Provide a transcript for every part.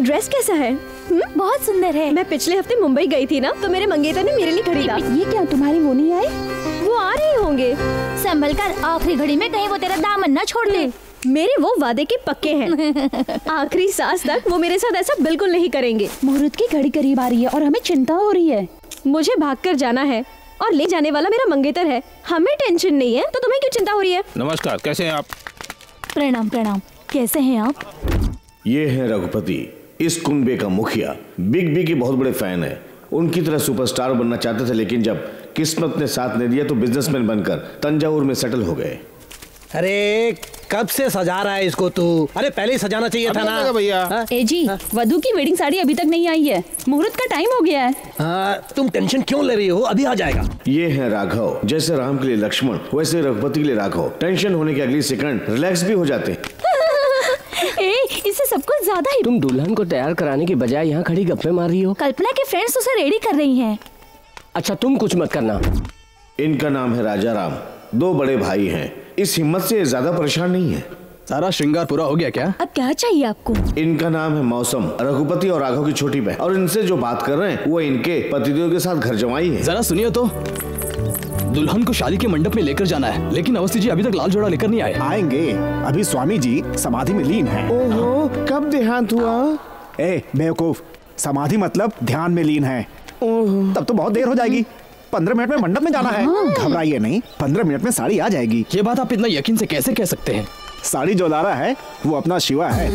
Dress कैसा है? बहुत सुंदर है। मैं पिछले हफ्ते मुंबई गई थी ना, तो मेरे मंगेतर ने मेरे लिए खरीदा। ये क्या, तुम्हारी वो नहीं आए? वो आ रहे होंगे। संभल कर, आखिरी घड़ी में कहीं वो तेरा दामन ना छोड़ ले। मेरे वो वादे के पक्के हैं। आखिरी सांस तक वो मेरे साथ ऐसा बिल्कुल नहीं करेंगे। मुहूर्त की घड़ी करीब आ रही है और हमें चिंता हो रही है। मुझे भागकर जाना है और ले जाने वाला मेरा मंगेतर है। हमें टेंशन नहीं है, तो तुम्हें क्यों चिंता हो रही है? नमस्कार, कैसे हैं आप? प्रणाम प्रणाम, कैसे हैं आप? ये है रघुपति, इस कुनबे का मुखिया। बिग बी के बहुत बड़े फैन है। उनकी तरह सुपरस्टार बनना चाहते थे, लेकिन जब किस्मत ने साथ नहीं दिया तो बिजनेसमैन बनकर तंजावुर में सेटल हो गए। अरे कब से सजा रहा है इसको तू? अरे पहले ही सजाना चाहिए था ना भैया। ए जी, वधू की वेडिंग साड़ी अभी तक नहीं आई है। मुहूर्त का टाइम हो गया है। तुम टेंशन क्यों ले रही हो? अभी आ जाएगा। ये है राघव। जैसे राम के लिए लक्ष्मण, वैसे रघुपति के लिए राघव। टेंशन होने के अगली सेकंड रिलैक्स भी हो जाते। इससे सब कुछ ज्यादा ही। तुम दुल्हन को तैयार कराने की बजाय यहाँ खड़ी गप्पे मार रही हो। कल्पना के फ्रेंड्स उसे रेडी कर रही हैं। अच्छा, तुम कुछ मत करना। इनका नाम है राजा राम। 2 बड़े भाई हैं। इस हिम्मत से ज्यादा परेशान नहीं है। सारा श्रृंगार पूरा हो गया क्या? अब क्या चाहिए आपको? इनका नाम है मौसम, रघुपति और राघव की छोटी बहन। और इनसे जो बात कर रहे हैं वो इनके पतिदेव के साथ घर जमाई है। जरा सुनिए तो, दुल्हन को शादी के मंडप में लेकर जाना है, लेकिन अवस्थी जी अभी तक लाल जोड़ा लेकर नहीं आए। आएंगे, अभी स्वामी जी समाधि में लीन हैं। ओहो, कब देहांत हुआ? बेवकूफ, समाधि मतलब ध्यान में लीन है। तब तो बहुत देर हो जाएगी। 15 मिनट में मंडप में जाना है। घबराइए नहीं, 15 मिनट में साड़ी आ जाएगी। ये बात आप इतना यकीन से कैसे कह सकते हैं? साड़ी जो ला रहा है वो अपना शिवा है।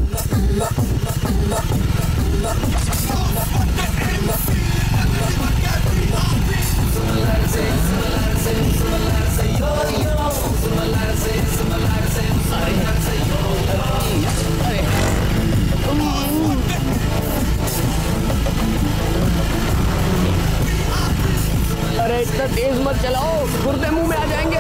अरे इतना तेज मत चलाओ, गुर्दे मुंह में आ जाएंगे।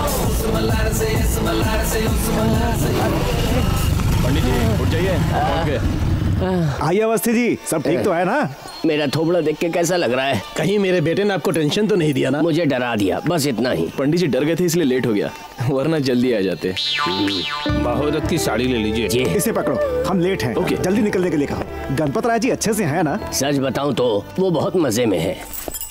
पंडित जी उठ जाइए। आइए अवस्थी जी, सब ठीक तो है ना? मेरा थोबड़ा देख के कैसा लग रहा है? कहीं मेरे बेटे ने आपको टेंशन तो नहीं दिया ना? मुझे डरा दिया, बस इतना ही। पंडित जी डर गए थे इसलिए लेट हो गया, वरना जल्दी आ जाते। महोदत की साड़ी ले लीजिए। इसे पकड़ो, हम लेट हैं। ओके। जल्दी निकलने के लिए कहो। गणपत राय जी अच्छे से हैं ना? सच बताऊं तो वो बहुत मजे में है।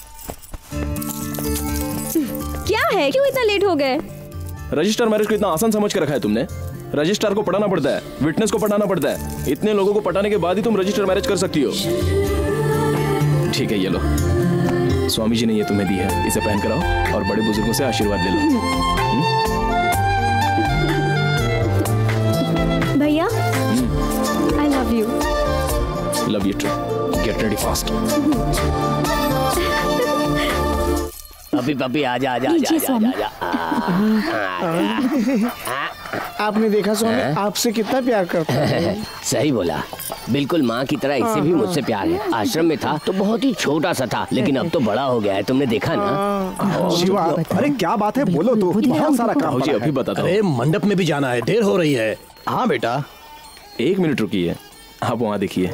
क्या है, क्यों इतना लेट हो गए? रजिस्टर मैरिज को इतना आसान समझ कर रखा है तुमने? रजिस्ट्रार को पढ़ाना पड़ता है, विटनेस को पढ़ाना पड़ता है। इतने लोगों को पढ़ाने के बाद ही तुम रजिस्टर मैरिज कर सकती हो। ठीक है, ये लो, स्वामी जी ने ये तुम्हें दी है, इसे पहन कर आओ और बड़े बुजुर्गों से आशीर्वाद ले लो। भैया, I love you. Love you too. Get ready fast. Puppy puppy आजा आजा आजा आजा आजा। आपने देखा स्वामी, आपसे कितना प्यार करता है। सही बोला, बिल्कुल माँ की तरह इसे भी मुझसे प्यार है। आश्रम में था तो बहुत ही छोटा सा था, लेकिन अब तो बड़ा हो गया है, तुमने देखा ना? शिवा, अरे क्या बात है, बोलो तो। बहुत सारा काम जी पड़ा अभी है। बताता हूँ। अरे मंडप में भी जाना है, देर हो रही है। हाँ बेटा, 1 मिनट रुकिए, आप वहाँ देखिए।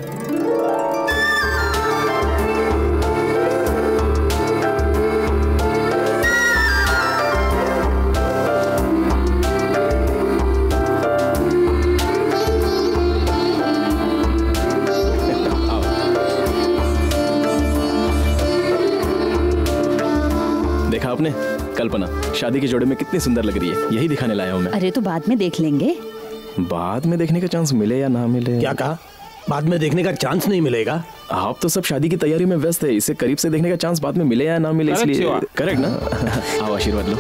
देखा आपने? कल्पना शादी के जोड़े में कितनी सुंदर लग रही है, यही दिखाने लाया हूँ मैं। अरे तो बाद में देख लेंगे। बाद में देखने का चांस मिले या ना मिले? क्या कहा? बाद में देखने का चांस नहीं मिलेगा? आप तो सब शादी की तैयारी में व्यस्त है, इसे करीब से देखने का चांस बाद में मिले या ना मिले, इसलिए। करेक्ट ना? आओ आशीर्वाद लो।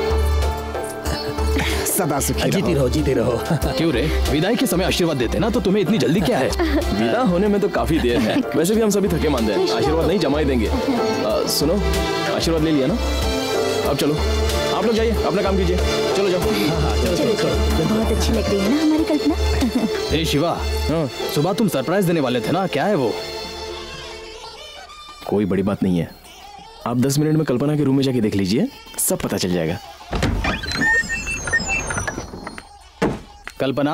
सदा सुखी जीती रहो, जीती रहो। क्यों रे, विदाई के समय आशीर्वाद देते ना, तो तुम्हें इतनी जल्दी क्या है? विदा होने में तो काफी देर है, वैसे भी हम सभी थके मांदे हैं, आशीर्वाद नहीं जमा ही देंगे। सुनो, आशीर्वाद ले लिया ना? अब चलो, आप लोग जाइए, अपना काम कीजिए। चलो जाओ। बहुत अच्छी लग रही है ना हमारी कल्पना। ए शिवा, सुबह तुम सरप्राइज देने वाले थे ना, क्या है वो? कोई बड़ी बात नहीं है, आप 10 मिनट में कल्पना के रूम में जाके देख लीजिए, सब पता चल जाएगा। कल्पना,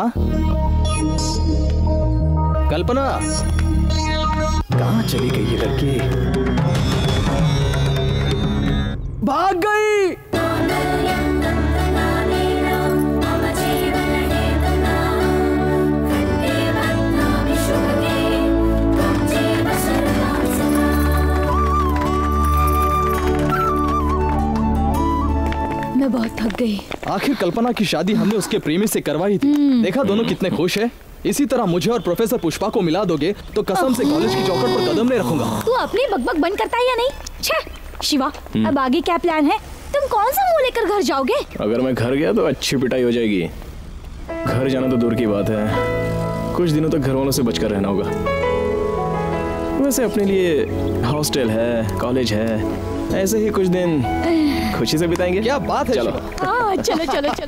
कल्पना, कहाँ चली गई ये लड़की? भाग गई। गई। आखिर कल्पना की शादी हमने उसके प्रेमी से करवाई थी। देखा दोनों कितने खुश है। इसी तरह मुझे और प्रोफेसर पुष्पा को मिला दोगे तो कसम से कॉलेज की चौखट पर कदम नहीं रखूंगा। तू अपनी बकबक बंद करता है या नहीं? छे शिवा, अब आगे क्या प्लान है? तुम कौन सा मुंह लेकर घर जाओगे? अगर मैं घर गया तो अच्छी पिटाई हो जाएगी। घर जाना तो दूर की बात है, कुछ दिनों तक घर वालों से बचकर रहना होगा। वैसे अपने लिए हॉस्टल है, कॉलेज है, ऐसे ही कुछ दिन खुशी से बिताएंगे। क्या बात है। चलो चलो चलो चलो।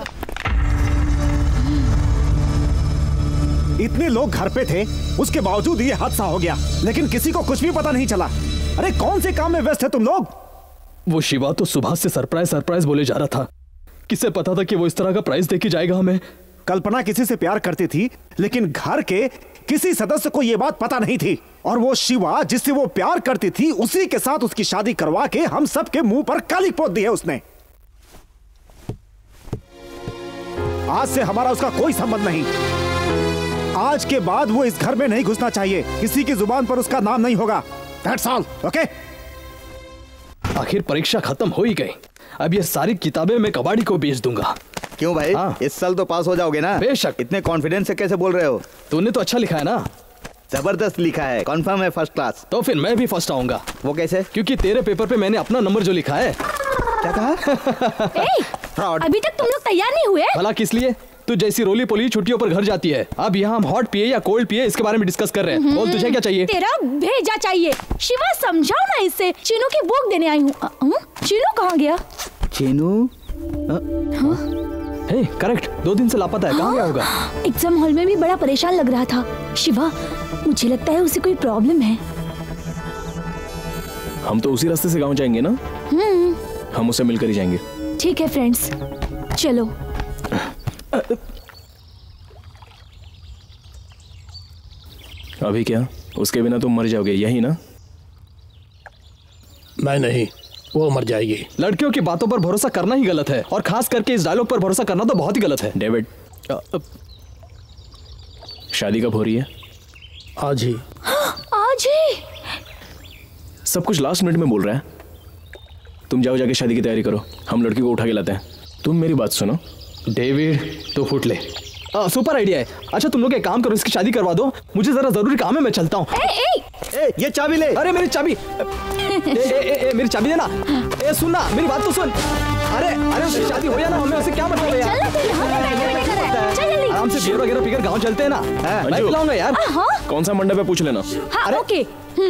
इतने लोग घर पे थे, उसके बावजूद ये हादसा हो गया, लेकिन किसी को कुछ भी पता नहीं चला। अरे कौन से काम में व्यस्त है तुम लोग? वो शिवा तो सुबह से सरप्राइज बोले जा रहा था। किसे पता था कि वो इस तरह का प्राइज देके जाएगा हमें। कल्पना किसी से प्यार करती थी, लेकिन घर के किसी सदस्य को यह बात पता नहीं थी। और वो शिवा जिससे वो प्यार करती थी, उसी के साथ उसकी शादी करवा के हम सबके मुंह पर काली पोत दी है उसने। आज से हमारा उसका कोई संबंध नहीं। आज के बाद वो इस घर में नहीं घुसना चाहिए। किसी की जुबान पर उसका नाम नहीं होगा। That's all, okay? आखिर परीक्षा खत्म हो ही गई। अब ये सारी किताबें मैं कबाड़ी को बेच दूंगा। क्यों भाई? इस साल तो पास हो जाओगे ना? बेशक। इतने कॉन्फिडेंस से कैसे बोल रहे हो? तूने तो अच्छा लिखा है ना? जबरदस्त लिखा है, कंफर्म है फर्स्ट क्लास। तो फिर मैं भी फर्स्ट आऊंगा। वो कैसे? क्योंकि तेरे पेपर पे मैंने अपना नंबर जो लिखा है। क्या कहा? फ्रॉड। अभी तक तुम लोग तैयार नहीं हुए? भला किस लिए? तू जैसी रोली पोली छुट्टियों पर घर जाती है। अब यहाँ हम हॉट पिए या कोल्ड पिए इसके बारे में डिस्कस कर रहे हैं। बोल तुझे क्या चाहिए? तेरा भेजा चाहिए। शिवा समझाओ ना इसे। चीनू की बुक देने आई हूँ। चीनू कहाँ गया? चीनू? करेक्ट, 2 दिन से लापता है। कहाँ गया होगा? एग्जाम हॉल में भी बड़ा परेशान लग रहा था। शिवा, मुझे लगता है उसे कोई प्रॉब्लम है। हम तो उसी रास्ते से गांव जाएंगे ना? हम उसे मिलकर ही जाएंगे। ठीक है फ्रेंड्स, चलो। अभी क्या? उसके बिना तुम मर जाओगे, यही ना? मैं नहीं, वो मर जाएगी। लड़कियों की बातों पर भरोसा करना ही गलत है, और खास करके इस डायलॉग पर भरोसा करना तो बहुत ही गलत है। डेविड, शादी कब हो रही है? आज ही। आज ही? सब कुछ लास्ट मिनट में बोल रहा है। तुम जाओ, जाके शादी की तैयारी करो। हम लड़की को उठा के लाते हैं। तुम मेरी बात सुनो। डेविड, तो फुट ले। सुपर आइडिया है। अच्छा तुम लोग एक काम करो, इसकी शादी करवा दो। मुझे जरा जरूरी काम है, मैं चलता हूँ। ये चाबी ले। अरे मेरी चाबी। मेरी चाबी देना। सुनना, मेरी बात तो सुन। अरे उसकी शादी हो या ना, हमें उसे क्या मतलब है यार? आराम से बियर वगैरह पीकर गाँव चलते हैं ना। मैं खिलाऊंगा यार। कौन सा मंडप है पूछ लेना। हाँ, ओके।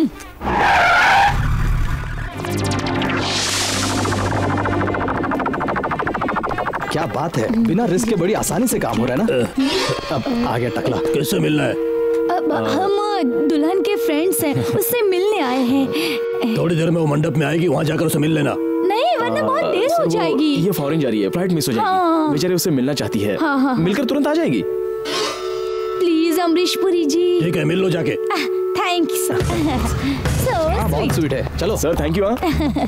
क्या बात है, बिना रिस्क के बड़ी आसानी से काम हो रहा है ना। अब आ गया टकला। किससे मिलना है? हम दुल्हन के फ्रेंड्स हैं, उससे मिलने आए हैं। थोड़ी देर में वो मंडप में आएगी, वहाँ जाकर उसे मिल लेना। नहीं, वरना बहुत देर हो जाएगी। ये फॉरेन जा रही है, फ्लाइट मिस हो जाएगी। बेचारी उससे मिलना चाहती है। मिलकर तुरंत आ जाएगी। प्लीज अमरीश पुरी जी। ठीक है, मिल लो जाके। Thank you sir. बहुत स्वीट है। चलो सर, थैंक यू।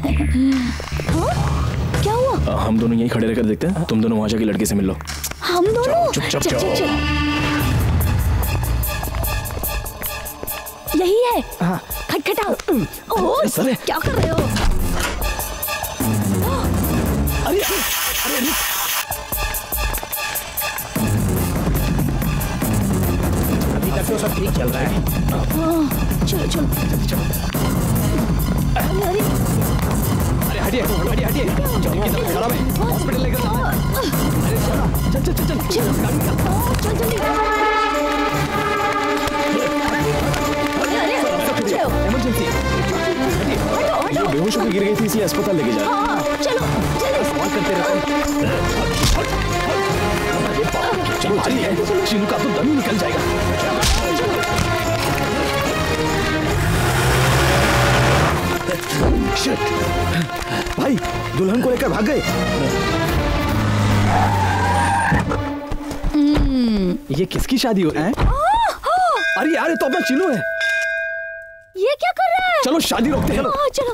क्या हुआ? हम दोनों यहीं खड़े रहकर देखते हैं। तुम दोनों वहाँ जाके लड़के से मिल लो। हम दोनों? चुपचाप जाओ। यही है। खटखटाओ। ओह सर, क्या कर रहे हो? अरे अभी तक तो सब ठीक चल रहा है। चलो। अरे हटिए। खराब है, हॉस्पिटल लेकर जाना है। चल। इमरजेंसी। ये बेहोश होकर गिर गई थी, इसलिए अस्पताल लेके जा रहे हैं। चलो जल्दी। सवाल करते रहते हैं। चलो, चीनू का तो दम ही निकल जाएगा। शिट, भाई दुल्हन को लेकर भाग गए। ये किसकी शादी हो रही है? अरे यार, ये तो अपना चीनू है। ये क्या कर रहा है? चलो शादी रोकते हैं। चलो।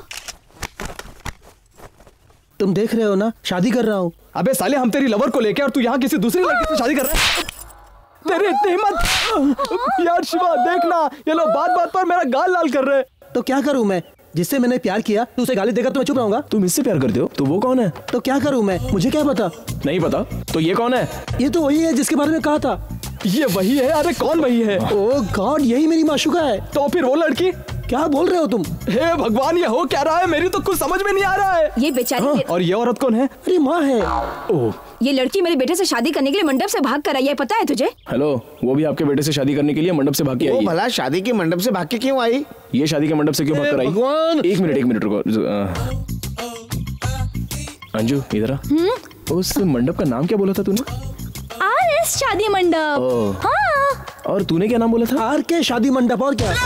तुम देख रहे हो ना, शादी कर रहा हूँ। अबे साले, हम तेरी लवर को लेके और तू यहाँ किसी दूसरी लड़की से शादी कर रहा है? तेरी इतनी हिम्मत! यार शिवा देखना, ये लोग बात पर मेरा गाल लाल कर रहे हैं। तो क्या करूँ मैं? जिससे मैंने प्यार किया तू उसे गाली देकर तो मैं चुप रहूंगा? तुम इससे प्यार करते हो? तो वो कौन है? तो क्या करूं मैं, मुझे क्या पता? नहीं पता? तो ये कौन है? ये तो वही है जिसके बारे में कहा था। ये वही है? अरे कौन वही है? ओह गॉड, यही मेरी माशुका है। तो फिर वो लड़की? क्या बोल रहे हो तुम? हे भगवान, ये हो क्या रहा है? मेरी तो कुछ समझ में नहीं आ रहा है। ये बेचारी और ये औरत कौन है? अरे माँ है। ओह, ये लड़की मेरे बेटे से शादी करने के लिए मंडप से भाग कर आई है, पता है तुझे? हेलो, वो भी आपके बेटे से शादी करने के लिए मंडप से भाग के आई वो है। भला शादी के मंडप से भाग के क्यों आई? ये शादी के मंडप से क्यों भाग कर आई? भगवान! एक मिनट रुको। अंजू इधर आ। उस मंडप का नाम क्या बोला था तूने? RS शादी मंडप। हाँ। और तूने क्या नाम बोला था? आर के शादी मंडप। और क्या?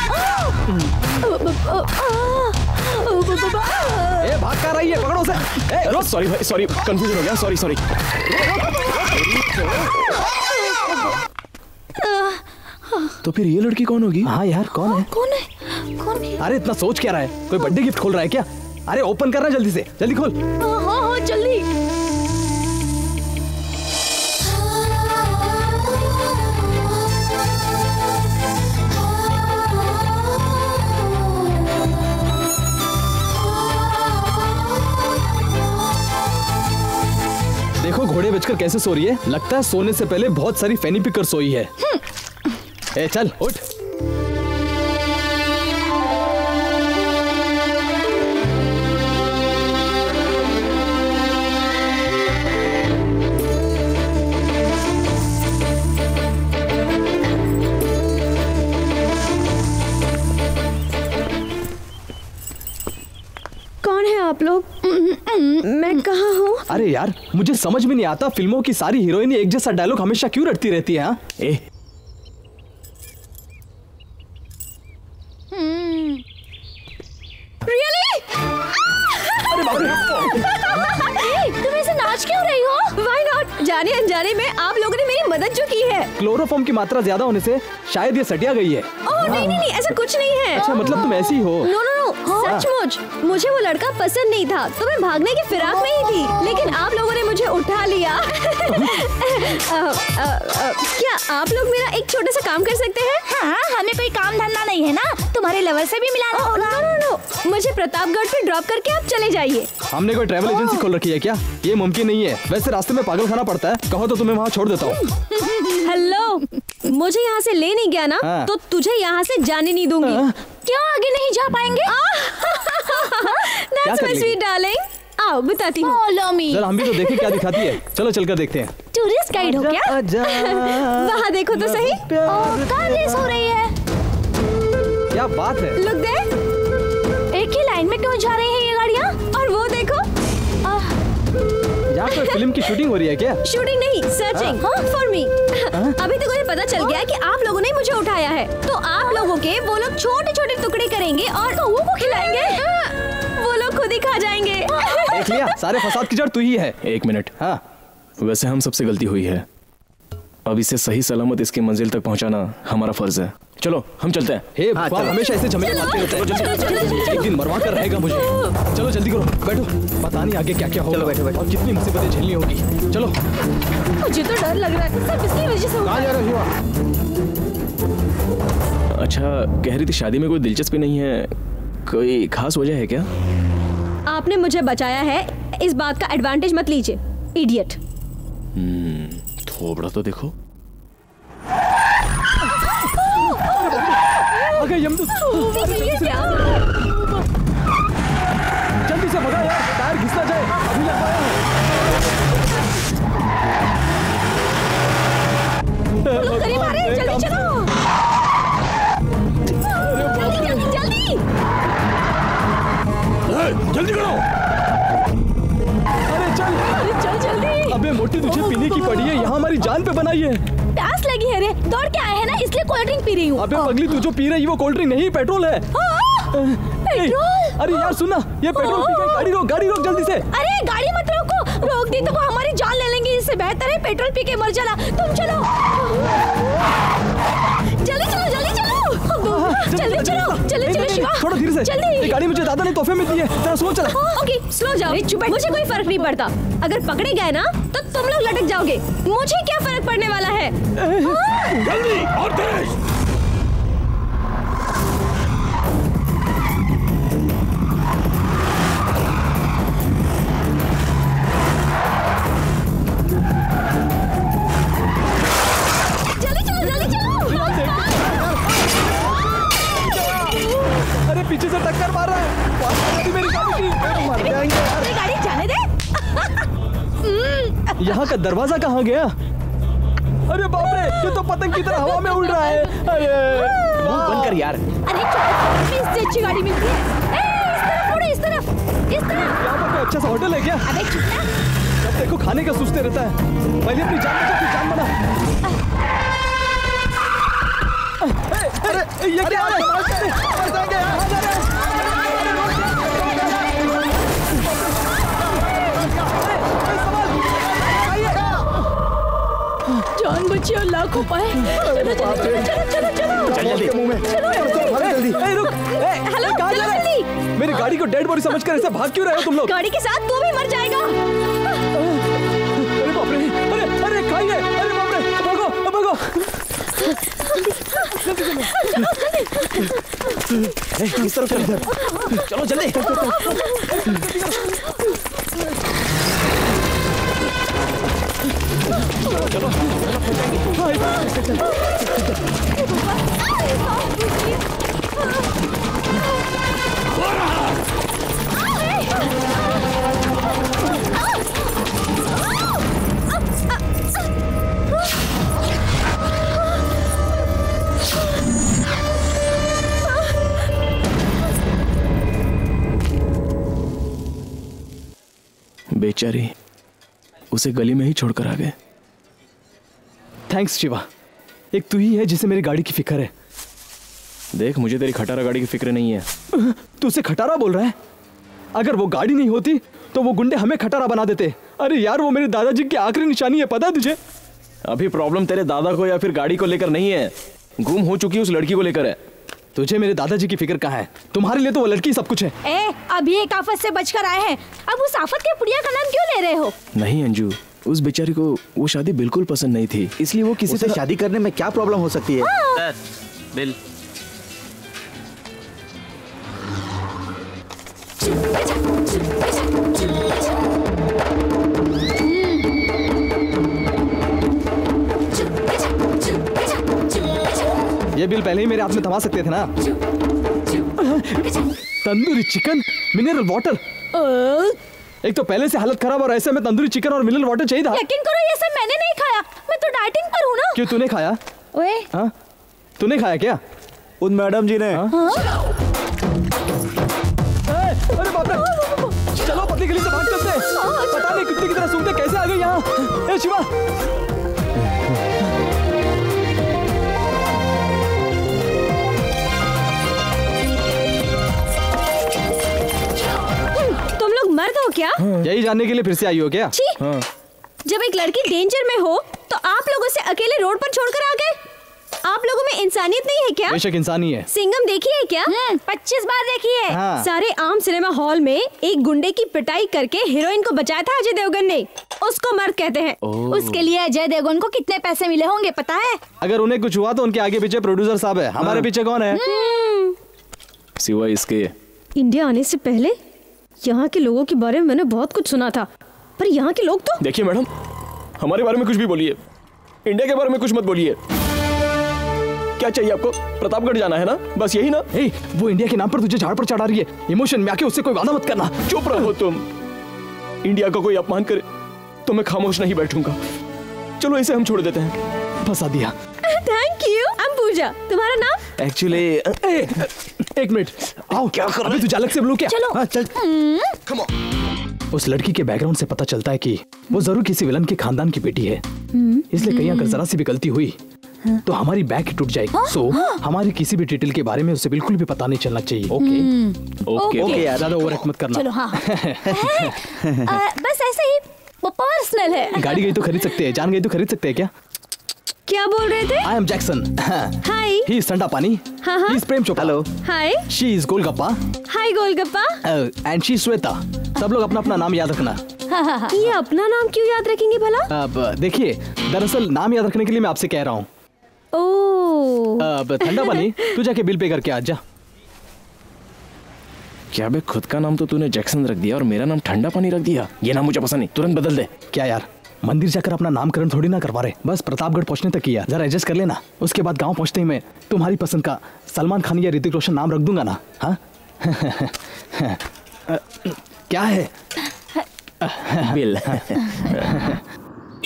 ए भाग कर रही है, पकड़ो उसे। सॉरी भाई, सॉरी, कंफ्यूजन हो गया। सॉरी। तो फिर ये लड़की कौन होगी? हाँ यार, कौन है? कौन है? अरे इतना सोच क्या रहा है? कोई बर्थडे गिफ्ट खोल रहा है क्या? अरे ओपन कर रहा है, जल्दी से, जल्दी खोल। हाँ, जल्दी। देखो घोड़े बेचकर कैसे सो रही है। लगता है सोने से पहले बहुत सारी फैनी पिकर सोई है। ए चल उठ। कौन है आप लोग? मैं कहाँ हूँ? अरे यार, मुझे समझ में नहीं आता फिल्मों की सारी हीरोइन एक जैसा डायलॉग हमेशा क्यों रटती रहती है? हाँ? Really? अरे बाप रे! तुम ऐसे नाच क्यों रही हो? Why not? जाने अनजाने में आप लोगों ने मेरी मदद जो की है। क्लोरोफॉर्म की मात्रा ज्यादा होने से शायद ये सटिया गई है। ओह नहीं, ऐसा कुछ नहीं है। अच्छा, मतलब तुम ऐसी हो? नो, सचमुच मुझे वो लड़का पसंद नहीं था, तो मैं भागने की फिराक में ही थी, लेकिन आप लोगों ने मुझे उठा लिया। क्या आप लोग मेरा एक छोटा सा काम कर सकते हैं? हाँ, हमें कोई काम धंधा नहीं है ना, तुम्हारे लवर से भी मिलाना होगा। नो, मुझे प्रतापगढ़ पे ड्रॉप करके आप चले जाइए। हमने कोई ट्रैवल एजेंसी खोल रखी है क्या? ये मुमकिन नहीं है। वैसे रास्ते में पागल खाना पड़ता है, कहो तो तुम्हें वहाँ छोड़ देता हूँ। हेलो, मुझे यहाँ से ले नहीं गया ना, तो तुझे यहाँ से जाने नहीं दूंगी। क्यों आगे नहीं जा पाएंगे? That's my sweet darling। आओ बताती हूँ। Follow me। चल हम भी तो देखें क्या दिखाती है। चलो चलकर देखते हैं। टूरिस्ट गाइड हो क्या? वहाँ देखो तो सही। कहाँ रेस हो रही है? क्या बात है? Look there। एक ही लाइन में क्यों जा रही है ये गाड़ियाँ? और वो देखो। यहाँ पर फिल्म की शूटिंग हो रही है क्या? शूटिंग नहीं, सर्चिंग फॉर मी। अभी तक मुझे पता चल गया कि आप लोगों ने मुझे उठाया है, तो आप लोगों के वो लोग छोटे छोटे टुकड़े करेंगे और कौवों को खिलाएंगे। वो लोग खुद ही खा जाएंगे। देख लिया, सारे फसाद की जड़ तू ही है। एक मिनट। हाँ, वैसे हम सबसे गलती हुई है, अब इसे सही सलामत इसकी मंजिल तक पहुंचाना हमारा फर्ज है। चलो हम चलते हैं। हे भगवान, हमेशा ऐसे झमेले मारते रहते हैं। एक दिन मरवा कर रहेगा मुझे। चलो जल्दी करो, बैठो। पता नहीं आगे क्या क्या होगा। चलो बैठो और कितनी मुसीबतें झेलनी होगी। चलो। मुझे तो डर लग रहा है, सब इसकी वजह से हुआ। अच्छा, कह रही थी शादी में कोई दिलचस्पी नहीं है, कोई खास वजह है क्या? आपने मुझे बचाया है, इस बात का एडवांटेज मत लीजिए, इडियट। थोड़ा तो देखो। यमदूत, जल्दी से भगा यार, टायर घिस ना जाए। अभी लग पाया है। करीब आ रहे हैं, जल्दी चलो। जल्दी करो। अरे चल जल्दी। अबे मोटी, तुझे पीने की पड़ी है, यहाँ हमारी जान पे बनाई है। प्यास लगी है रे, दौड़ के आए हैं ना, इसलिए कोल्ड ड्रिंक पी रही हूँ। अबे पगली, तू जो पी रही है वो कोल्ड ड्रिंक नहीं, पेट्रोल है। पेट्रोल? अरे यार सुनना, ये पेट्रोल पी गई। गाड़ी रोक जल्दी से। अरे गाड़ी मत रोको, रोक दी तो वो हमारी जान ले लेंगे। इससे बेहतर है पेट्रोल पी के मर जाना। तुम चलो, जल्दी चलो, जल्दी चलो, जल्दी चलो, जल्दी चलो शिवा, थोड़ा धीरे से। जल्दी। ये गाड़ी मुझे दादा ने तोहफे में दी है, जरा स्लो चला। ओके, स्लो जाओ। मुझे कोई फर्क नहीं पड़ता, अगर पकड़े गए ना तो तुम लोग लटक जाओगे, मुझे क्या फर्क पड़ने वाला है। जल्दी और तेज। यहाँ का दरवाजा कहाँ गया? अरे बाप रे, ये तो पतंग की तरह हवा में उड़ रहा है। अरे बंद कर यार। अरे इससे अच्छी गाड़ी मिलती है। इस तरफ यहाँ पर कोई अच्छा सा होटल है क्या? अबे चुप ना। जब देखो खाने का सोचते रहता है। पहले अपनी जान बचा, फिर जान बना। अरे ये क्या है? जान बची और लाखों पाए। चलो चलो चलो चलो चलो चल जल्दी। चलो जल्दी। रुक। हेलो कहाँ जा रहे हो? मेरी गाड़ी को डेड बॉडी समझकर ऐसे भाग क्यों रहे हो तुम लोग? गाड़ी के साथ तू भी मर जाएगा। अरे बाप रे, अरे खाइए, अरे बाप रे, भागो भागो। इस तरफ चल इधर। चलो जल्दी। बेचारी उसे गली में ही छोड़कर आ गए। थैंक्स शिवा, एक तू ही है जिसे मेरी गाड़ी की फिक्र है। देख, मुझे तेरी खटारा गाड़ी की फिक्र नहीं है। तू उसे खटारा बोल रहा है? अगर वो गाड़ी नहीं होती तो वो गुंडे हमें खटारा बना देते। अरे यार, वो मेरे दादाजी की आखिरी निशानी है, पता है तुझे? अभी प्रॉब्लम तेरे दादा को या फिर गाड़ी को लेकर नहीं है, गुम हो चुकी उस लड़की को लेकर है। तुझे मेरे दादाजी की फिक्र कहाँ है? तुम्हारे लिए तो वो लड़की सब कुछ है। अभी एक आफत से बचकर आए हैं, अब उस आफत के पुड़िया का नाम क्यों ले रहे हो? नहीं अंजू, उस बेचारी को वो शादी बिल्कुल पसंद नहीं थी, इसलिए वो किसी से शादी करने में क्या प्रॉब्लम हो सकती है? Sir, bill. ये बिल पहले ही मेरे हाथ में थमा सकते थे ना। Tandoori chicken, mineral water. एक तो पहले से हालत खराब और ऐसे में तंदूरी चिकन और मिनरल वाटर चाहिए था। यकीन करो, ये सब मैंने नहीं खाया, मैं तो डाइटिंग पर हूँ ना। क्यों, तूने खाया? ओए, हाँ, तूने खाया क्या? उन मैडम जी ने। अरे बाप रे, चलो पतली गली से भाग चलते हैं। पता नहीं कुत्ते की तरह सूंघते कैसे आ गए यहाँ। शिवा, तुम लोग मर्द हो क्या? यही जानने के लिए फिर से आई हो क्या? हाँ। जब एक लड़की डेंजर में हो तो आप लोगों से अकेले रोड पर छोड़कर आ गए? आप लोगों में इंसानियत नहीं है क्या? बेशक इंसानी है। सिंघम देखी है क्या? 25 बार देखी है। हाँ। सारे आम सिनेमा हॉल में एक गुंडे की पिटाई करके हीरोइन को बचाया था अजय देवगन ने, उसको मर्द कहते हैं। उसके लिए अजय देवगन को कितने पैसे मिले होंगे पता है? अगर उन्हें कुछ हुआ तो उनके आगे पीछे प्रोड्यूसर साहब है। हमारे पीछे कौन है? सिवाय इसके। इंडिया आने से पहले यहाँ के लोगों के बारे में मैंने बहुत कुछ सुना था, पर यहाँ के लोग तो। देखिए मैडम, हमारे बारे में कुछ भी बोलिए, इंडिया के बारे में कुछ मत बोलिए। क्या चाहिए आपको? प्रतापगढ़ जाना है ना, बस यही ना? वो इंडिया के नाम पर तुझे झाड़ पर चढ़ा रही है। इमोशन में आके उससे कोई वादा मत करना। चुप रहो तुम। इंडिया का कोई अपमान करे तो मैं खामोश नहीं बैठूंगा। चलो इसे हम छोड़ देते हैं। फंसा दिया। Thank you. I'm पूजा, तुम्हारा नाम? एक्चुअली एक मिनट, आओ। क्या कर रहे? तुझे अलग से बोलूं क्या? चलो। हाँ, चल। Come on। उस लड़की के बैकग्राउंड से पता चलता है कि वो जरूर किसी विलन के खानदान की बेटी है, इसलिए कहीं अगर जरा सी भी गलती हुई तो हमारी बैक टूट जाएगी। सो हमारी किसी भी डिटेल के बारे में उसे बिल्कुल भी पता नहीं चलना चाहिए। ओके ओके यार, ज्यादा ओवर एक्ट मत करना। चलो हाँ। बस ऐसे ही, वो पर्सनल है। गाड़ी गई तो खरीद सकते हैं, जान गई तो खरीद सकते हैं क्या? क्या बोल रहे थे? I am Jackson. Hi. He is ठंडा पानी। हाँ हाँ। He is Prem Chopra. Hello. Hi. She is golgappa. Hi golgappa. And she Shweta. सब लोग अपना अपना नाम याद रखना। ये अपना नाम क्यों याद रखेंगे भला? अब देखिए, दरअसल नाम याद रखने के लिए मैं आपसे कह रहा हूँ। अब ठंडा पानी, तू जाके बिल पे करके आ जा। क्या बे, खुद का नाम तो तूने जैक्सन रख दिया और मेरा नाम ठंडा पानी रख दिया। ये नाम मुझे पसंद नहीं, तुरंत बदल दे। क्या यार, मंदिर जाकर अपना नामकरण थोड़ी ना करवा रहे, बस प्रतापगढ़ पहुंचने तक किया, जरा एडजस्ट कर लेना। उसके बाद गांव पहुंचते ही मैं तुम्हारी पसंद का सलमान खान या ऋतिक रोशन नाम रख दूंगा ना। हाँ। क्या है? बिल।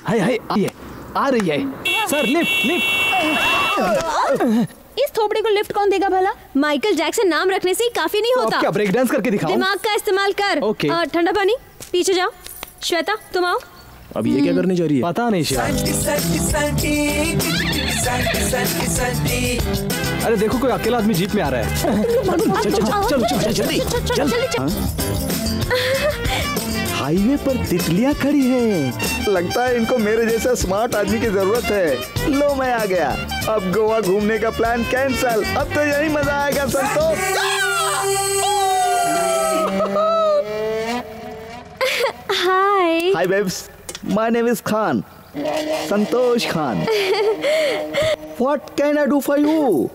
हाय हाय आ रही है सर, लिफ्ट लिफ्ट। इस थोपड़ी को लिफ्ट कौन देगा भला? माइकल जैक्सन नाम रखने से ही काफी नहीं होता। क्या ब्रेक डांस करके दिखाऊं? दिमाग का इस्तेमाल कर। ओके। ठंडा पानी, पीछे जाओ। श्वेता तुम आओ। अब ये क्या करने जा रही है? पता नहीं शायद। अरे देखो कोई अकेला आदमी जीप में आ रहा है। चलो जल्दी जल्दी। हाईवे पर तितलियां खड़ी हैं। लगता है इनको मेरे जैसा स्मार्ट आदमी की जरूरत है। लो मैं आ गया। अब गोवा घूमने का प्लान कैंसल। अब तो यही मजा आएगा Santosh. Hi hi babes, my name is Khan, Santosh Khan. What can I do for you?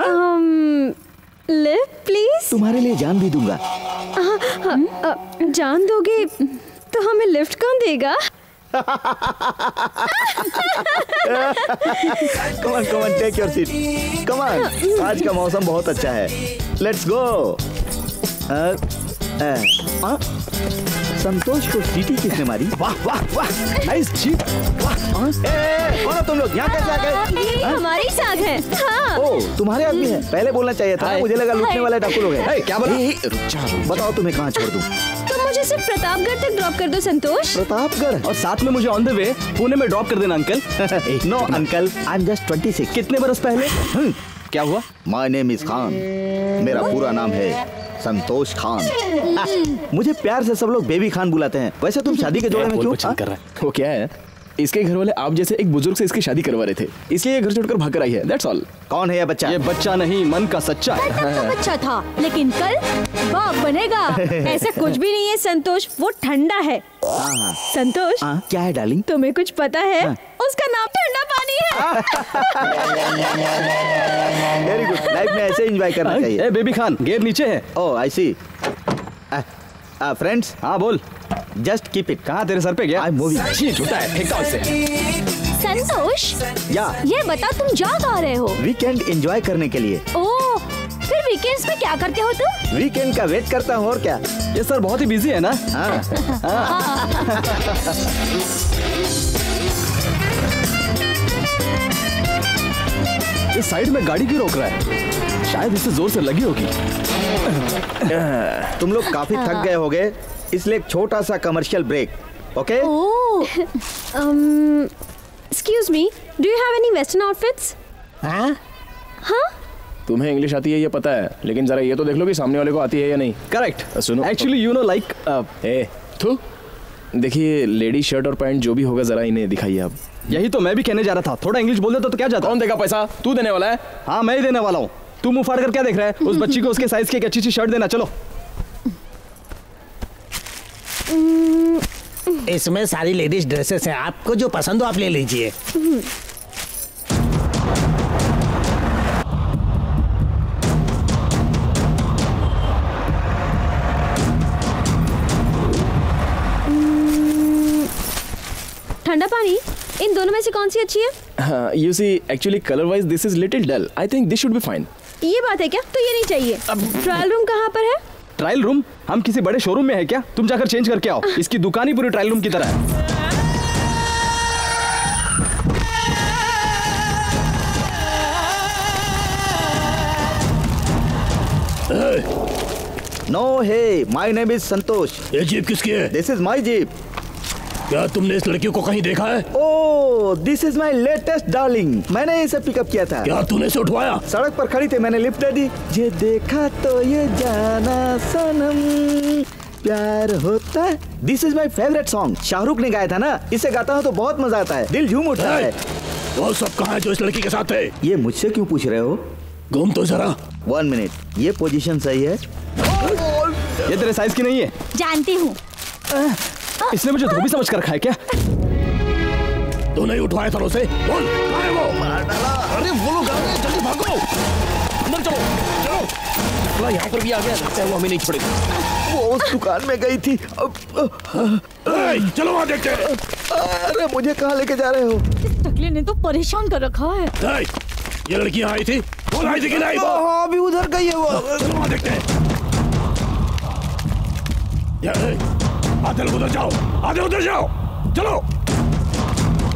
Lift please. तुम्हारे लिए जान भी दूंगा। जान दोगे तो हमें लिफ्ट कौन देगा? Come on, take your seat. Come on. आज का मौसम बहुत अच्छा है। Let's go. संतोष को सीटी किसने मारी? वाह वाह वाह, नाइस जीप। कौन हो तुम लोग? यहाँ कैसे आ गए? ये हमारी साथ है। हाँ। ओ, तुम्हारे आदमी है। पहले बोलना चाहिए था। मुझे लगा लूटने वाले डाकू लोग हैं। क्या बोला? बताओ तुम्हें कहाँ छोड़ दूँ? तुम मुझे सिर्फ प्रतापगढ़ तक ड्रॉप कर दो संतोष। प्रतापगढ़? और साथ में मुझे ऑन द वे पुणे में ड्रॉप कर देना uncle. No uncle, I am just 26। कितने बरस पहले? क्या हुआ? My name is Khan. मेरा पूरा नाम है संतोष खान। मुझे प्यार से सब लोग बेबी खान बुलाते हैं। वैसे तुम शादी के जोड़े में क्यों कर रहा है? वो क्या है, इसके घर वाले आप जैसे एक बुजुर्ग से इसकी शादी करवा रहे थे, इसलिए ये घर छोड़कर भाग कर आई है। That's all. कौन है ये बच्चा? ये बच्चा नहीं, मन का सच्चा है। तो बच्चा था, लेकिन कल बाप बनेगा। ऐसा कुछ भी नहीं है संतोष, वो ठंडा है। संतोष क्या है डार्लिंग? तुम्हें कुछ पता है? उसका नाम ठंडा पानी है। वेरी गुड, लाइफ में ऐसे एंजॉय करना चाहिए। ए बेबी खान, गेयर नीचे है। ओह आई सी। फ्रेंड्स, हाँ बोल। Just keep it. कहाँ तेरे सर पे गया? I am moving. ये झूठा है, फेंक दो इसे। संतोष, या ये बता तुम जा कहाँ रहे हो? वीकेंड एंजॉय करने के लिए। ओह, फिर वीकेंड्स में क्या करते हो तुम? वीकेंड का वेट करता हूँ और क्या। ये सर बहुत ही बिजी है ना? हाँ। इस साइड में गाड़ी क्यों रोक रहा है? शायद इससे जोर से लगी होगी। तुम लोग काफी थक गए होगे, इसलिए एक छोटा सा commercial break. Okay? Excuse me, do you have any western outfits? हाँ? तुम्हें इंग्लिश आती है ये पता है, लेकिन जरा ये तो देख लो कि सामने वाले को आती है या नहीं। करेक्ट। सुनो, एक्चुअली यू नो लाइक देखिए, लेडी शर्ट और पैंट जो भी होगा जरा इन्हें दिखाइए आप। यही तो मैं भी कहने जा रहा था, थोड़ा इंग्लिश बोल दे तो क्या जाता। कौन देगा पैसा? तू देने वाला है? हाँ मैं ही देने वाला हूँ। तू मुंह फाड़ कर क्या देख रहा है? उस बच्ची को उसके साइज की एक अच्छी सी शर्ट देना। चलो। इसमें सारी लेडीज ड्रेसेस हैं, आपको जो पसंद हो आप ले लीजिए। ठंडा पानी, इन दोनों में से कौन सी अच्छी है? You see, actually color wise this is little dull. I think this should be fine. ये बात है क्या? तो ये नहीं चाहिए। ट्रायल रूम कहाँ पर है? Trial room? हम किसी बड़े शोरूम में है क्या? तुम जाकर चेंज करके आओ। इसकी दुकान ही पूरी ट्रायल रूम की तरह है। No hey, my name is Santosh. ये जीप किसकी है? This is my jeep. क्या तुमने इस लड़की को कहीं देखा है? Oh, this is my latest darling. मैंने इसे पिकअप किया था। क्या तूने इसे उठवाया? सड़क पर खड़ी थी, मैंने लिफ्ट दे दी। ये देखा तो ये जाना सनम प्यार होता है। This is my favourite song. Shahrukh ने गाया था ना, इसे गाता हूँ तो बहुत मजा आता है, दिल झूम उठता है। वो सब कहाँ है जो इस लड़की के साथ है? ये मुझसे क्यों पूछ रहे हो? घूम तो जरा। 1 मिनट, ये पोजीशन सही है? ये तेरे साइज की नहीं है। जानती हूँ। इसने मुझे धोबी समझ कर रखा है क्या? तू नहीं उठवाया था उसे? बोल, कहाँ है वो? अरे वो लोग आ गए, जल्दी भागो। अंदर चलो, चलो। यहाँ पर भी आ गया, लगता है वो हमें नहीं छोड़ेगा। वो उस दुकान में गई थी। चलो वहाँ देखते हैं। अरे मुझे कहाँ लेके जा रहे हो? इस टकले ने तो परेशान कर रखा है। ये लड़की यहाँ आई थी? बोल आई थी कि नहीं? हाँ, अभी उधर गई है वो। चलो वहाँ देखते हैं। आधे उधर जाओ, आधे उधर जाओ, चलो।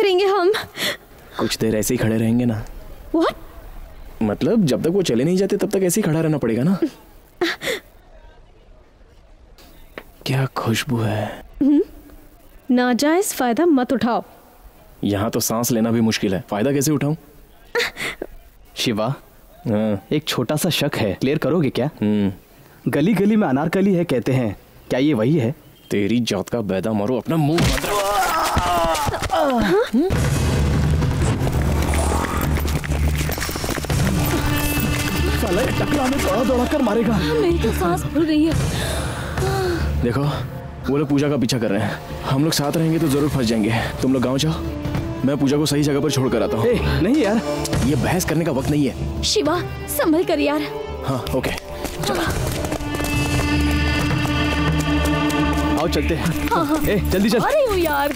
करेंगे हम? कुछ देर ऐसे ही खड़े रहेंगे ना। What? मतलब जब तक वो चले नहीं जाते तब तक ऐसे ही खड़ा रहना पड़ेगा ना। क्या खुशबू है। नाजायज फायदा मत उठाओ। यहाँ तो सांस लेना भी मुश्किल है, फायदा कैसे उठाऊं? शिवा, एक छोटा सा शक है, क्लियर करोगे क्या? गली गली में अनारकली है कहते हैं, क्या ये वही है? तेरी जात का बैदा मारो, अपना मुंह बंद रख। साला ये टकला में दौड़ा दौड़ा कर मारेगा। मेरी तो सांस फूल रही है। देखो वो लोग पूजा का पीछा कर रहे हैं, हम लोग साथ रहेंगे तो जरूर फंस जाएंगे। तुम लोग गाँव जाओ, मैं पूजा को सही जगह पर छोड़ कर आता हूँ। नहीं यार, ये बहस करने का वक्त नहीं है। शिवा संभल कर यार। हाँ ओके चलो। आओ चलते हैं। हाँ। जल्दी चल। अरे हो यार।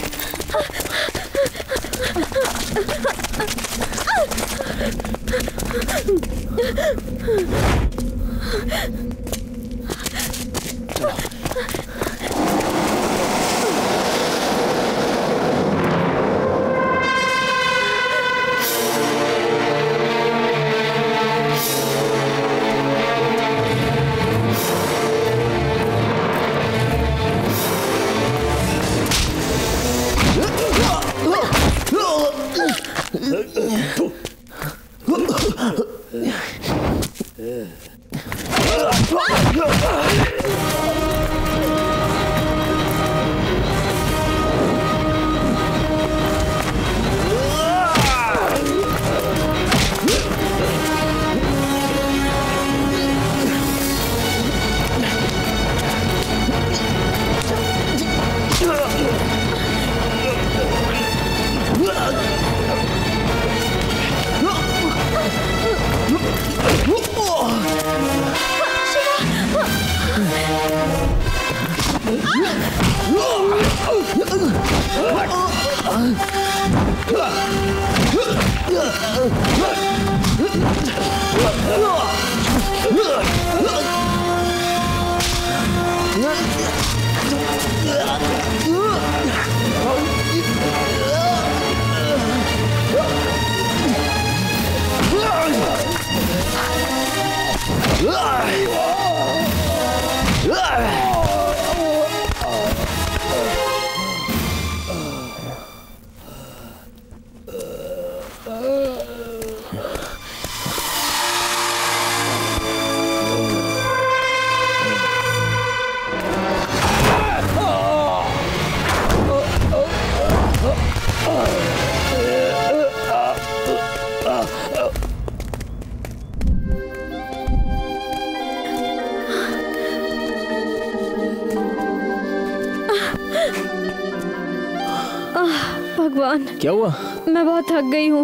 भगवान, क्या हुआ? मैं बहुत थक गई हूँ।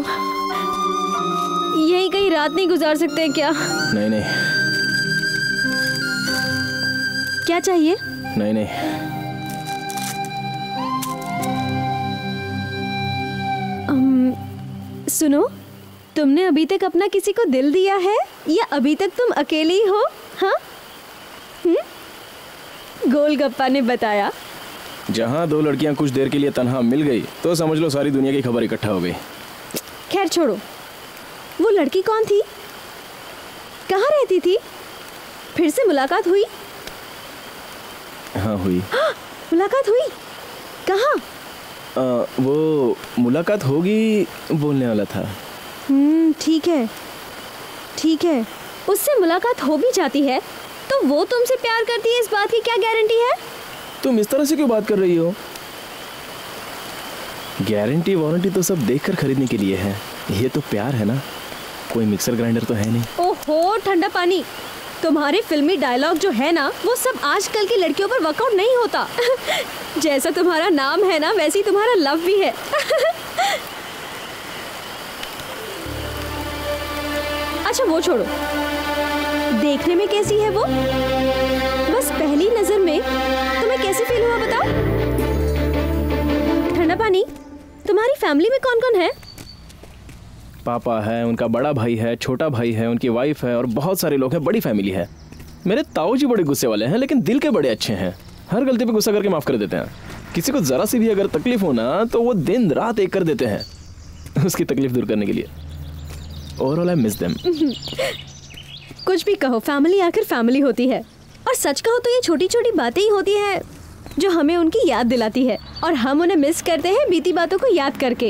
यहीं कहीं रात नहीं गुजार सकते हैं क्या? नहीं नहीं। क्या चाहिए? नहीं नहीं। सुनो, तुमने अभी तक अपना किसी को दिल दिया है या अभी तक तुम अकेली ही हो? हाँ? गोलगप्पा ने बताया। जहाँ दो लड़कियाँ कुछ देर के लिए तन्हा मिल गई तो समझ लो सारी दुनिया की खबर इकट्ठा हो गई। खैर छोड़ो, वो लड़की कौन थी? कहाँ रहती थी? फिर से मुलाकात हुई? हाँ हुई। मुलाकात हुई? कहाँ? वो मुलाकात होगी बोलने वाला था। ठीक है ठीक है, उससे मुलाकात हो भी जाती है तो वो तुमसे प्यार करती है, इस बात की क्या गारंटी है? तुम इस तरह से क्यों बात कर रही हो? गारंटी वारंटी तो सब देखकर खरीदने के लिए है, ये तो प्यार है ना, कोई मिक्सर ग्राइंडर तो है नहीं। ओहो ठंडा पानी, तुम्हारे फिल्मी डायलॉग जो है ना वो सब आजकल की लड़कियों पर वर्कआउट नहीं होता। जैसा तुम्हारा नाम है ना वैसे ही तुम्हारा लव भी है। अच्छा वो छोड़ो, देखने में कैसी है वो? बस पहली नजर में तुम्हें कैसे फील हुआ बताओ? ठंडा पानी, तुम्हारी फैमिली में कौन कौन है? पापा है, उनका बड़ा भाई है, छोटा भाई है, उनकी वाइफ है और बहुत सारे लोग हैं, बड़ी फैमिली है। मेरे ताऊ जी बड़े गुस्से वाले हैं लेकिन दिल के बड़े अच्छे हैं, हर गलती पे गुस्सा करके माफ कर देते हैं। किसी को जरा सी भी अगर तकलीफ हो ना तो वो दिन रात एक कर देते हैं उसकी तकलीफ दूर करने के लिए। Overall I miss them. कुछ भी कहो, फैमिली आखिर फैमिली होती है। और सच कहो तो ये छोटी छोटी बातें ही होती है जो हमें उनकी याद दिलाती है, और हम उन्हें मिस करते हैं बीती बातों को याद करके।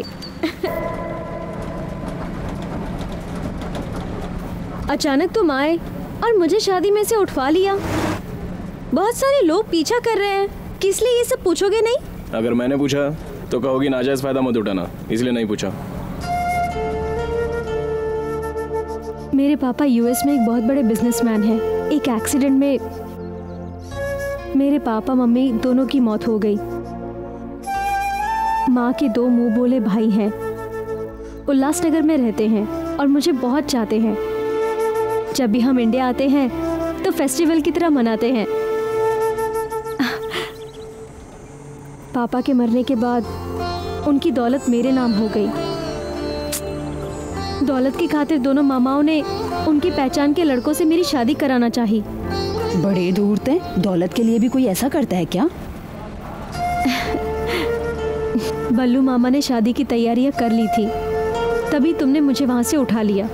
अचानक तुम आए और मुझे शादी में से उठवा लिया। बहुत सारे लोग पीछा कर रहे हैं, किस लिए ये सब पूछोगे नहीं? अगर मैंने पूछा तो कहोगी नाजायज फायदा मत उठाना, इसलिए नहीं पूछा। मेरे पापा यूएस में एक बहुत बड़े बिजनेसमैन हैं। एक एक्सीडेंट में मेरे पापा मम्मी दोनों की मौत हो गई। माँ के 2 मुंह बोले भाई हैं, उल्लासनगर में रहते हैं और मुझे बहुत चाहते हैं। जब भी हम इंडिया आते हैं तो फेस्टिवल की तरह मनाते हैं। पापा के मरने के बाद उनकी दौलत मेरे नाम हो गई। दौलत की खातिर दोनों मामाओं ने उनकी पहचान के लड़कों से मेरी शादी कराना चाही। बड़े दूर थे, दौलत के लिए भी कोई ऐसा करता है क्या? बल्लू मामा ने शादी की तैयारियां कर ली थी, तभी तुमने मुझे वहां से उठा लिया।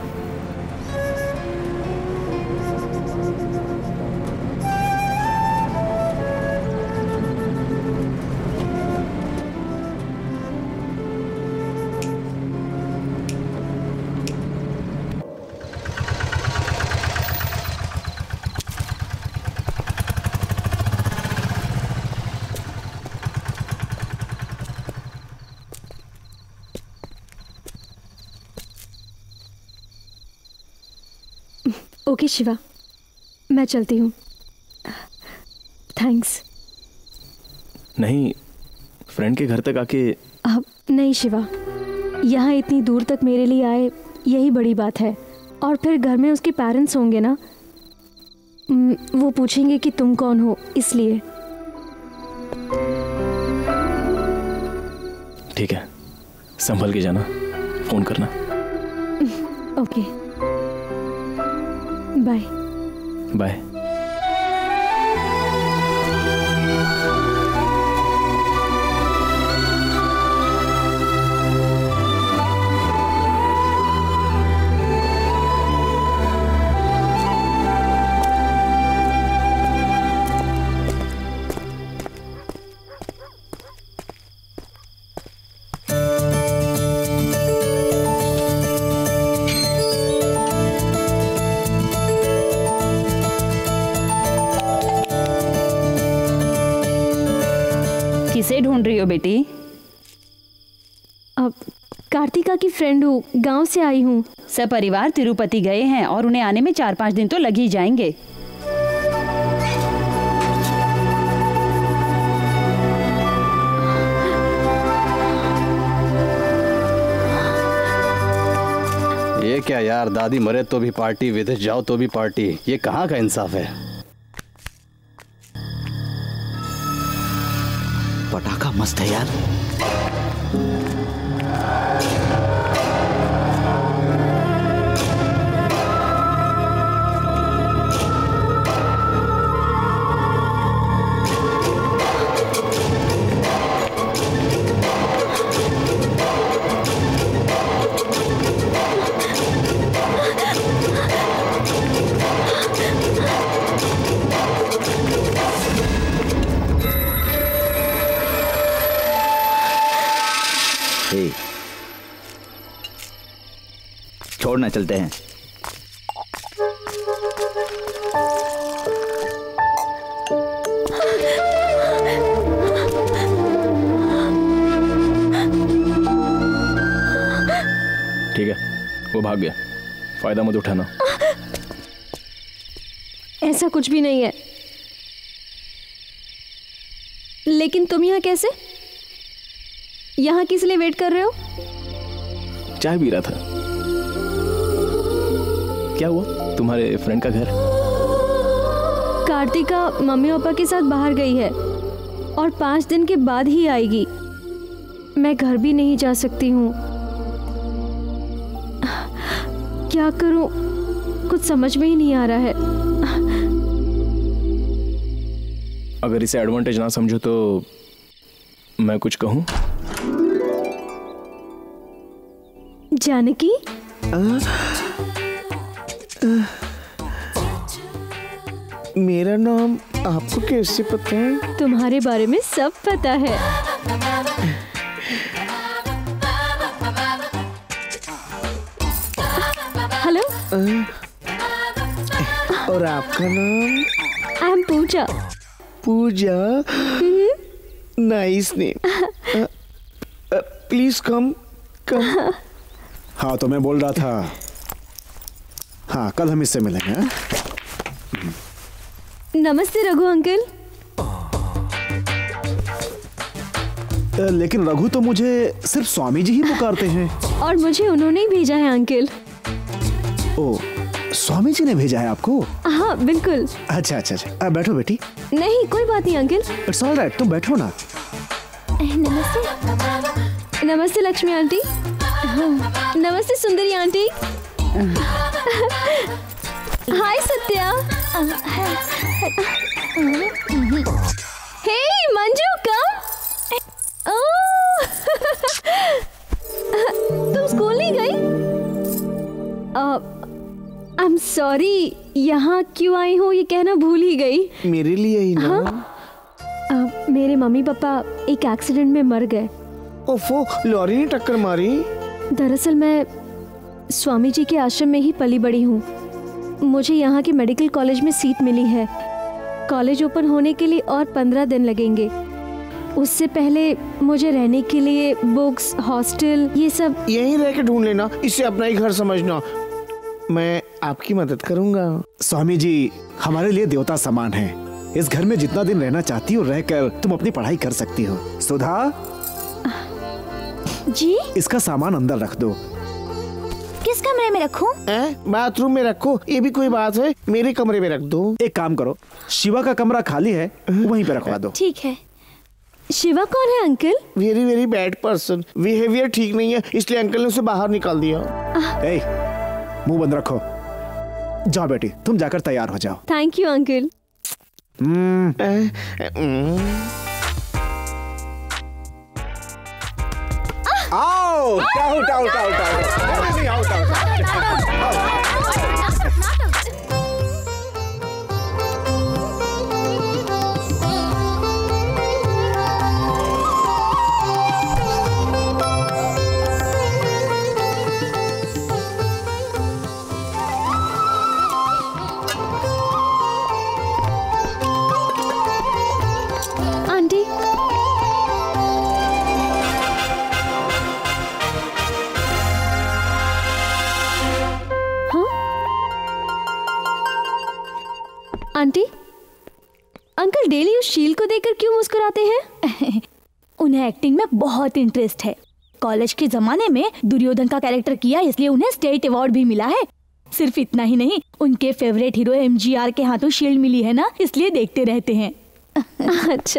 ओके शिवा, मैं चलती हूँ। थैंक्स। नहीं, फ्रेंड के घर तक आके। अब नहीं शिवा, यहाँ इतनी दूर तक मेरे लिए आए, यही बड़ी बात है। और फिर घर में उसके पेरेंट्स होंगे ना, वो पूछेंगे कि तुम कौन हो, इसलिए। ठीक है, संभल के जाना, फोन करना। Okay, bye bye. किसे ढूंढ रही हो बेटी? अब कार्तिका की फ्रेंड हूँ, गांव से आई हूँ। सब परिवार तिरुपति गए हैं और उन्हें आने में 4-5 दिन तो लग ही जाएंगे। ये क्या यार, दादी मरे तो भी पार्टी, विदेश जाओ तो भी पार्टी, ये कहाँ का इंसाफ है? पटाखा मस्त है यार। छोड़ना, चलते हैं। ठीक है, वो भाग गया, फायदा मत उठाना। ऐसा कुछ भी नहीं है। लेकिन तुम यहाँ कैसे? यहाँ किस लिए वेट कर रहे हो? चाय पी रहा था। क्या हुआ, तुम्हारे फ्रेंड का घर? कार्तिका मम्मी पापा के साथ बाहर गई है और 5 दिन के बाद ही आएगी। मैं घर भी नहीं जा सकती हूँ। क्या करूँ, कुछ समझ में ही नहीं आ रहा है। अगर इसे एडवांटेज ना समझो तो मैं कुछ कहूँ? जानकी, मेरा नाम आपको कैसे पता है? तुम्हारे बारे में सब पता है। हेलो। और आपका नाम? I am Pooja. Pooja, nice name. Please come come. हाँ तो मैं बोल रहा था, हाँ कल हम इससे मिलेंगे। नमस्ते रघु अंकल। लेकिन रघु तो मुझे सिर्फ स्वामी जी ही पुकारते हैं। और मुझे उन्होंने ही भेजा है अंकल। ओ, स्वामी जी ने भेजा है आपको? हाँ बिल्कुल। अच्छा अच्छा अच्छा, बैठो बेटी। नहीं कोई बात नहीं अंकल। इट्स ऑल राइट, तुम बैठो ना। नमस्ते। नमस्ते लक्ष्मी आंटी। नमस्ते Sundari aunty. Hi Satya. Hey Manju come. तुम स्कूल नहीं गई? आई एम सॉरी, यहाँ क्यों आई हूँ ये कहना भूल ही गई। मेरे लिए ही ना। हाँ? मेरे मम्मी पापा एक एक्सीडेंट में मर गए। ओफो, लॉरी ने टक्कर मारी? दरअसल मैं स्वामी जी के आश्रम में ही पली बड़ी हूँ। मुझे यहाँ के मेडिकल कॉलेज में सीट मिली है। कॉलेज ओपन होने के लिए और 15 दिन लगेंगे। उससे पहले मुझे रहने के लिए बुक्स, हॉस्टल, ये सब यहीं रह के ढूंढ लेना, इसे अपना ही घर समझना। मैं आपकी मदद करूंगा। स्वामी जी हमारे लिए देवता समान हैं। इस घर में जितना दिन रहना चाहती हो रहकर तुम अपनी पढ़ाई कर सकती हो। सुधा जी, इसका सामान अंदर रख दो। किस कमरे में रखूं? बाथरूम में रखो। ये भी कोई बात है? मेरे कमरे में रख दो। एक काम करो, शिवा का कमरा खाली है, वहीं पे रखवा दो। ठीक है। शिवा कौन है uncle? Very very bad person. Behaviour ठीक नहीं है, इसलिए अंकल ने उसे बाहर निकाल दिया। मुंह बंद रखो। जाओ बेटी, तुम जाकर तैयार हो जाओ। Thank you uncle. आओ, टाउ टाउ टाउ टाउ। नहीं आओ टाउ टाउ। आंटी, आंटी, अंकल डेली उस शील को देखकर क्यों मुस्कुराते हैं? उन्हें एक्टिंग में बहुत इंटरेस्ट है। कॉलेज के जमाने में दुर्योधन का कैरेक्टर किया, इसलिए उन्हें स्टेट अवार्ड भी मिला है। सिर्फ इतना ही नहीं, उनके फेवरेट हीरो एमजीआर के हाथों शील्ड मिली है ना, इसलिए देखते रहते हैं। अच्छा।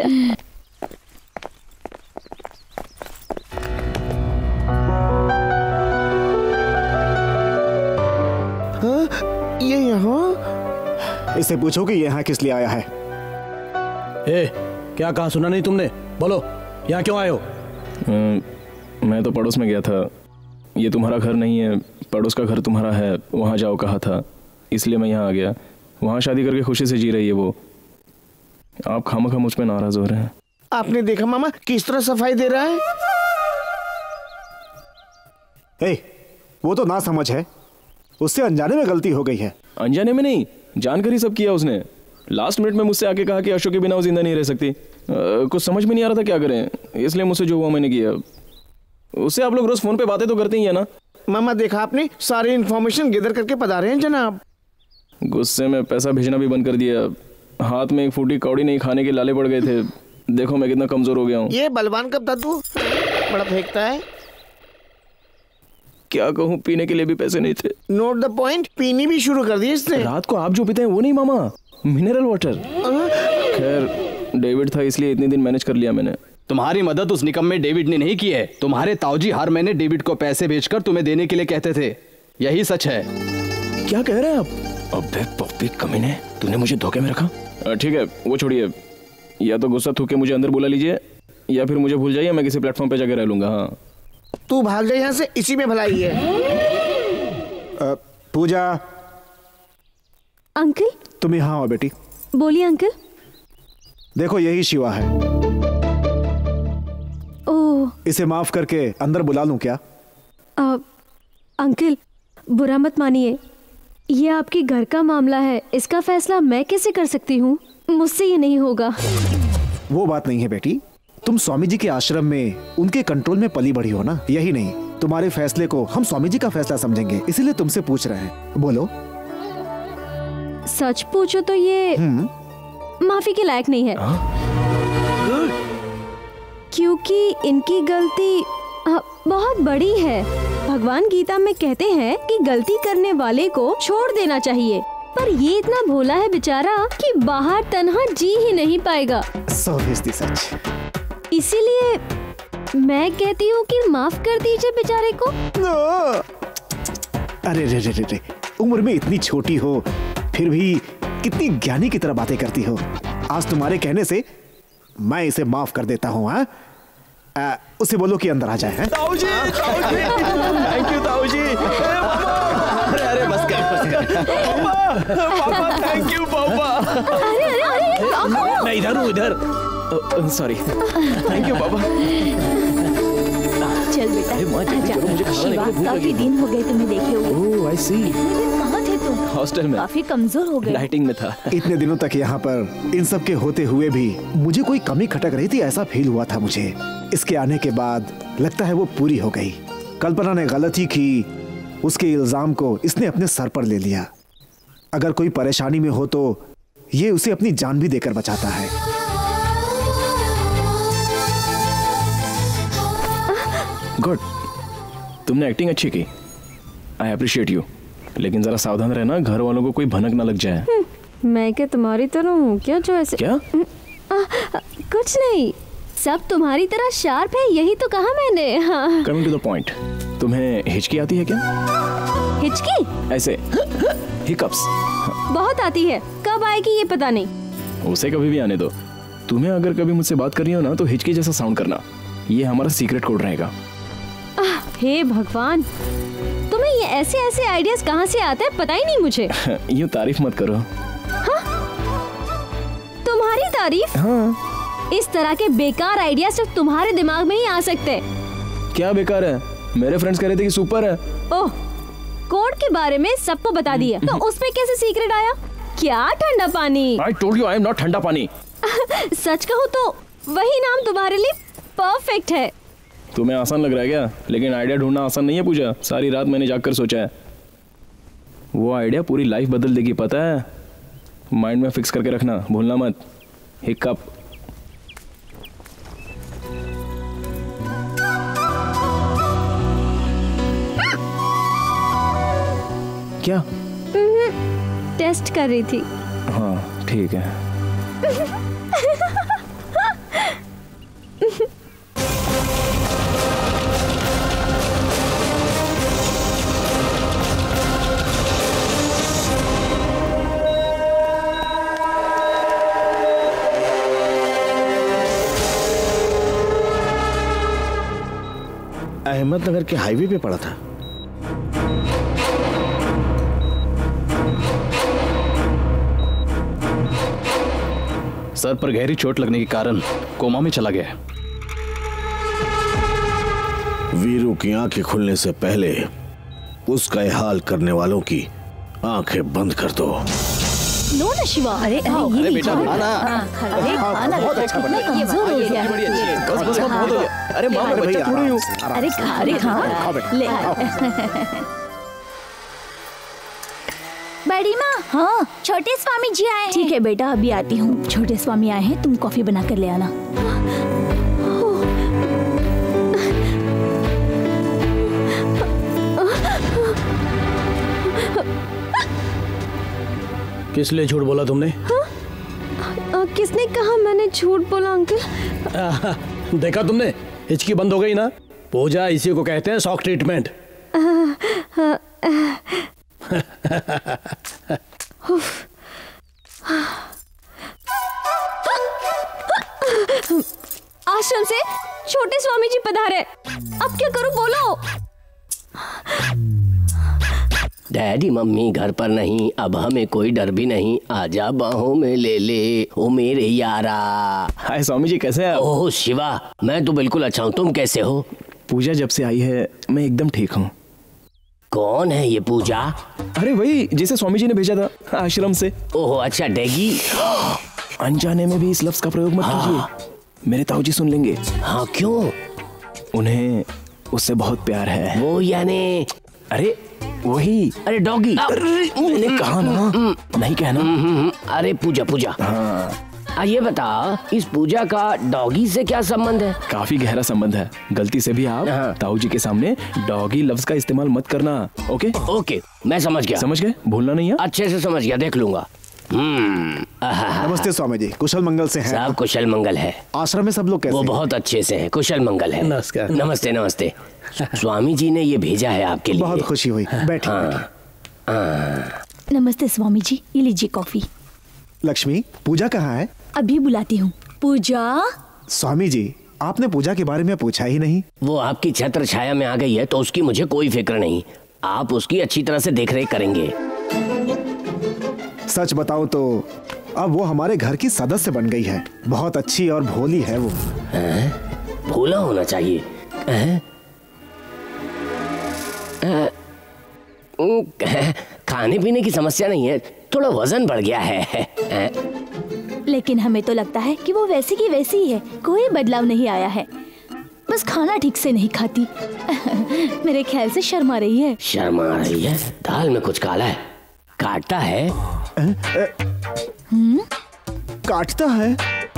ये यहाँ? इससे पूछो कि ये यहाँ किस लिए आया है। क्या कहा, सुना नहीं तुमने? बोलो, यहाँ क्यों आए हो? मैं तो पड़ोस में गया था। ये तुम्हारा घर नहीं है, पड़ोस का घर तुम्हारा है, वहाँ जाओ कहा था, इसलिए मैं यहाँ आ गया। वहाँ शादी करके खुशी से जी रही है वो। आप खामखा मुझ पे नाराज हो रहे हैं। आपने देखा मामा किस तरह सफाई दे रहा है? वो तो ना समझ है, उससे अनजाने में गलती हो गई है। अनजाने में नहीं, जानकर ही सब किया उसने। लास्ट मिनट में मुझसे आके कहा कि अशोक के बिना वो जिंदा नहीं रह सकती। कुछ समझ में नहीं आ रहा था क्या करें, इसलिए मुझसे जो हुआ मैंने किया। उससे आप लोग रोज फोन पे बातें तो करते ही है ना। मामा देखा आपने, सारी इन्फॉर्मेशन गैदर करके पधारे हैं जनाब। गुस्से में पैसा भेजना भी बंद कर दिया। हाथ में एक फूटी कौड़ी नहीं खाने के लाले पड़ गए थे। देखो मैं कितना कमजोर हो गया हूँ। ये बलवान कब था तू? बड़ा फेंकता है। क्या कहूँ, पीने के लिए भी पैसे नहीं थे। नोट द पॉइंट, पीनी भी शुरू कर दी इसने। रात को आप जो पीते हैं वो नहीं मामा, मिनरल वाटर। खैर डेविड था इसलिए इतने दिन मैनेज कर लिया मैंने। तुम्हारी मदद उस निकम्मे डेविड ने नहीं की है। तुम्हारे ताऊजी हर महीने डेविड को पैसे भेजकर तुम्हें देने के लिए कहते थे। यही सच है। क्या कह रहे हैं आप? अबे पप्पी कमीने, तूने मुझे धोखे में रखा। ठीक है वो छोड़िए, या तो गुस्सा थूक के मुझे अंदर बुला लीजिए या फिर मुझे भूल जाइए, मैं किसी प्लेटफॉर्म पे जाके रह लूंगा। हाँ तू भाग जा यहाँ से, इसी में भलाई है। पूजा। अंकल तुम यहाँ आओ बेटी। बोलिए अंकल। देखो यही शिवा है। ओह, इसे माफ करके अंदर बुला लूं क्या? अंकल बुरा मत मानिए, ये आपके घर का मामला है, इसका फैसला मैं कैसे कर सकती हूँ? मुझसे ये नहीं होगा। वो बात नहीं है बेटी, तुम स्वामी जी के आश्रम में उनके कंट्रोल में पली बढ़ी हो ना। यही नहीं, तुम्हारे फैसले को हम स्वामी जी का फैसला समझेंगे, इसीलिए तुमसे पूछ रहे हैं। बोलो। सच पूछो तो ये माफी के लायक नहीं है। क्योंकि इनकी गलती बहुत बड़ी है। भगवान गीता में कहते हैं कि गलती करने वाले को छोड़ देना चाहिए, पर ये इतना भोला है बेचारा कि बाहर तन्हा जी ही नहीं पाएगा। 100% सच। इसीलिए मैं कहती हूँ कि माफ कर दीजिए बेचारे को। अरे रे रे रे रे, उम्र में इतनी छोटी हो फिर भी कितनी ज्ञानी की तरह बातें करती हो। आज तुम्हारे कहने से मैं इसे माफ कर देता हूँ। हाँ, उसे बोलो कि अंदर आ जाए। ताऊ जी, थैंक यू ताऊ जी। अरे बस कर। पापा थैंक यू पापा। अरे मैं इधर हूँ, इधर। सॉरी। थैंक यू पापा। चल बेटा, शिवा, काफी दिन हो गए तुम्हें देखे हुए। ओह आई सी। कहाँ थे तुम? हॉस्टल में। काफी कमजोर हो गए। लाइटिंग में था। इतने दिनों तक यहाँ पर इन सब के होते हुए भी मुझे कोई कमी खटक रही थी, ऐसा फील हुआ था मुझे। इसके आने के बाद लगता है वो पूरी हो गई। कल्पना ने गलती की, उसके इल्जाम को इसने अपने सर पर ले लिया। अगर कोई परेशानी में हो तो ये उसे अपनी जान भी देकर बचाता है। गुड, तुमने एक्टिंग अच्छी की, आई अप्रिशिएट यू। लेकिन जरा सावधान रहना, घर वालों को कोई भनक ना लग जाए। मैं क्या तुम्हारी तरह हूँ क्या जो ऐसे? क्या? कुछ नहीं, सब तुम्हारी तरह शार्प है, यही तो कहा मैंने। हाँ। कमिंग टू द पॉइंट, तुम्हें हिचकी आती है क्या? हिचकी? ऐसे हिकअप्स। बहुत आती है, कब आएगी ये पता नहीं। उसे कभी भी आने दो। तुम्हें अगर कभी मुझसे बात करनी हो ना तो हिचकी जैसा साउंड करना, ये हमारा सीक्रेट कोड रहेगा। हे भगवान, तुम्हें ये ऐसे ऐसे आइडियाज कहाँ से आते हैं पता ही नहीं मुझे। यूँ तारीफ मत करो। हाँ? तुम्हारी तारीफ? हाँ। इस तरह के बेकार आइडिया सिर्फ तुम्हारे दिमाग में ही आ सकते। क्या बेकार है? मेरे फ्रेंड्स कह रहे थे कि सुपर है। ओह, कोड के बारे में सबको बता दिया, तो उसमें कैसे सीक्रेट आया? क्या ठंडा पानी? I told you I am not ठंडा पानी। सच कहूँ तो वही नाम तुम्हारे लिए परफेक्ट है। तुम्हें आसान लग रहा है क्या? लेकिन आइडिया ढूंढना आसान नहीं है पूजा। सारी रात मैंने जाकर सोचा है, वो आइडिया पूरी लाइफ बदल देगी, पता है? माइंड में फिक्स करके रखना, भूलना मत। हिकअप। क्या? टेस्ट कर रही थी। हाँ ठीक है। अहमदनगर के हाईवे पे पड़ा था। सर पर गहरी चोट लगने के कारण कोमा में चला गया। वीरू की आंखें खुलने से पहले उसका यह हाल करने वालों की आंखें बंद कर दो। लो ना शिवा। अरे अरे बेटा आना। अरे खाना बहुत अच्छा बना। कमजोर हो गया। बड़ी अच्छी है। बस बस बहुत हो गया। अरे माँ मैं बच्चा थोड़ी हूँ। अरे खा ले। बड़ी माँ। हाँ, छोटे स्वामी जी आए हैं। ठीक है बेटा, अभी आती हूँ। छोटे स्वामी आए हैं, तुम कॉफी बना कर ले आना। किस लिए झूठ बोला तुमने? किसने कहा मैंने झूठ बोला अंकल? देखा तुमने, हिचकी बंद हो गई ना। पूजा, इसी को कहते हैं शॉक ट्रीटमेंट। आज आश्रम से छोटे स्वामी जी पधारे। अब क्या करूं बोलो? डैडी मम्मी घर पर नहीं, अब हमें कोई डर भी नहीं, आजा बाहों में ले ले ओ मेरे यारा। हाय स्वामी जी, कैसे हैं? ओह शिवा, मैं तो बिल्कुल अच्छा हूँ, तुम कैसे हो? पूजा जब से आई है मैं एकदम ठीक हूँ। कौन है ये पूजा? अरे वही जिसे स्वामी जी ने भेजा था आश्रम से। ओह अच्छा, डैगी। अनजाने में भी इस लफ्ज का प्रयोग मत कीजिए, मेरे ताऊ जी सुन लेंगे। हाँ क्यों? उन्हें उससे बहुत प्यार है। वो यानी? अरे वही। अरे डॉगी। मैंने कहा ना नहीं कहना। अरे पूजा पूजा। हाँ। ये बता, इस पूजा का डॉगी से क्या संबंध है? काफी गहरा संबंध है। गलती से भी आप ताऊ जी के सामने डॉगी लफ्ज का इस्तेमाल मत करना। ओके ओके, मैं समझ गया। समझ गए? भूलना नहीं है। अच्छे से समझ गया, देख लूंगा। नमस्ते स्वामी जी, कुशल मंगल से हैं? सब कुशल मंगल है। आश्रम में सब लोग कैसे वो हैं? बहुत अच्छे से हैं, कुशल मंगल है। नमस्कार। नमस्ते नमस्ते। स्वामी जी ने ये भेजा है आपके लिए। बहुत खुशी हुई, बैठिए। नमस्ते स्वामी जी, ये लीजिए कॉफी। लक्ष्मी, पूजा कहाँ है? अभी बुलाती हूँ। पूजा। स्वामी जी, आपने पूजा के बारे में पूछा ही नहीं। वो आपकी छत्र छाया में आ गई है तो उसकी मुझे कोई फिक्र नहीं, आप उसकी अच्छी तरह से देखरेख करेंगे। सच बताऊं तो अब वो हमारे घर की सदस्य बन गई है। बहुत अच्छी और भोली है वो। भोला होना चाहिए। खाने पीने की समस्या नहीं है, थोड़ा वजन बढ़ गया है। लेकिन हमें तो लगता है कि वो वैसी की वैसी ही है, कोई बदलाव नहीं आया है। बस खाना ठीक से नहीं खाती। मेरे ख्याल से शर्मा रही है। शर्मा रही है? दाल में कुछ काला है, काटता है। काटता है?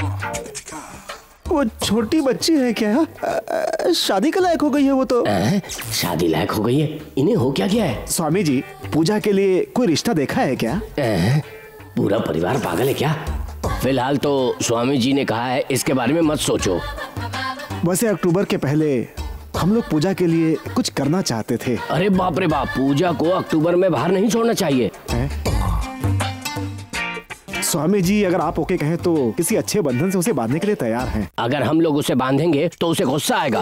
वो छोटी बच्ची है क्या? शादी के लायक हो गई है वो तो। शादी लायक हो गई है? इन्हें हो क्या गया है? स्वामी जी, पूजा के लिए कोई रिश्ता देखा है क्या? पूरा परिवार पागल है क्या? फिलहाल तो स्वामी जी ने कहा है इसके बारे में मत सोचो। वैसे अक्टूबर के पहले हम लोग पूजा के लिए कुछ करना चाहते थे। अरे बाप रे बाप, पूजा को अक्टूबर में बाहर नहीं छोड़ना चाहिए। स्वामी जी, अगर आप ओके कहें तो किसी अच्छे बंधन से उसे बांधने के लिए तैयार हैं। अगर हम लोग उसे बांधेंगे तो उसे गुस्सा आएगा।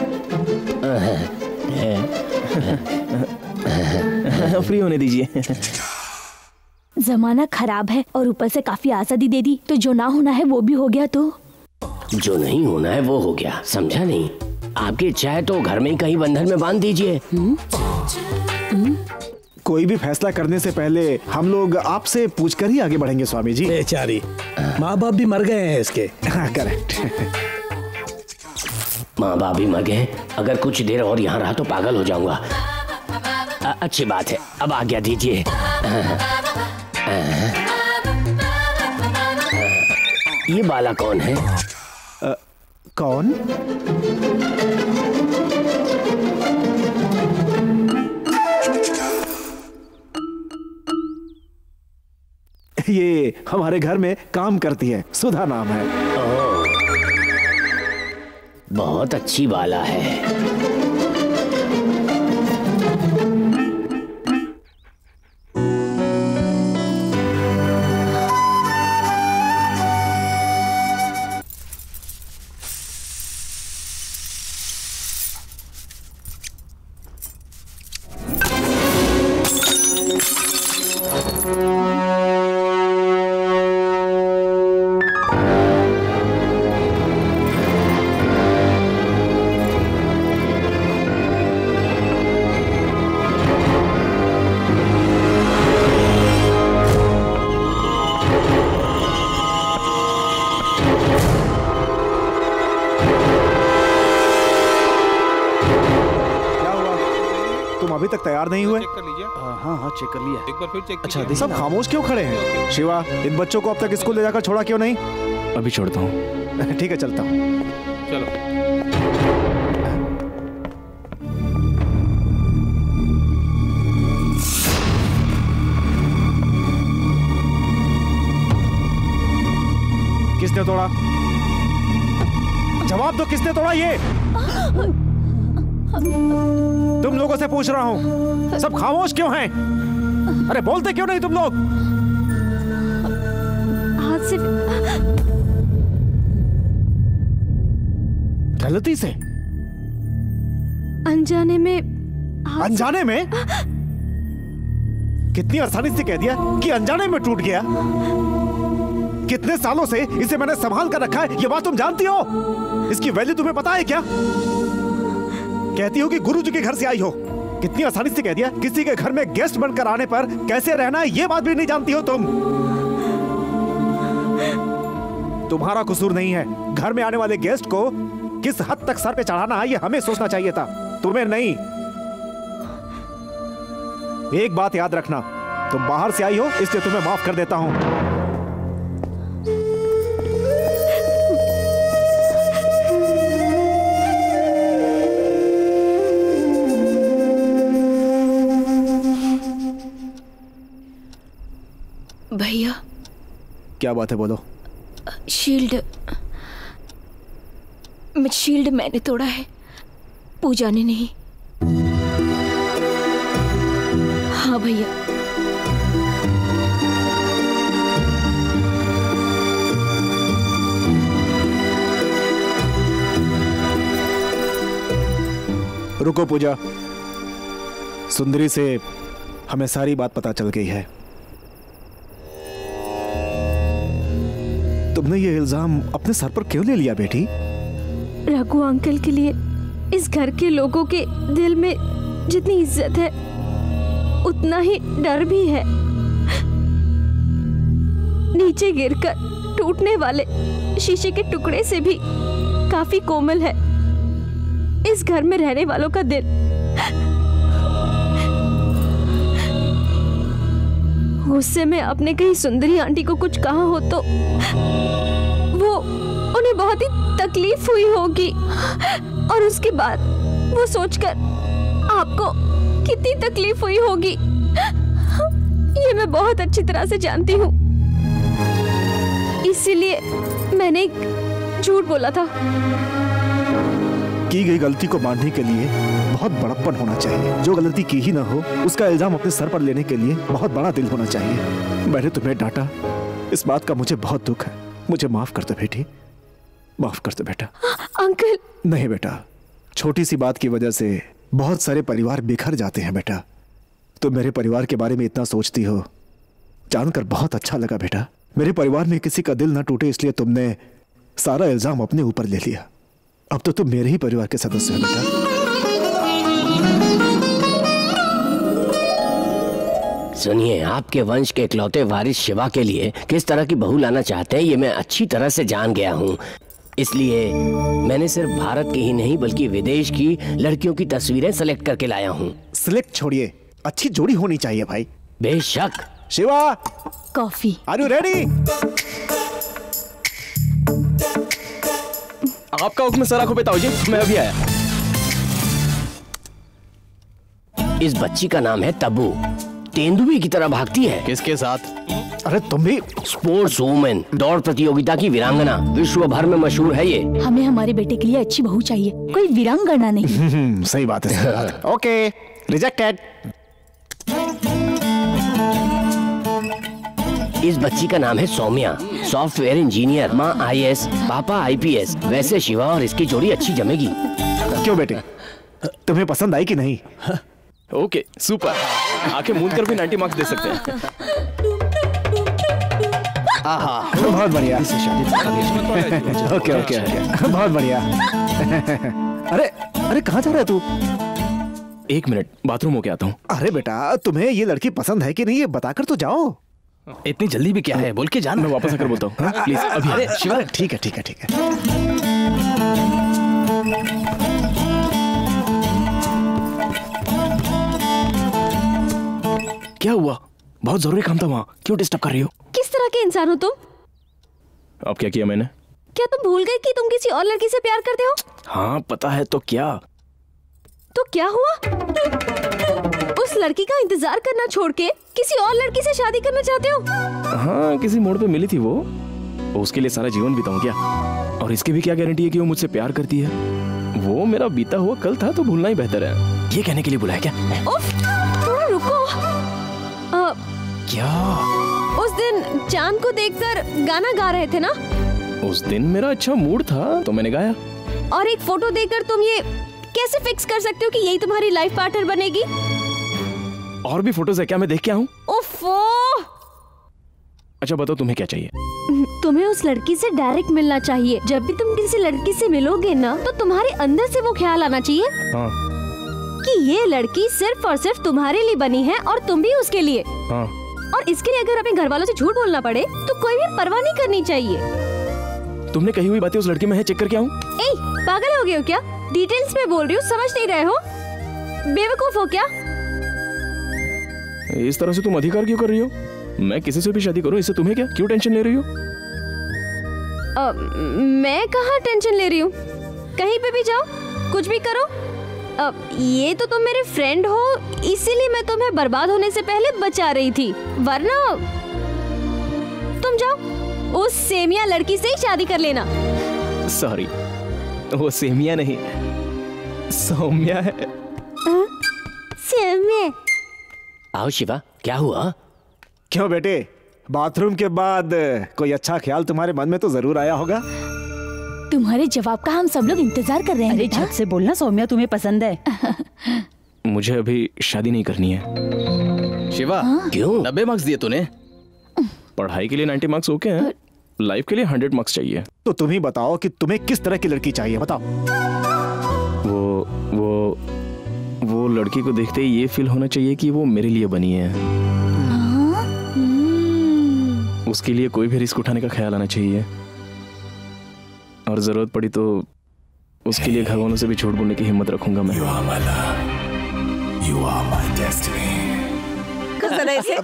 फ्री होने दीजिए। जमाना खराब है और ऊपर से काफी आजादी दे दी, तो जो ना होना है वो भी हो गया। तो जो नहीं होना है वो हो गया, समझा नहीं? आपकी इच्छा है तो घर में ही कहीं बंधन में बांध दीजिए। कोई भी फैसला करने से पहले हम लोग आपसे पूछकर ही आगे बढ़ेंगे स्वामी जी। बेचारी माँ बाप भी मर गए हैं इसके। हाँ, करेक्ट। माँ बाप भी मर गए। अगर कुछ देर और यहाँ रहा तो पागल हो जाऊंगा। अच्छी बात है, अब आज्ञा दीजिए। ये बाला कौन है? कौन? ये हमारे घर में काम करती है, सुधा नाम है। बहुत अच्छी बाला है। अभी तक तैयार नहीं हुए? हाँ चेक कर लिया। एक बार फिर चेक अच्छा, सब खामोश क्यों खड़े हैं? शिवा, इन बच्चों को अब तक स्कूल ले जाकर छोड़ा क्यों नहीं? अभी छोड़ता हूँ। ठीक है, चलता हूँ। चलो। किसने तोड़ा? जवाब दो, किसने तोड़ा ये? तुम लोगों से पूछ रहा हूं, सब खामोश क्यों हैं? अरे बोलते क्यों नहीं तुम लोग? हाथ से गलती से? अनजाने में। अनजाने में? कितनी आसानी से कह दिया कि अनजाने में टूट गया। कितने सालों से इसे मैंने संभाल कर रखा है, ये बात तुम जानती हो? इसकी वैल्यू तुम्हें पता है क्या? कहती हो कि गुरुजी के घर से आई हो। कितनी आसानी से कह दिया किसी के घर में गेस्ट बनकर आने पर कैसे रहना है, ये बात भी नहीं जानती हो तुम। तुम्हारा कसूर नहीं है। घर में आने वाले गेस्ट को किस हद तक सर पे चढ़ाना है, ये हमें सोचना चाहिए था, तुम्हें नहीं। एक बात याद रखना, तुम बाहर से आई हो इसलिए तुम्हें माफ कर देता हूं। भैया। क्या बात है, बोलो। शील्ड मैंने तोड़ा है, पूजा ने नहीं। हाँ भैया। रुको पूजा, सुंदरी से हमें सारी बात पता चल गई है। तुमने ये इल्जाम अपने सर पर क्यों ले लिया बेटी? रघु अंकल के लिए इस घर के लोगों के दिल में जितनी इज्जत है उतना ही डर भी है। नीचे गिरकर टूटने वाले शीशे के टुकड़े से भी काफी कोमल है इस घर में रहने वालों का दिल। गुस्से में आपने कहीं सुंदरी आंटी को कुछ कहा हो तो वो उन्हें बहुत ही तकलीफ हुई होगी, और उसके बाद वो सोचकर आपको कितनी तकलीफ हुई होगी ये मैं बहुत अच्छी तरह से जानती हूँ। इसीलिए मैंने एक झूठ बोला था। की गई गलती को मानने के लिए बहुत बड़प्पन होना चाहिए। जो गलती की ही ना हो उसका इल्जाम अपने सर पर लेने के लिए बहुत बड़ा दिल होना चाहिए। मैंने तुम्हें डांटा, इस बात का मुझे बहुत दुख है। मुझे माफ कर दो बेटी, माफ कर दो बेटा। अंकल। नहीं बेटा, छोटी सी बात की वजह से बहुत सारे परिवार बिखर जाते हैं बेटा। तुम मेरे परिवार के बारे में इतना सोचती हो, जानकर बहुत अच्छा लगा बेटा। मेरे परिवार में किसी का दिल ना टूटे इसलिए तुमने सारा इल्जाम अपने ऊपर ले लिया। अब तो तुम मेरे ही परिवार के सदस्य हो बेटा। सुनिए, आपके वंश के इकलौते वारिस शिवा के लिए किस तरह की बहू लाना चाहते हैं ये मैं अच्छी तरह से जान गया हूँ। इसलिए मैंने सिर्फ भारत की ही नहीं बल्कि विदेश की लड़कियों की तस्वीरें सेलेक्ट करके लाया हूँ। सिलेक्ट छोड़िए, अच्छी जोड़ी होनी चाहिए भाई। बेशक। Shiva, coffee. Are you ready? आपका हुक्म सर आंखों पे ताऊ जी, मैं अभी आया। इस बच्ची का नाम है तब्बू। तेंदुए की तरह भागती है। किसके साथ? अरे तुम भी? स्पोर्ट्स वुमेन, दौड़ प्रतियोगिता की वीरांगना, विश्व भर में मशहूर है ये। हमें हमारे बेटे के लिए अच्छी बहू चाहिए, कोई वीरांगना नहीं। सही बात है। Okay, rejected. इस बच्ची का नाम है सौम्या, सॉफ्टवेयर इंजीनियर, माँ IAS, पापा IPS। वैसे शिवा और इसकी जोड़ी अच्छी जमेगी। क्यों बेटे, तुम्हें पसंद आई कि नहीं? Okay, super. आंखें मूंद कर भी 90 मार्क्स दे सकते हैं। बहुत बढ़िया। ओके ओके, बहुत बढ़िया। अरे अरे, कहाँ जा रहा है तू? 1 मिनट, बाथरूम होके आता हूँ। अरे बेटा, तुम्हें ये लड़की पसंद है कि नहीं ये बताकर तो जाओ। इतनी जल्दी भी क्या है, बोल के जान। मैं वापस आकर बोलता हूँ, प्लीज अभी। अरे शिवा, ठीक है ठीक है ठीक है। क्या हुआ? बहुत जरूरी काम था वहाँ, क्यों डिस्टर्ब कर रही हो? किस तरह के इंसान हो तुम? अब क्या किया मैंने? क्या तुम भूल गए कि तुम किसी और लड़की से प्यार करते हो? हाँ पता है, तो क्या? तो क्या हुआ? उस लड़की का इंतजार करना छोड़ के किसी और लड़की से शादी करना चाहते हो? हाँ, किसी मोड़ पे मिली थी वो, उसके लिए सारा जीवन बिताऊं क्या? और इसकी भी क्या गारंटी है कि वो मुझसे प्यार करती है? वो मेरा बीता हुआ कल था, तो भूलना ही बेहतर है। ये कहने के लिए बुलाया क्या? उफ, थोड़ा रुको। क्या? उस दिन चांद को देखकर गाना गा रहे थे ना? उस दिन मेरा अच्छा मूड था तो मैंने गाया। और एक फोटो देखकर तुम ये कैसे फिक्स कर सकते हो कि यही तुम्हारी लाइफ पार्टनर बनेगी? और भी फोटोज है क्या? मैं देख के आऊं? ओफो! अच्छा बताओ तुम्हें क्या चाहिए? तुम्हें उस लड़की से डायरेक्ट मिलना चाहिए। जब भी तुम किसी लड़की से मिलोगे ना, तो तुम्हारे अंदर से वो ख्याल आना चाहिए हाँ। कि ये लड़की सिर्फ और सिर्फ तुम्हारे लिए बनी है और तुम भी उसके लिए। हाँ। और इसके लिए अगर अपने घर वालों से झूठ बोलना पड़े तो कोई भी परवाह नहीं करनी चाहिए। तुमने कही हुई बातें उस लड़की में है, चेक करके आऊं? ए, पागल हो गए हो क्या? डिटेल्स में बोल रही हूँ, समझ नहीं रहे हो? बेवकूफ हो क्या? इस तरह से तुम अधिकार क्यों कर रही हो? मैं किसी से भी शादी करूं, इससे तुम्हें क्या? क्यों टेंशन ले रही हो? मैं कहाँ टेंशन ले रही हूँ? कहीं पे भी जाओ, कुछ भी करो, ये तो तुम मेरे फ्रेंड हो, इसीलिए मैं तुम्हें बर्बाद होने से पहले बचा रही थी, वरना तुम जाओ उस सेमिया लड़की से ही शादी कर लेना। सॉरी, वो सेमिया नहीं, सौम्या है। सेमिया। आओ शिवा, क्या हुआ? क्यों बेटे, बाथरूम के बाद कोई अच्छा ख्याल तुम्हारे मन में तो जरूर आया होगा। तुम्हारे जवाब का हम सब लोग इंतजार कर रहे हैं। अरे झट से बोलना, सौम्या तुम्हें पसंद है? मुझे अभी शादी नहीं करनी है। शिवा, क्यों? 90 मार्क्स दिए तूने? पढ़ाई के लिए 90 मार्क्स ओके हैं, लाइफ के लिए 100 मार्क्स चाहिए। तो तुम ही बताओ कि तुम्हें किस तरह की लड़की चाहिए, बताओ। वो लड़की को देखते ही ये फील होना चाहिए कि वो मेरे लिए बनी है। उसके लिए कोई भी रिस्क उठाने का ख्याल आना चाहिए, और जरूरत पड़ी तो उसके लिए घर वालों से भी झूठ बोलने की हिम्मत रखूंगा मैं। You are my destiny. किस तरह से?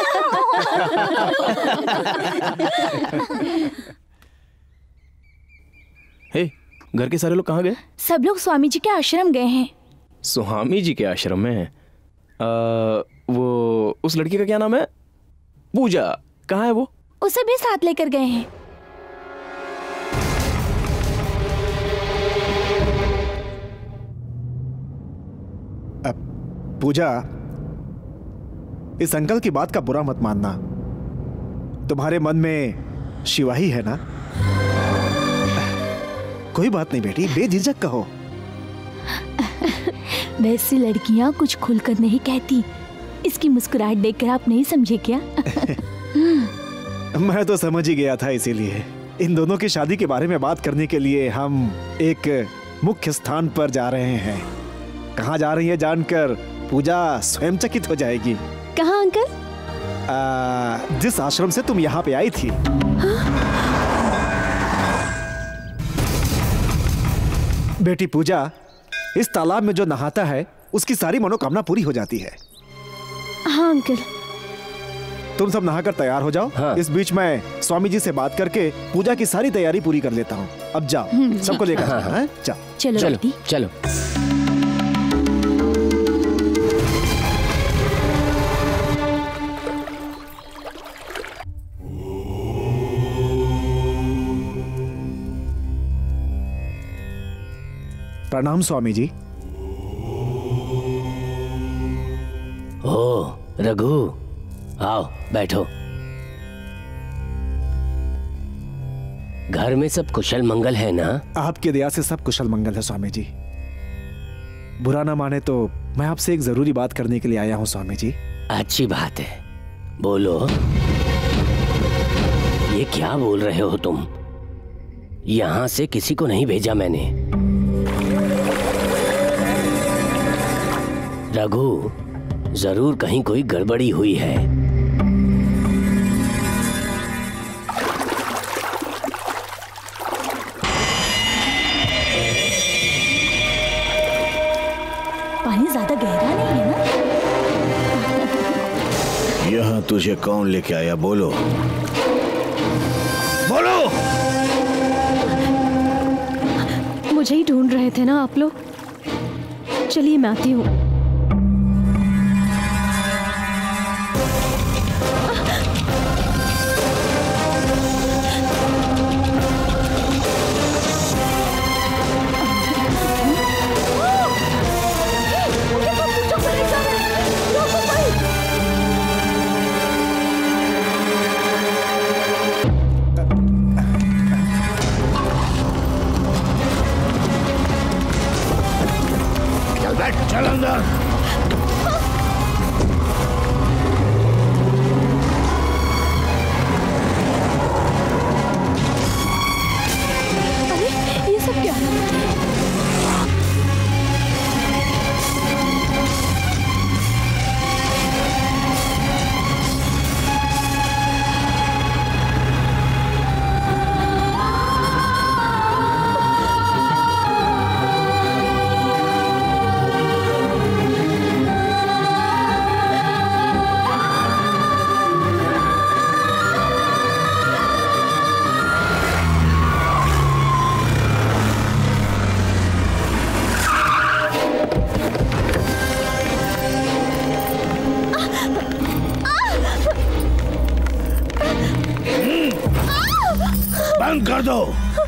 हे, घर के सारे लोग कहाँ गए? सब लोग स्वामी जी के आश्रम गए हैं। स्वामी जी के आश्रम में? वो उस लड़की का क्या नाम है? पूजा, कहाँ है वो? उसे भी साथ लेकर गए हैं। पूजा, इस अंकल की बात का बुरा मत मानना। तुम्हारे मन में शिवा ही है ना? कोई बात नहीं बेटी, बेझिझक कहो। वैसी लड़कियां कुछ खुलकर नहीं कहती। इसकी मुस्कुराहट देखकर आप नहीं समझे क्या? मैं तो समझ ही गया था, इसीलिए इन दोनों की शादी के बारे में बात करने के लिए हम एक मुख्य स्थान पर जा रहे हैं। कहाँ जा रही है जानकर पूजा स्वयं चकित हो जाएगी। कहाँ अंकल? जिस आश्रम से तुम यहाँ पे आई थी। बेटी पूजा, इस तालाब में जो नहाता है उसकी सारी मनोकामना पूरी हो जाती है। हाँ अंकल। तुम सब नहाकर तैयार हो जाओ। हाँ। इस बीच मैं स्वामी जी से बात करके पूजा की सारी तैयारी पूरी कर लेता हूँ। अब जाओ, सबको लेकर हाँ, हाँ। जाओ। चलो चलो, चलो। प्रणाम स्वामी जी। ओ रघु, आओ बैठो। घर में सब कुशल मंगल है ना? आपकी दया से सब कुशल मंगल है स्वामी जी। बुरा ना माने तो मैं आपसे एक जरूरी बात करने के लिए आया हूँ स्वामी जी। अच्छी बात है, बोलो। ये क्या बोल रहे हो तुम? यहां से किसी को नहीं भेजा मैंने। रघु, जरूर कहीं कोई गड़बड़ी हुई है। पानी ज्यादा गहरा नहीं है ना? यहाँ तुझे कौन लेके आया? बोलो बोलो। मुझे ही ढूंढ रहे थे ना आप लोग? चलिए मैं आती हूँ। कर दो।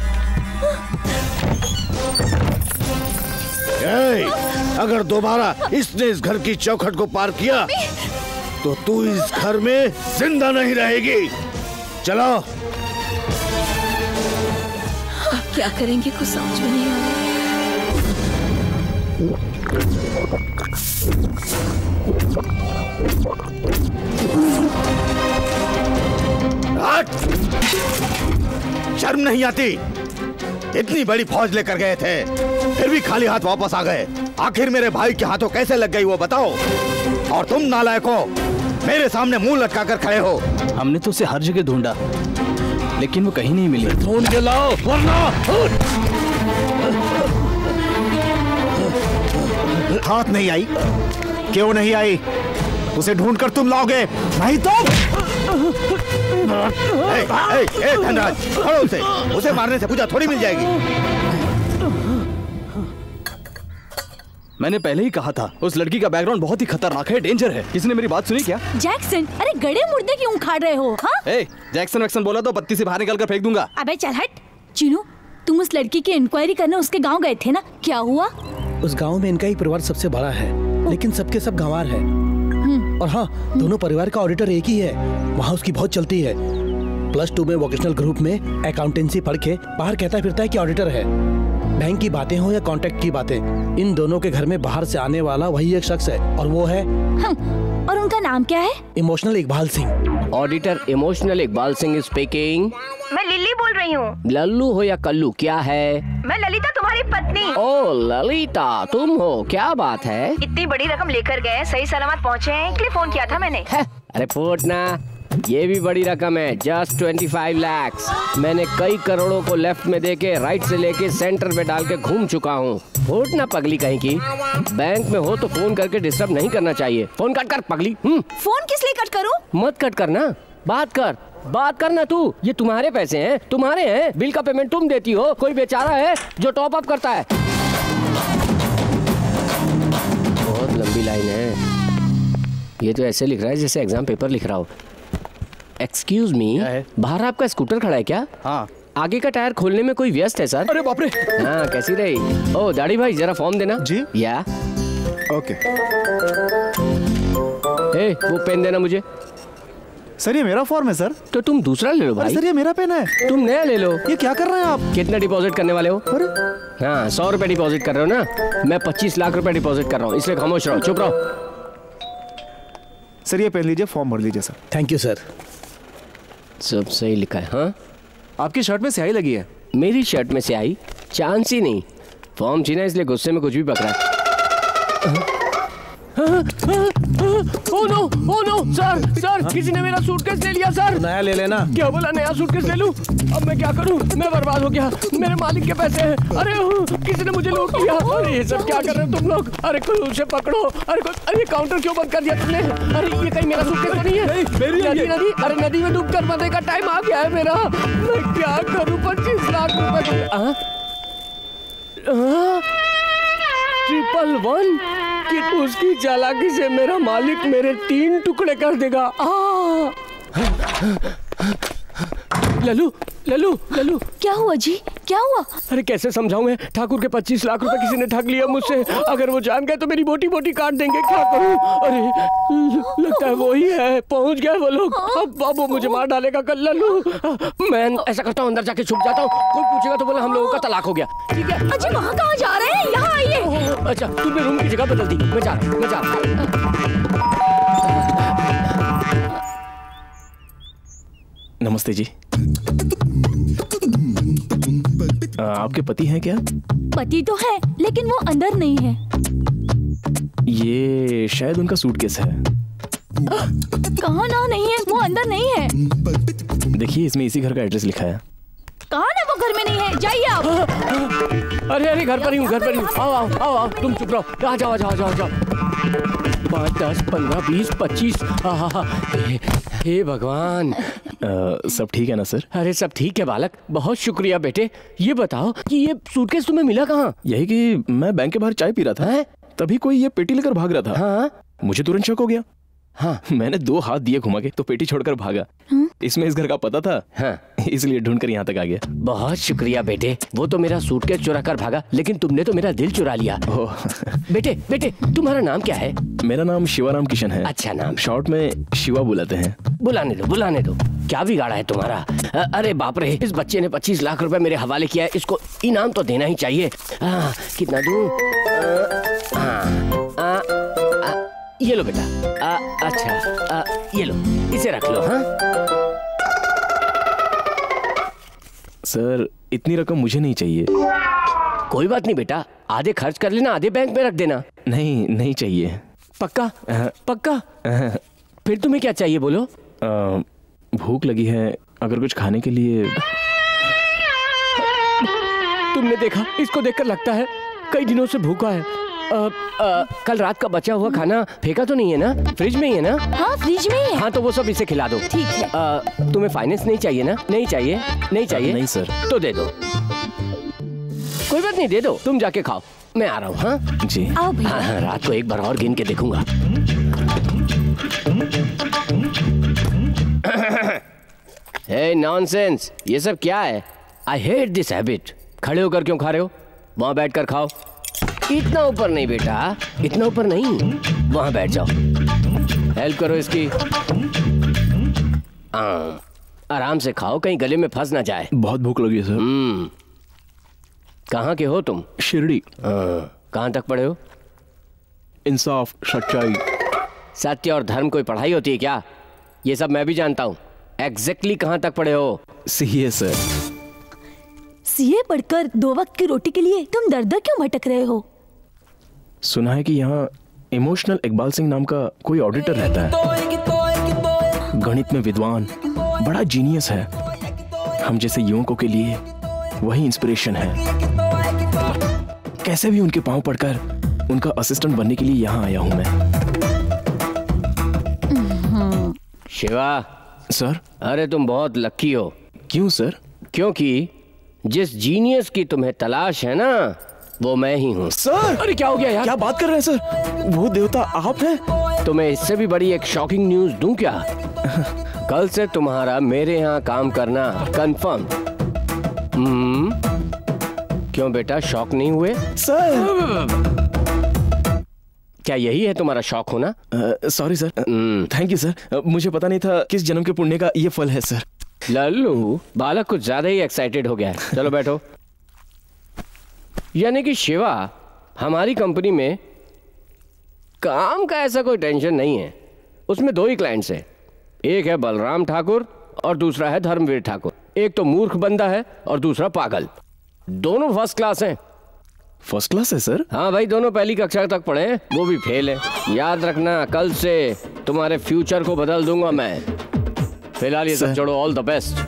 अगर दोबारा इसने इस घर की चौखट को पार किया तो तू इस घर में जिंदा नहीं रहेगी। चलो। क्या करेंगे कुछ समझ में नहीं आ रहा। शर्म नहीं आती? इतनी बड़ी फौज लेकर गए थे, फिर भी खाली हाथ वापस आ गए। आखिर मेरे भाई के हाथों कैसे लग गई वो बताओ। और तुम नालायकों मेरे सामने मुंह लटका कर खड़े हो। हमने तो उसे हर जगह ढूंढा लेकिन वो कहीं नहीं मिली। ढूंढ के लाओ वरना। हाथ नहीं आई? क्यों नहीं आई? उसे ढूंढकर तुम लाओगे, नहीं तो धनराज छोड़ो उसे। उसे मारने से पूजा थोड़ी मिल जाएगी। मैंने पहले ही कहा था उस लड़की का बैकग्राउंड बहुत ही खतरनाक है, डेंजर है। किसी ने मेरी बात सुनी क्या? जैक्सन, अरे गड़े मुर्दे क्यों उखाड़ रहे हो? हाँ? जैक्सन वैक्सन बोला तो पत्ती से बाहर निकाल कर फेंक दूंगा। अबे चल हट। चिनू, तुम उस लड़की की इंक्वायरी करने उसके गांव गए थे ना, क्या हुआ? उस गांव में इनका ही परिवार सबसे बड़ा है, लेकिन सबके सब गंवार है। और हाँ, दोनों परिवार का ऑडिटर एक ही है। वहाँ उसकी बहुत चलती है। +2 में वोकेशनल ग्रुप में अकाउंटेंसी पढ़ के बाहर कहता फिरता है कि ऑडिटर है। बैंक की बातें हो या कॉन्ट्रैक्ट की बातें, इन दोनों के घर में बाहर से आने वाला वही एक शख्स है, और वो है और उनका नाम क्या है? Emotional Iqbal Singh. Auditor emotional Iqbal Singh speaking. मैं लिली बोल रही हूँ। लल्लू हो या कल्लू, क्या है? मैं ललिता, तुम्हारी पत्नी। ओ ललिता, तुम हो? क्या बात है? इतनी बड़ी रकम लेकर गए, सही सलामत पहुँचे हैं, इसलिए फोन किया था मैंने। अरे फूटना, ये भी बड़ी रकम है, जस्ट 25 लाख। मैंने कई करोड़ों को लेफ्ट में देके राइट से लेके सेंटर पे डाल के घूम चुका हूँ। फूटना पगली कहीं की। बैंक में हो तो फोन करके डिस्टर्ब नहीं करना चाहिए। फोन कट कर पगली। फोन किस लिए कट करूं? मत कट करना, बात करना तू। ये तुम्हारे पैसे हैं, तुम्हारे हैं। बिल का पेमेंट तुम देती हो। कोई बेचारा है जो टॉप अप करता है। बहुत लंबी लाइन है। ये तो ऐसे लिख रहा है जैसे एग्जाम पेपर लिख रहा हो। एक्सक्यूज मी, बाहर आपका स्कूटर खड़ा है क्या? हाँ। आगे का टायर खोलने में कोई व्यस्त है सर? अरे बाप रे। हाँ, कैसी रही? ओ दाढ़ी भाई, जरा फॉर्म देना। जी। या ओके। वो पेन देना मुझे। सर ये मेरा फॉर्म है सर। तो तुम दूसरा ले लो भाई। सर ये मेरा पेन है। तुम नया ले लो। ये क्या कर रहे हैं आप? कितना डिपॉजिट करने वाले हो? अरे हाँ, 100 रुपए डिपॉजिट कर रहे हो ना? मैं 25 लाख रुपए डिपॉजिट कर रहा हूँ, इसलिए खामोश रहो, चुप रहो। सर ये पेन लीजिए, फॉर्म भर लीजिए सर। Thank you sir. सब सही लिखा है। हाँ, आपकी शर्ट में स्याही लगी है। मेरी शर्ट में स्याही? चांस ही नहीं। फॉर्म छीना इसलिए गुस्से में कुछ भी पकड़ा है। ओ नो सर, किसी ने मेरा सूटकेस ले लिया सर। नया ले लेना। क्या बोला, नया सूटकेस ले लूं? अब मैं क्या करूं? मैं बर्बाद हो गया। मेरे मालिक के पैसे हैं। अरे किसी ने मुझे लूट लिया। अरे ये सब क्या कर रहे हो तुम लोग? अरे कोई उसे पकड़ो। अरे काउंटर क्यों बंद कर दिया तुमने? अरे ये कहीं मेरा सूटकेस तो नहीं है? नदी, अरे नदी में डूबकर मरने का टाइम आ गया है मेरा। मैं क्या करूं? 25 लाख रुपए। 111 कि उसकी चालाकी से मेरा मालिक मेरे 3 टुकड़े कर देगा। लल्लू लल्लू लल्लू, क्या हुआ जी? क्या हुआ? अरे कैसे समझाऊं मैं? ठाकुर के 25 लाख रुपए किसी ने ठग लिया मुझसे। अगर वो जान गए तो मेरी बोटी बोटी काट देंगे। क्या करूं? अरे लगता है वो ही है, पहुंच गए वो लोग। अब वो मुझे मार डालेगा कल। लल्लू, मैं ऐसा करता हूँ, अंदर जाके छुप जाता हूँ। कोई पूछेगा तो बोला हम लोगों का तलाक हो गया। ठीक है? अजी वहाँ कहाँ जा रहे हैं? यहाँ आइए। अच्छा, तुमने रूम की जगह बदल दी। मैं जा रहा। नमस्ते जी। आपके पति हैं क्या? पति तो है, लेकिन वो अंदर नहीं है। ये शायद उनका सूटकेस है। कहाँ ना नहीं है, वो अंदर नहीं है। देखिए इसमें इसी घर का एड्रेस लिखा है। कहाँ ना, वो घर में नहीं है, जाइए आप। अरे घर पर ही हूँ, घर पर ही हूँ। आओ, तुम चुप रहो। आ जाओ। 5, 10, 15, 20, 25। हे भगवान। सब ठीक है ना सर? अरे सब ठीक है बालक, बहुत शुक्रिया बेटे। ये बताओ कि ये सूटकेस तुम्हें मिला कहाँ? यही कि मैं बैंक के बाहर चाय पी रहा था, तभी कोई ये पेटी लेकर भाग रहा था। हाँ? मुझे तुरंत शक हो गया। हाँ, मैंने 2 हाथ दिए घुमा के तो पेटी छोड़कर भागा। इसमें इस घर का पता था। हाँ। इसलिए ढूंढ कर यहाँ तक आ गया। बहुत शुक्रिया बेटे। वो तो मेरा सूटकेस चुरा कर भागा, लेकिन तुमने तो मेरा दिल चुरा लिया। बेटे बेटे, तुम्हारा नाम क्या है? मेरा नाम शिवाराम किशन है। अच्छा नाम। शॉर्ट में शिवा बुलाते हैं। बुलाने दो बुलाने दो। क्या बिगाड़ा है तुम्हारा? अरे बाप रे, इस बच्चे ने 25 लाख रुपए मेरे हवाले किया है, इसको इनाम तो देना ही चाहिए। कितना दूं? ये लो बेटा। अच्छा ये लो, इसे रख लो। हाँ सर, इतनी रकम मुझे नहीं चाहिए। कोई बात नहीं बेटा, आधे खर्च कर लेना, आधे बैंक में रख देना। नहीं नहीं चाहिए। पक्का? पक्का? फिर तुम्हें क्या चाहिए बोलो? भूख लगी है, अगर कुछ खाने के लिए। तुमने देखा, इसको देखकर लगता है कई दिनों से भूखा है। कल रात का बचा हुआ खाना फेंका तो नहीं है ना? फ्रिज में ही है ना? हाँ फ्रिज में ही है। हाँ तो वो सब इसे खिला दो। ठीक है। तुम्हें फाइनेंस नहीं चाहिए ना? नहीं चाहिए? नहीं चाहिए? नहीं सर। तो दे दो। कोई बात नहीं, दे दो, तुम जाके खाओ, मैं आ रहा हूँ। हाँ जी। आओ भैया। हाँ, रात को एक बार और गिन के देखूंगा। हे नॉनसेंस, ये सब क्या है? I hate this habit. खड़े होकर क्यों खा रहे हो? वहां बैठकर खाओ। इतना ऊपर नहीं बेटा, इतना ऊपर नहीं, वहां बैठ जाओ। हेल्प करो इसकी। आराम से खाओ, कहीं गले में फंस ना जाए। बहुत भूख लगी है सर। कहाँ के हो तुम? शिरडी। कहाँ तक पढ़े हो? इंसाफ, सच्चाई। सत्य और धर्म कोई पढ़ाई होती है क्या? ये सब मैं भी जानता हूँ। एग्जैक्टली कहाँ तक पढ़े हो? CA sir. सीए पढ़कर 2 वक्त की रोटी के लिए तुम दर दर क्यों भटक रहे हो? सुना है कि यहाँ इमोशनल इकबाल सिंह नाम का कोई ऑडिटर रहता है। गणित में विद्वान, बड़ा जीनियस है। हम जैसे युवकों के लिए वही इंस्पिरेशन है। कैसे भी उनके पांव पड़कर उनका असिस्टेंट बनने के लिए यहाँ आया हूँ मैं। शिवा। सर। अरे तुम बहुत लकी हो। क्यों सर? क्योंकि जिस जीनियस की तुम्हें तलाश है ना, वो मैं ही हूँ। सर। अरे क्या हो गया यार? क्या बात कर रहे हैं सर? वो देवता आप हैं? तुम्हें इससे भी बड़ी एक शॉकिंग न्यूज दूं क्या? कल से तुम्हारा मेरे यहाँ काम करना कंफर्म। क्यों बेटा, शॉक नहीं हुए? सर क्या यही है तुम्हारा शौक होना? Sorry sir. Thank you sir. मुझे पता नहीं था किस जन्म के पुण्य का ये फल है सर। लल्लू, बालक कुछ ज्यादा ही एक्साइटेड हो गया है। चलो बैठो। यानी कि शिवा, हमारी कंपनी में काम का ऐसा कोई टेंशन नहीं है। उसमें 2 ही क्लाइंट्स हैं। एक है बलराम ठाकुर और दूसरा है धर्मवीर ठाकुर। एक तो मूर्ख बंदा है और दूसरा पागल। दोनों फर्स्ट क्लास हैं। फर्स्ट क्लास है सर? हाँ भाई, दोनों पहली कक्षा तक पढ़े हैं, वो भी फेल है। याद रखना, कल से तुम्हारे फ्यूचर को बदल दूंगा मैं। फिलहाल ये सब छोड़ो। All the best.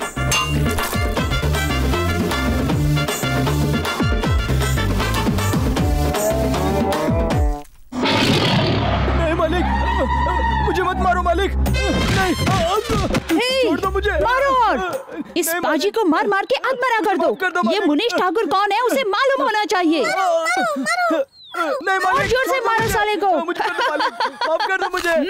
नहीं मालिक, मुझे मत मारो मालिक। नहीं, छोड़ दो मुझे। मारो और इस पाजी को मार मार के आत्महत्या कर दो। ये मुनीश ठाकुर कौन है उसे मालूम होना चाहिए। नहीं मालिक, और जोर से मारो साले को। मुझे माफ कर दो मुझे।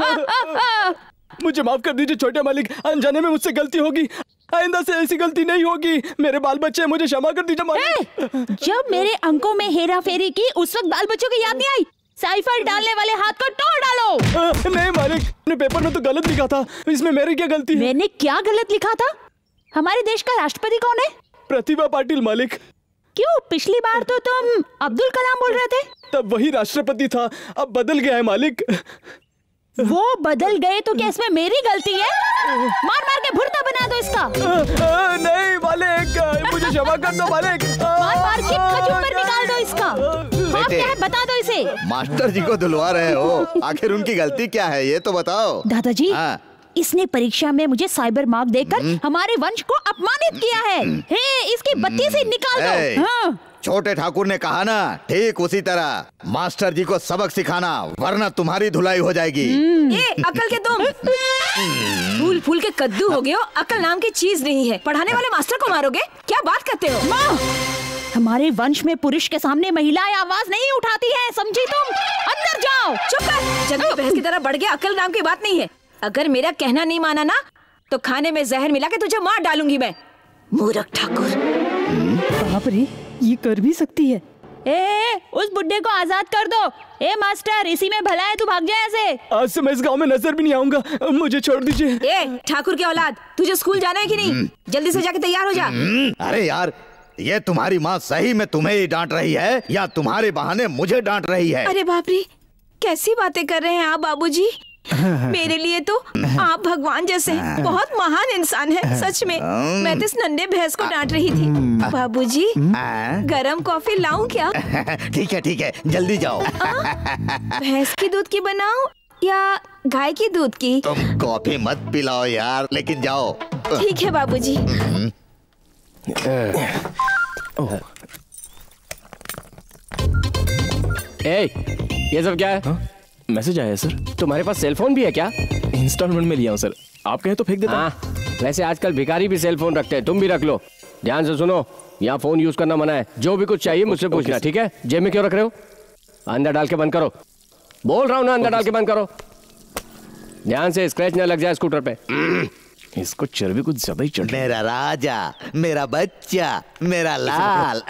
मुझे माफ कर दीजिए छोटे मालिक, अनजाने में मुझसे गलती होगी। आइंदा से ऐसी गलती नहीं होगी। मेरे बाल बच्चे, मुझे क्षमा कर दीजिए मालिक। जब मेरे अंकों में हेरा फेरी की, उस वक्त बाल बच्चों की याद नहीं आई? साइफर डालने वाले हाथ को तोड़ डालो। नहीं मालिक, अपने पेपर में तो गलत लिखा था, इसमें मेरी क्या गलती है? मैंने क्या गलत लिखा था? हमारे देश का राष्ट्रपति कौन है? प्रतिभा पाटिल मालिक। क्यों, पिछली बार तो तुम अब्दुल कलाम बोल रहे थे। तब वही राष्ट्रपति था, अब बदल गया है मालिक। वो बदल गए तो क्या इसमें मेरी गलती है? मार मार के भुर्ता बना दो इसका। नहीं मालिक, मुझे क्षमा कर दो मालिक। मार मार के खजूर निकाल दो इसका। बात क्या है, बता दो इसे। मास्टर जी को धुलवा रहे हो, आखिर उनकी गलती क्या है ये तो बताओ। दादाजी, इसने परीक्षा में मुझे साइबर मार्क देकर हमारे वंश को अपमानित किया है। हे, इसकी बत्ती से निकाल दो। हाँ। छोटे ठाकुर ने कहा ना, ठीक उसी तरह मास्टर जी को सबक सिखाना, वरना तुम्हारी धुलाई हो जाएगी। ये अकल के तुम फूल फूल के कद्दू हो गए हो। अकल नाम की चीज नहीं है। पढ़ाने वाले मास्टर को मारोगे? क्या बात करते हो? माँ, हमारे वंश में पुरुष के सामने महिलाएं आवाज नहीं उठाती हैं, समझी तुम? अंदर जाओ। चुप कर। जब भी बहस की तरह बढ़ गया, अकल नाम की बात नहीं है। अगर मेरा कहना नहीं माना ना, तो खाने में जहर मिला के तुझे मार डालूंगी मैं। मूर्ख ठाकुर। बाप रे, ये कर भी सकती है। ए, उस बुड्ढे को आजाद कर दो। ए मास्टर, इसी में भला है, तू भाग जाए ऐसे। आज से मैं इस गांव में नजर भी नहीं आऊंगा, मुझे छोड़ दीजिए। ए ठाकुर की औलाद, तुझे स्कूल जाना है कि नहीं? जल्दी से जाके तैयार हो जा। अरे यार, ये तुम्हारी माँ सही में तुम्हें ही डांट रही है या तुम्हारे बहाने मुझे डांट रही है? अरे बाप रे, कैसी बातें कर रहे हैं आप बाबूजी। मेरे लिए तो आप भगवान जैसे हैं, बहुत महान इंसान है सच में। मैं तो इस नन्हे भैंस को डांट रही थी। बाबूजी, गरम कॉफी लाऊं क्या? ठीक है, जल्दी जाओ। भैंस की दूध की बनाऊं या गाय की दूध की? तुम कॉफी मत पिलाओ यार, लेकिन जाओ। ठीक है बाबूजी। ये सब क्या है? मैसेज आया है सर। तुम्हारे पास सेल फोन भी है क्या? इंस्टॉलमेंट में लिया हूँ सर, आप कहें तो फेंक देता हूँ। वैसे आजकल भिखारी भी सेल फोन रखते हैं, तुम भी रख लो। ध्यान से सुनो, यहाँ फोन यूज करना मना है। जो भी कुछ चाहिए मुझसे पूछना, ठीक है? जेब में क्यों रख रहे हो? अंदर डाल के बंद करो। बोल रहा हूँ ना, अंदर डाल के बंद करो। ध्यान से, स्क्रैच न लग जाए स्कूटर पे। इसको चर्बी कुछ ज्यादा ही चढ़। मेरा राजा, मेरा बच्चा, मेरा लाल।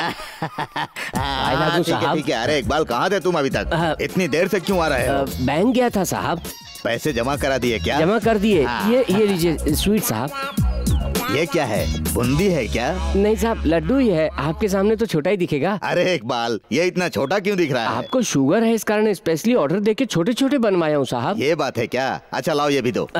ठीक है। अरे इकबाल, कहाँ थे तुम अभी तक? इतनी देर से क्यों आ रहे हो? बैंक गया था साहब। पैसे जमा करा दिए क्या? जमा कर दिए। ये लीजिए स्वीट साहब। ये क्या है, बूंदी है क्या? नहीं साहब, लड्डू ही है। आपके सामने तो छोटा ही दिखेगा। अरे इकबाल, ये इतना छोटा क्यों दिख रहा है? आपको शुगर है, इस कारण स्पेशली ऑर्डर देके छोटे छोटे बनवाया हूँ साहब। ये बात है क्या? अच्छा लाओ, ये भी दो।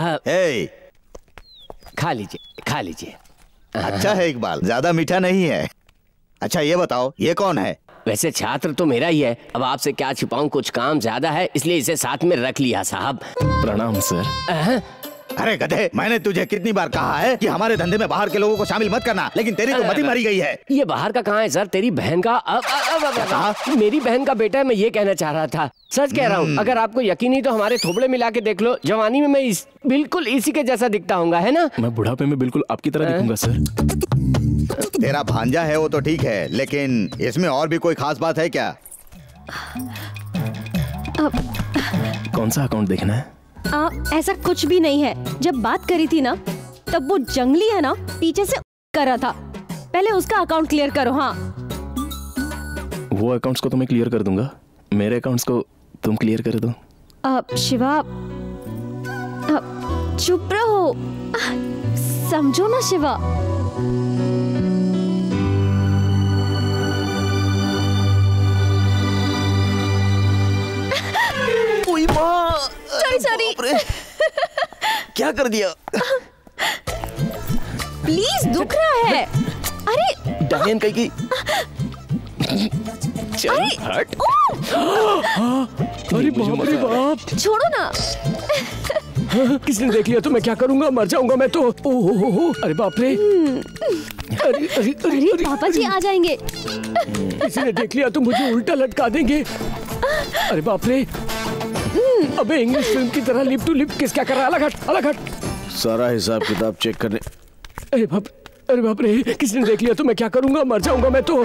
खा लीजिए, खा लीजिए। अच्छा है इकबाल, ज्यादा मीठा नहीं है। अच्छा ये बताओ, ये कौन है? वैसे छात्र तो मेरा ही है, अब आपसे क्या छिपाऊं, कुछ काम ज्यादा है इसलिए इसे साथ में रख लिया साहब। प्रणाम सर। अरे गधे, मैंने तुझे कितनी बार कहा है कि हमारे धंधे में बाहर के लोगों को शामिल मत करना, लेकिन तेरी तो मती मारी गई है। ये बाहर का कहाँ है सर? तेरी बहन का मेरी बहन का बेटा है, मैं ये कहना चाह रहा था। सच कह रहा हूँ, अगर आपको यकीन नहीं तो हमारे थोबड़े मिला के देख लो। जवानी में मैं बिल्कुल इसी के जैसा दिखता हूँ, है ना? मैं बुढ़ापे में बिल्कुल आपकी तरह दिखूंगा सर। तेरा भांजा है वो तो ठीक है, लेकिन इसमें और भी कोई खास बात है क्या? कौन सा अकाउंट देखना है? ऐसा कुछ भी नहीं है। जब बात करी थी ना, तब वो जंगली है ना, पीछे से कर रहा था। पहले उसका अकाउंट क्लियर करो। हाँ, वो अकाउंट्स को तो मैं क्लियर कर दूंगा, मेरे अकाउंट्स को तुम क्लियर कर दो। शिवा, चुप रहो, समझो ना शिवा। सॉरी क्या कर दिया? प्लीज, दुख रहा है। अरे डायन कहीं की। चल हट। अरे बाप रे बाप, छोड़ो ना। किसने देख लिया तो मैं क्या करूंगा? मर जाऊंगा मैं तो। ओहो, अरे बाप रे। अरे पापा जी आ जाएंगे। किसी ने देख लिया तो मुझे उल्टा लटका देंगे। अरे बाप रे। अबे इंग्लिश फिल्म की तरह लिप टू लिप किस क्या कर रहा है? अलग हट, अलग हट। सारा हिसाब किताब चेक करने। अरे बाप रे, किसने देख लिया तो मैं क्या करूंगा? मर जाऊंगा मैं तो।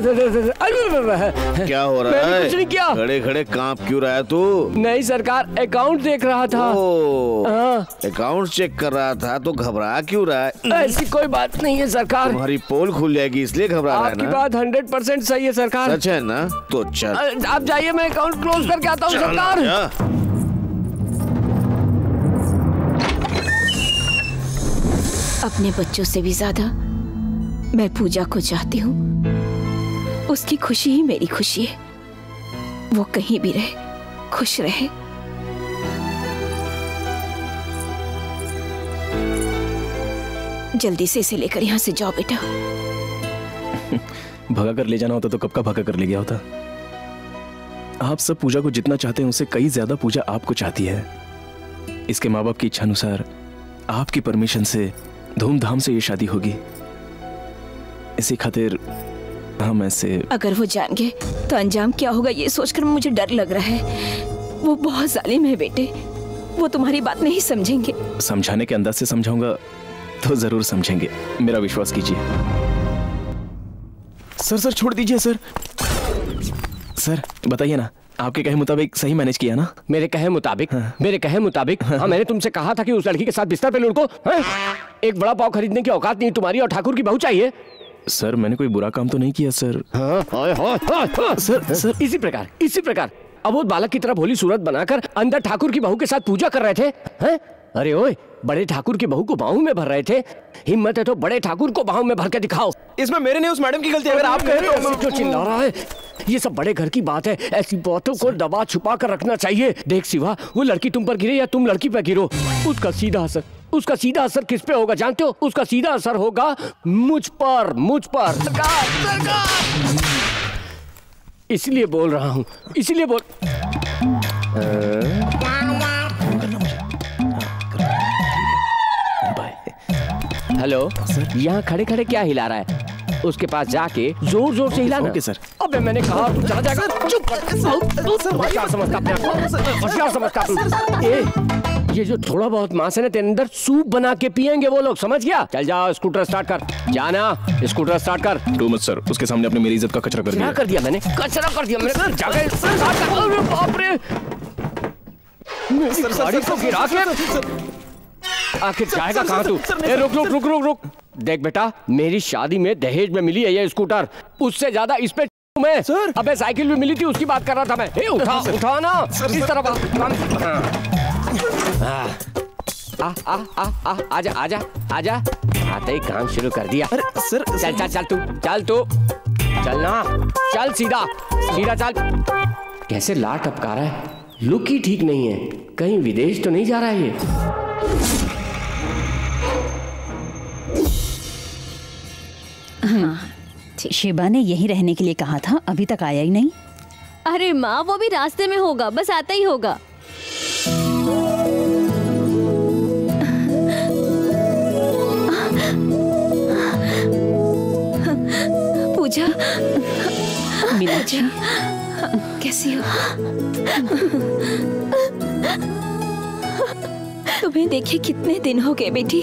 क्या हो रहा है? कुछ नहीं किया। खड़े खड़े कांप क्यों रहा है तू? नहीं सरकार, अकाउंट देख रहा था। अकाउंट चेक कर रहा था तो घबरा क्यों रहा है? ऐसी कोई बात नहीं है सरकार। तुम्हारी पोल खुल जाएगी इसलिए घबरा रहा है ना? आपकी बात 100% सही है सरकार। सच है ना? तो चल आप जाइए, मैं अकाउंट क्लोज करके आता हूँ सरकार। अपने बच्चों से भी ज्यादा मैं पूजा को चाहती हूँ। उसकी खुशी ही मेरी खुशी है। वो कहीं भी रहे, खुश रहे। जल्दी से इसे लेकर यहाँ से जाओ बेटा। भगा कर ले जाना होता तो कब का भगा कर ले गया होता। आप सब पूजा को जितना चाहते हैं उससे कई ज्यादा पूजा आपको चाहती है। इसके माँ बाप की इच्छा अनुसार आपकी परमिशन से धूमधाम से ये शादी होगी। इसी खातिर हम ऐसे। अगर वो जान गए तो अंजाम क्या होगा ये सोचकर मुझे डर लग रहा है। वो बहुत जालिम है बेटे, वो तुम्हारी बात नहीं समझेंगे। समझाने के अंदाज से समझाऊंगा तो जरूर समझेंगे, मेरा विश्वास कीजिए। सर छोड़ दीजिए सर। सर बताइए ना, आपके कहे मुताबिक सही मैनेज किया ना? मेरे कहे मुताबिक? मेरे कहे मुताबिक? हाँ, मैंने तुमसे कहा था कि उस लड़की के साथ बिस्तर पे लुढ़को। एक बड़ा पाव खरीदने की औकात नहीं तुम्हारी और ठाकुर की बहू चाहिए। सर मैंने कोई बुरा काम तो नहीं किया सर। सर इसी प्रकार अबोध बालक की तरह भोली सूरत बनाकर अंदर ठाकुर की बहू के साथ पूजा कर रहे थे। हैं? अरे ओए, बड़े ठाकुर की बहू को बाहों में भर रहे थे। हिम्मत है तो बड़े ठाकुर को बाहों में भर के दिखाओ। इसमें मेरे नहीं उस मैडम की गलती है। अगर आप कहें तो क्यों चिल्ला रहा है? ये सब बड़े घर की बात है, ऐसी बातों को दबा छुपा कर रखना चाहिए। देख शिवा, वो लड़की तुम पर गिरे या तुम लड़की पर गिरो, उसका सीधा असर किस पे होगा जानते हो? उसका सीधा असर होगा मुझ पर। इसलिए बोल रहा हूँ, हेलो, यहाँ खड़े खड़े क्या हिला रहा है? उसके पास जाके जोर जोर से हिलाना। Okay sir. अबे मैंने कहा तू चला जाएगा। चुप। होशियार समझता अपने आप को, होशियार समझता तू। ये जो थोड़ा बहुत मांस है ना तेरे अंदर, सूप बना के पियेंगे वो लोग, समझ गया? चल जाओ, स्कूटर स्टार्ट कर। जाना, स्कूटर स्टार्ट कर। टू मच सर, उसके सामने अपने मेरी इज्जत का कचरा कर दिया। क्या कर दिया मैंने? कचरा कर दिया मैंने? जाके बाप रे, गाड़ी को गिरा के आखिर जाएगा कहाँ तू? रुक। देख बेटा, मेरी शादी में दहेज में मिली है ये स्कूटर, उससे ज्यादा इस पे मैं सर। अबे साइकिल भी मिली थी, उसकी बात कर रहा था मैं। उठा ना इस तरफ। आजा। आते ही काम शुरू कर दिया। अरे सर, चल ना, चल सीधा चल। कैसे लाट टपका रहा है, लुक ही ठीक नहीं है। कहीं विदेश तो नहीं जा रहा है ये? शिवा ने यहीं रहने के लिए कहा था, अभी तक आया ही नहीं। अरे माँ, वो भी रास्ते में होगा, बस आता ही होगा। पूजा, मीनाक्षी कैसी हो? तुम्हें देखे कितने दिन हो गए बेटी।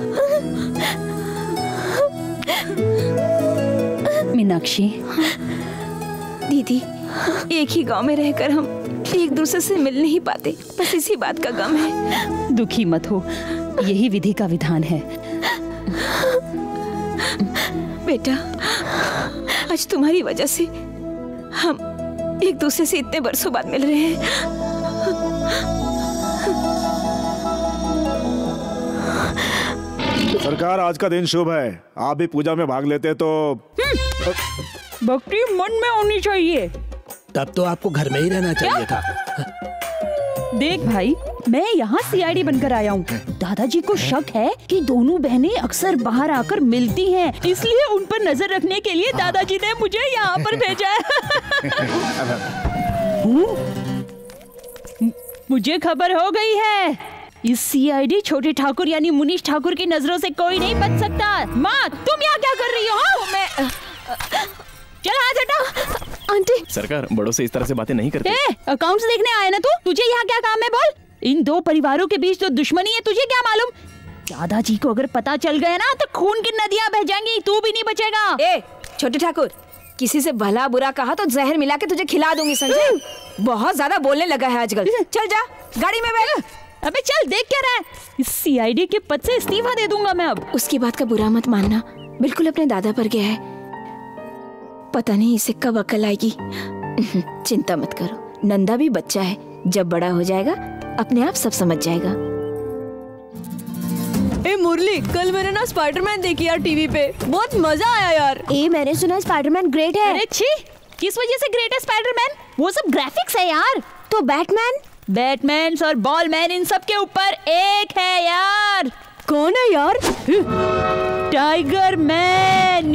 मीनाक्षी दीदी, एक ही गांव में रहकर हम एक दूसरे से मिल नहीं पाते, बस इसी बात का गम है। दुखी मत हो, यही विधि का विधान है। बेटा, आज तुम्हारी वजह से हम एक दूसरे से इतने बरसों बाद मिल रहे हैं। सरकार, आज का दिन शुभ है, आप भी पूजा में भाग लेते तो। भक्ति मन में होनी चाहिए। तब तो आपको घर में ही रहना चाहिए था। देख भाई, मैं यहाँ सीआईडी बनकर आया हूँ। दादाजी को शक है कि दोनों बहनें अक्सर बाहर आकर मिलती हैं, इसलिए उन पर नजर रखने के लिए दादाजी ने मुझे यहाँ पर भेजा है। मुझे खबर हो गई है, इस सीआईडी छोटे ठाकुर यानी मुनीश ठाकुर की नजरों से कोई नहीं बच सकता। माँ, तुम यहाँ क्या कर रही हो? मैं चला हटा। आंटी, सरकार, बड़ों से इस तरह से बातें नहीं करते। अकाउंट्स देखने आए ना तू? तुझे यहाँ क्या काम है बोल? इन दो परिवारों के बीच तो दुश्मनी है, तुझे क्या मालूम? दादाजी को अगर पता चल गया ना तो खून की नदियाँ बह जाएंगी, तू भी नहीं बचेगा। ए छोटे ठाकुर, किसी से भला बुरा कहा तो जहर मिला के तुझे खिला दूंगी, समझे? बहुत ज्यादा बोलने लगा है आजकल। चल जा, गाड़ी में बैठ। अबे चल, देख क्या रहा है? इस सीआईडी के पद से इस्तीफा दे दूंगा मैं अब। उसकी बात का बुरा मत मानना, बिल्कुल अपने दादा पर गया है, पता नहीं इसे कब अकल आएगी। चिंता मत करो, नंदा भी बच्चा है, जब बड़ा हो जाएगा अपने आप सब समझ जाएगा। ए मुरली, कल मैंने ना स्पाइडरमैन देखी यार टीवी पे, बहुत मजा आया यार। मैंने सुना स्पाइडरमैन ग्रेट है। अरे छी, किस वजह से ग्रेट है स्पाइडरमैन? वो सब ग्राफिक्स है यार। तो बैटमैन और बॉलमैन इन सब के ऊपर एक है यार। कौन है यार? Tiger man.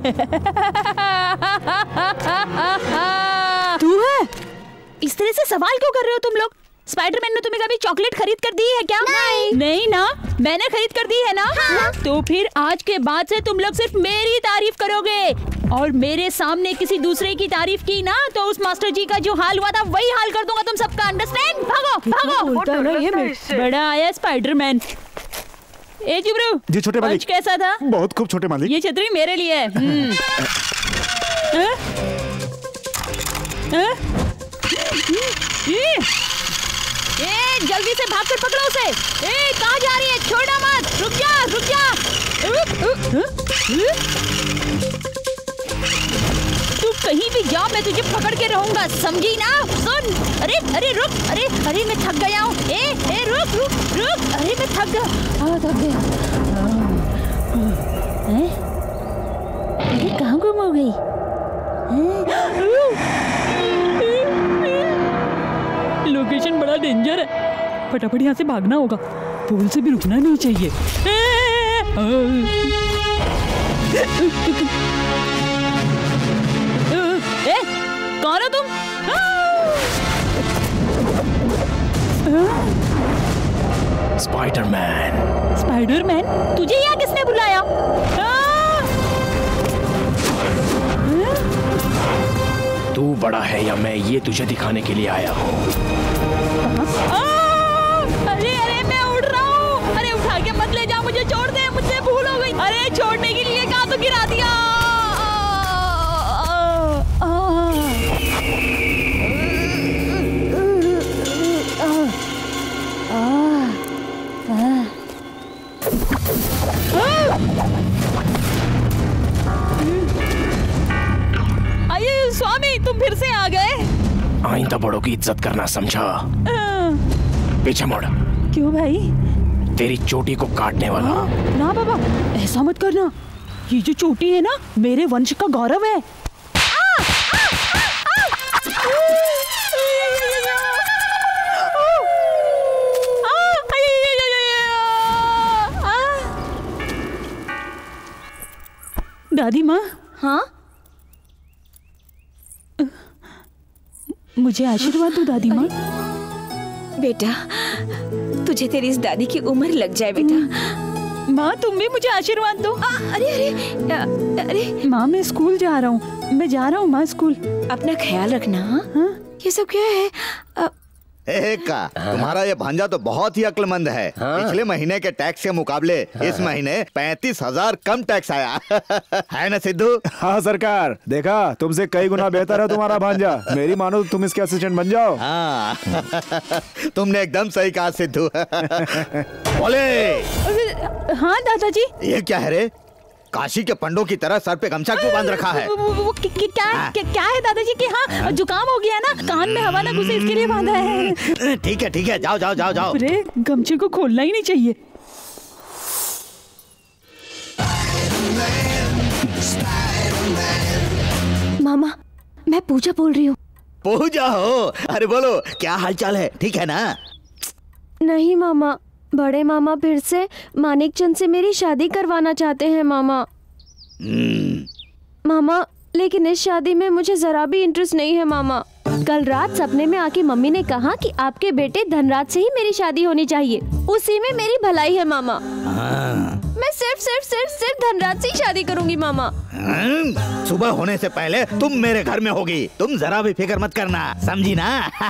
तू है? इस तरह से सवाल क्यों कर रहे हो तुम लोग? स्पाइडरमैन ने तुम्हें कभी चॉकलेट खरीद कर दी है क्या? नहीं ना, मैंने खरीद कर दी है ना। हाँ। तो फिर आज के बाद से तुम लोग सिर्फ मेरी तारीफ करोगे, और मेरे सामने किसी दूसरे की तारीफ की ना तो उस मास्टर जी का जो हाल हुआ था वही हाल कर दूंगा तुम सबका। अंडरस्टैंड? भागो। बड़ा आया स्पाइडरमैन। ए जुबरू जी छोटे मालिक, कैसा था? बहुत खूब छोटे मालिक। ये छतरी मेरे लिए है। जल्दी से भाग कर पकड़ो उसे। कहाँ जा रही है? छोड़ना मत, रुक जा रुक जा। तू कहीं भी जा, मैं तुझे पकड़ के रहूंगा, समझी ना? सुन, अरे अरे रुक, अरे अरे मैं थक गया हूँ। रुक रुक रुक, अरे मैं थक गया। अरे कहाँ गुम हो गई? लोकेशन बड़ा डेंजर है, फटाफट यहाँ से भागना होगा, पुल से भी रुकना नहीं चाहिए। कौन हो तुम? स्पाइडरमैन। स्पाइडरमैन? तुझे यहाँ किसने बुलाया? तू बड़ा है या मैं, ये तुझे दिखाने के लिए आया हूँ। अरे अरे मैं उड़ रहा हूँ। अरे उठा के मत ले जा, मुझे छोड़ दे, मुझसे भूल हो गई। अरे छोड़ने के लिए कहाँ तो गिरा दिया। अरे स्वामी, तुम फिर से आ गए। आइंदा बड़ों की इज्जत करना समझा। पीछे मुड़। क्यों भाई? तेरी चोटी को काटने वाला। ना बाबा, ऐसा मत करना। ये जो चोटी है ना, मेरे वंश का गौरव है। दादी माँ। हाँ? मुझे आशीर्वाद दो दादी माँ। बेटा, तुझे तेरी इस दादी की उम्र लग जाए बेटा। माँ, तुम भी मुझे आशीर्वाद दो। अरे अरे अरे माँ, मैं स्कूल जा रहा हूँ। मैं जा रहा हूँ माँ स्कूल। अपना ख्याल रखना। हाँ? ये सब क्या है? तुम्हारा ये भांजा तो बहुत ही अक्लमंद है। पिछले महीने के टैक्स के मुकाबले इस महीने 35,000 कम टैक्स आया। है ना सिद्धू? हाँ सरकार, देखा, तुमसे कई गुना बेहतर है तुम्हारा भांजा। मेरी मानो तो तुम इसके असिस्टेंट बन जाओ। हाँ तुमने एकदम सही कहा सिद्धू। बोले। हाँ दादाजी। ये क्या है रे? काशी के पंडों की तरह सर पे गमछा क्यों बांध रखा है? वो क्या है दादाजी कि हाँ जुकाम हो गया ना, कान में हवा ना घुसे, इसके लिए बांधा है। ठीक है, जाओ जाओ जाओ जाओ। अरे गमछे को खोलना ही नहीं चाहिए। मामा, मैं पूजा बोल रही हूँ। पूजा हो? अरे बोलो, क्या हालचाल है? ठीक है ना? नहीं मामा, बड़े मामा फिर से मानिक चंद से मेरी शादी करवाना चाहते हैं मामा। मामा, लेकिन इस शादी में मुझे जरा भी इंटरेस्ट नहीं है मामा। कल रात सपने में आके मम्मी ने कहा कि आपके बेटे धनराज से ही मेरी शादी होनी चाहिए, उसी में मेरी भलाई है मामा। मैं सिर्फ धनराज से ही शादी करूंगी मामा। सुबह होने से पहले तुम मेरे घर में होगी, तुम जरा भी फिक्र मत करना, समझी ना?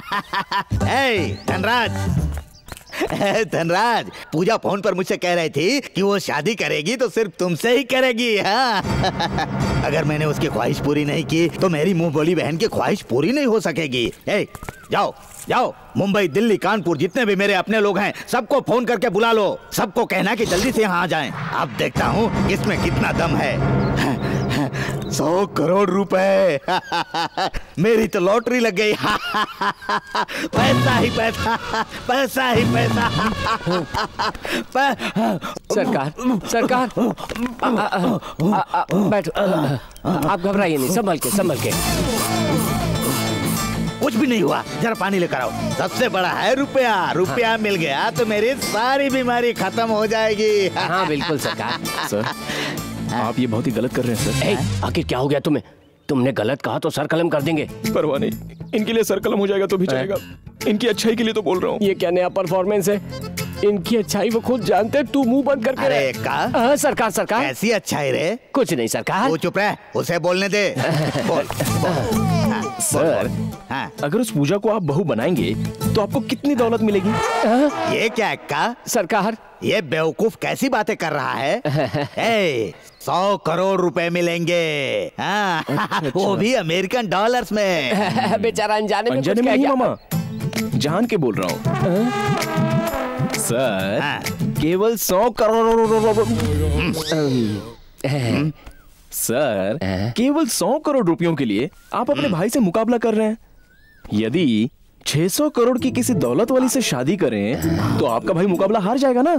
धनराज, पूजा फोन पर मुझसे कह रही थी कि वो शादी करेगी तो सिर्फ तुमसे ही करेगी। हाँ? अगर मैंने उसकी ख्वाहिश पूरी नहीं की तो मेरी मुंह बोली बहन की ख्वाहिश पूरी नहीं हो सकेगी। जाओ जाओ, मुंबई, दिल्ली, कानपुर जितने भी मेरे अपने लोग हैं सबको फोन करके बुला लो। सबको कहना कि जल्दी से यहाँ आ जाएं। अब देखता हूँ इसमें कितना दम है। 100 करोड़ रुपए। मेरी तो लॉटरी लग गई। पैसा ही पैसा, पैसा ही पैसा। सरकार, सरकार, बैठो, आप घबराइए नहीं, संभल के। कुछ भी नहीं हुआ, जरा पानी लेकर आओ। सबसे बड़ा है रुपया। रुपया मिल गया तो मेरी सारी बीमारी खत्म हो जाएगी। हाँ बिल्कुल सरकार। सर, आप ये बहुत ही गलत कर रहे हैं सर। आखिर क्या हो गया तुम्हें? तुमने गलत कहा तो सर कलम कर देंगे। परवाह नहीं, इनके लिए सर कलम हो जाएगा तो भी चलेगा। इनकी अच्छाई के लिए तो बोल रहा हूँ। ये क्या नया परफॉर्मेंस है? इनकी अच्छाई वो खुद जानते, तू मुंह बंद करके। अरे का? सरकार ऐसी अच्छाई रे? कुछ नहीं सरकार। वो चुप रहे, उसे बोलने दे। बोल। सर, अगर उस पूजा को आप बहू बनाएंगे तो आपको कितनी दौलत मिलेगी? ये क्या का? सरकार, ये बेवकूफ कैसी बातें कर रहा है? 100 करोड़ रुपए मिलेंगे। हाँ, वो भी अमेरिकन डॉलर्स में। बेचारा अनजाने में अनजाने कुछ में कह नहीं गया। मामा, जान के बोल रहा हूँ सर। केवल 100 करोड़ सर, केवल 100 करोड़ रुपयों के लिए आप अपने भाई से मुकाबला कर रहे हैं। यदि 600 करोड़ की किसी दौलत वाली से शादी करें तो आपका भाई मुकाबला हार जाएगा ना।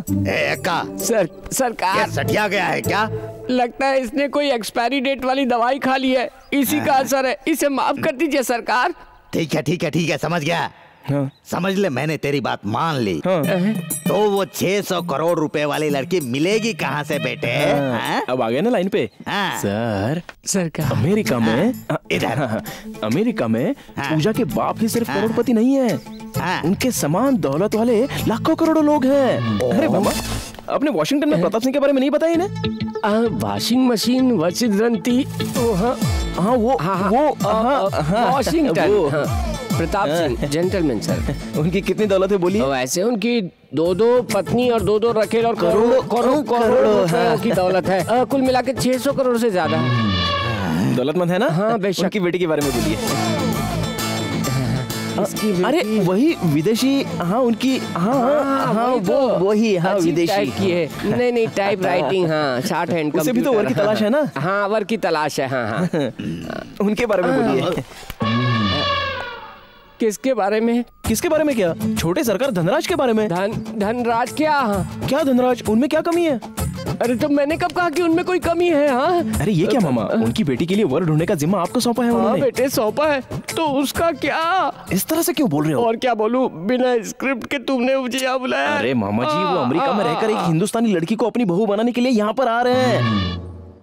सरकार सटिया गया है क्या? लगता है इसने कोई एक्सपायरी डेट वाली दवाई खा ली है, इसी का असर है। इसे माफ कर दीजिए सरकार। ठीक है ठीक है ठीक है, समझ गया। हाँ। समझ ले, मैंने तेरी बात मान ली। हाँ। तो वो 600 करोड़ रुपए वाली लड़की मिलेगी कहाँ से बेटे? हाँ। अब आ गए ना लाइन पे। हाँ। सर सरकार अमेरिका में इधर अमेरिका में पूजा के बाप ही सिर्फ करोड़पति नहीं है, उनके समान दौलत वाले लाखों करोड़ों लोग हैं। अरे मामा, अपने वाशिंगटन में प्रताप सिंह के बारे में नहीं पता इन्हें? वॉशिंग मशीन वशिष्ठंती Washington Pratap Singh gentleman sir. उनकी कितनी दौलत है बोलिए? वैसे उनकी 2 पत्नी और 2 रखेल और करोड़ों की दौलत है। कुल मिला के 600 करोड़ से ज्यादा दौलतमंद है ना। हाँ बेशक। उनकी बेटी के बारे में बोलिए। अरे वही विदेशी। हाँ उनकी वही विदेशी की है। नहीं टाइप राइटिंग। हाँ शॉर्ट हैंड। उसे भी तो वर्क की तलाश है ना। हाँ वर्क की तलाश है। हाँ उनके बारे में बोलिए। किसके बारे में? किसके बारे में? क्या छोटे सरकार धनराज के बारे में? धनराज क्या धनराज? उनमें क्या कमी है? अरे तो मैंने कब कहा कि उनमें कोई कमी है? हाँ अरे ये क्या मामा, उनकी बेटी के लिए वर ढूंढने का जिम्मा आपको सौंपा है उन्होंने। बेटे सौंपा है तो उसका क्या? इस तरह से क्यों बोल रहे हो? और क्या बोलूं, बिना स्क्रिप्ट के तुमने मुझे यहाँ बुलाया। अरे मामा जी, वो अमेरिका में रहकर एक हिंदुस्तानी लड़की को अपनी बहू बनाने के लिए यहाँ पर आ रहे हैं।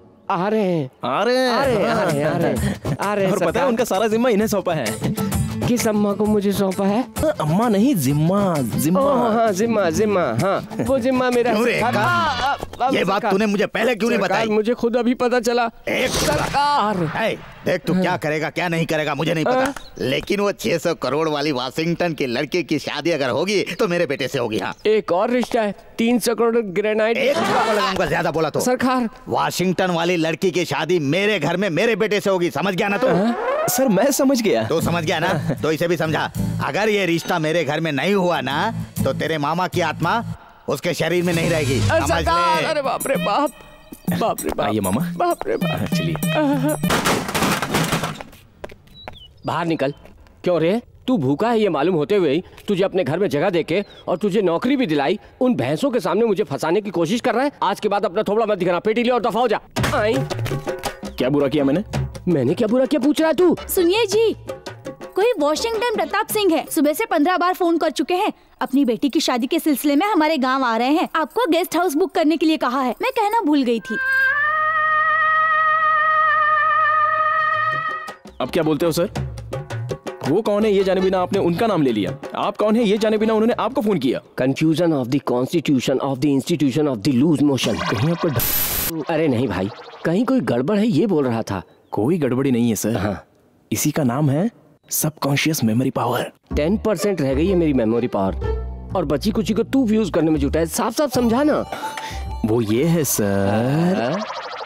और पता है उनका सारा जिम्मा इन्हें सौंपा है। किस अम्मा को मुझे सौंपा है? अम्मा नहीं, जिम्मा। हाँ जिम्मा। हाँ वो जिम्मा मेरा। ये बात तूने मुझे पहले क्यों नहीं बताई? मुझे खुद अभी पता चला। सरकार देख तू क्या करेगा क्या नहीं करेगा मुझे नहीं पता, लेकिन वो 600 करोड़ वाली वाशिंगटन की लड़के की शादी अगर होगी तो मेरे बेटे से होगी। हाँ एक और रिश्ता है, 300 करोड़ ग्रेनाइट। एक लगाऊंगा ज्यादा बोला तो। सरकार वाशिंगटन वाली लड़की की शादी मेरे घर में मेरे बेटे से होगी, समझ गया ना तू? सर मैं समझ गया। तो समझ गया ना, तो इसे भी समझा। अगर ये रिश्ता मेरे घर में नहीं हुआ ना तो तेरे मामा की आत्मा उसके शरीर में नहीं रहेगी, समझ ले। अरे बाप रे बाप, बाप रे बाप। आइए मामा, बाप रे बाप। चलिए बाहर निकल। क्यों रे, तू भूखा है ये मालूम होते हुए ही तुझे अपने घर में जगह देके और तुझे नौकरी भी दिलाई, उन भैंसों के सामने मुझे फंसाने की कोशिश कर रहा है। आज के बाद अपना थोड़ा मत दिखाना, पेटी ले और दफा हो जा। आई क्या बुरा किया मैंने क्या बुरा किया पूछ रहा है तू? सुनिए जी, कोई वॉशिंगटन प्रताप सिंह है, सुबह से 15 बार फोन कर चुके हैं। अपनी बेटी की शादी के सिलसिले में हमारे गांव आ रहे हैं। आपको गेस्ट हाउस बुक करने के लिए कहा है। मैं कहना भूल गई थी। अब क्या बोलते हो सर? वो कौन है ये जाने बिना आपने उनका नाम ले लिया। आप कौन है ये जाने बिना उन्होंने आपको फोन किया। Confusion of the constitution of the institution of the loose motion. कहीं आपको अरे नहीं भाई, कहीं कोई गड़बड़ है ये बोल रहा था। कोई गड़बड़ी नहीं है सर। हाँ इसी का नाम है सबकॉन्शियस मेमोरी पावर। 10% रह गई है मेरी मेमोरी पावर और बची कुची को तू फ्यूज करने में जुटा है। साफ साफ समझा ना। वो ये है सर,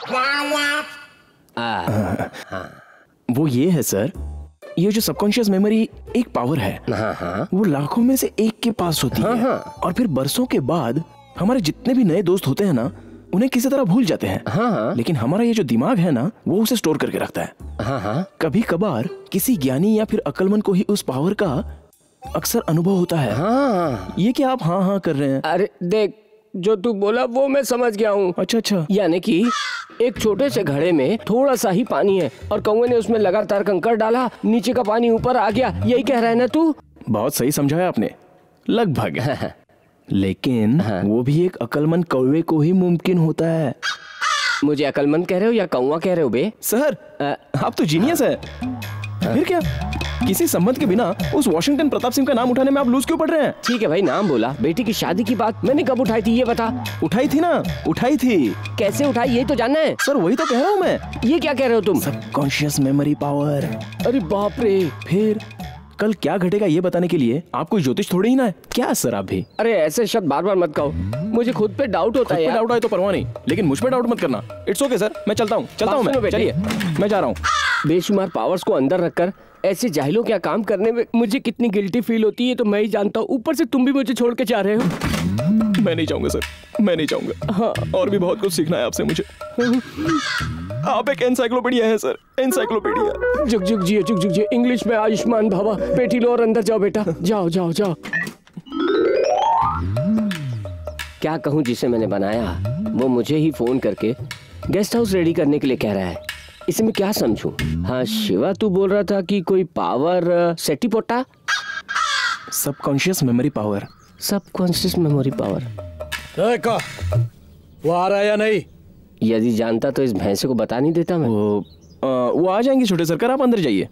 वो ये है सर, ये जो सबकॉन्शियस मेमोरी एक पावर है, वो लाखों में से एक के पास होती है। और फिर बरसों के बाद हमारे जितने भी नए दोस्त होते हैं ना, उन्हें किसी तरह भूल जाते हैं। लेकिन हमारा ये जो दिमाग है ना, वो उसे स्टोर करके रखता है। कभी कभार किसी ज्ञानी या फिर अक्लमंद को ही उस पावर का अक्सर अनुभव होता है। ये क्या आप हाँ कर रहे हैं? अरे देख, जो तू बोला वो मैं समझ गया हूँ। अच्छा। यानी कि एक छोटे से घड़े में थोड़ा सा ही पानी है और कौवे ने उसमें लगातार कंकड़ डाला, नीचे का पानी ऊपर आ गया। यही कह रहा है ना तू? बहुत सही समझाया आपने, लगभग। लेकिन वो भी एक अक्लमंद कौवे को ही मुमकिन होता है। मुझे अक्लमंद कह रहे हो या कौवा कह रहे हो बे? सर आप तो जीनियस है। फिर क्या, किसी संबंध के बिना उस वॉशिंगटन प्रताप सिंह का नाम उठाने में आप लूज क्यों पड़ रहे हैं? ठीक है भाई, नाम बोला। बेटी की शादी की बात मैंने कब उठाई थी ये बता। उठाई थी ना, उठाई थी। कैसे उठाई यही तो जानना है। सर वही तो कह रहा हूँ मैं। ये क्या कह रहे हो तुम? Subconscious memory power. अरे बाप रे। फिर कल क्या घटेगा ये बताने के लिए आप कोई ज्योतिष थोड़े ही ना है क्या सर आप भी? अरे ऐसे शब्द बार बार मत कहो, मुझे खुद पे डाउट होता है। डाउट आए तो परवाह नहीं, लेकिन मुझ पे डाउट मत करना। इट्स ओके सर, मैं चलता हूँ मैं। चलिए मैं जा रहा हूँ। बेशुमार पावर्स को अंदर रखकर ऐसे जाहिलों क्या काम करने में मुझे कितनी गिल्टी फील होती है तो मैं ही जानता हूँ। ऊपर से तुम भी मुझे छोड़ के जा रहे हो। मैं नहीं जाऊंगा सर, मैं नहीं जाऊंगा। हाँ, और भी बहुत कुछ सीखना है आपसे मुझे। आप एक एनसाइक्लोपीडिया है सर, एनसाइक्लोपीडिया। जुग जुग जियो, इंग्लिश में आयुष्मान भवा। पेटी लो और अंदर जाओ बेटा, जाओ जाओ जाओ। क्या कहूँ जिसे मैंने बनाया वो मुझे ही फोन करके गेस्ट हाउस रेडी करने के लिए कह रहा है। इसे मैं क्या समझूं? हाँ शिवा, तू बोल रहा था कि कोई पावर सेटिपोटा। Subconscious memory power. Subconscious memory power. वो आ रहा है या नहीं? यदि जानता तो इस भैंसे को बता नहीं देता मैं। वो आ जाएंगे छोटे सरकार, आप अंदर जाइए।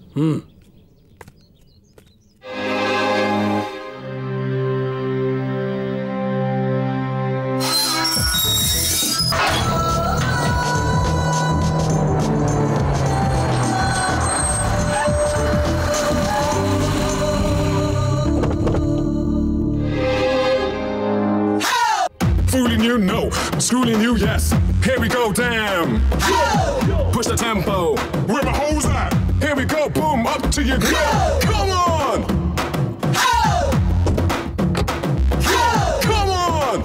Schooling you, yes. Here we go, damn. Push the tempo. Where my hoes at? Here we go, boom, up to your go. Come on. Come on.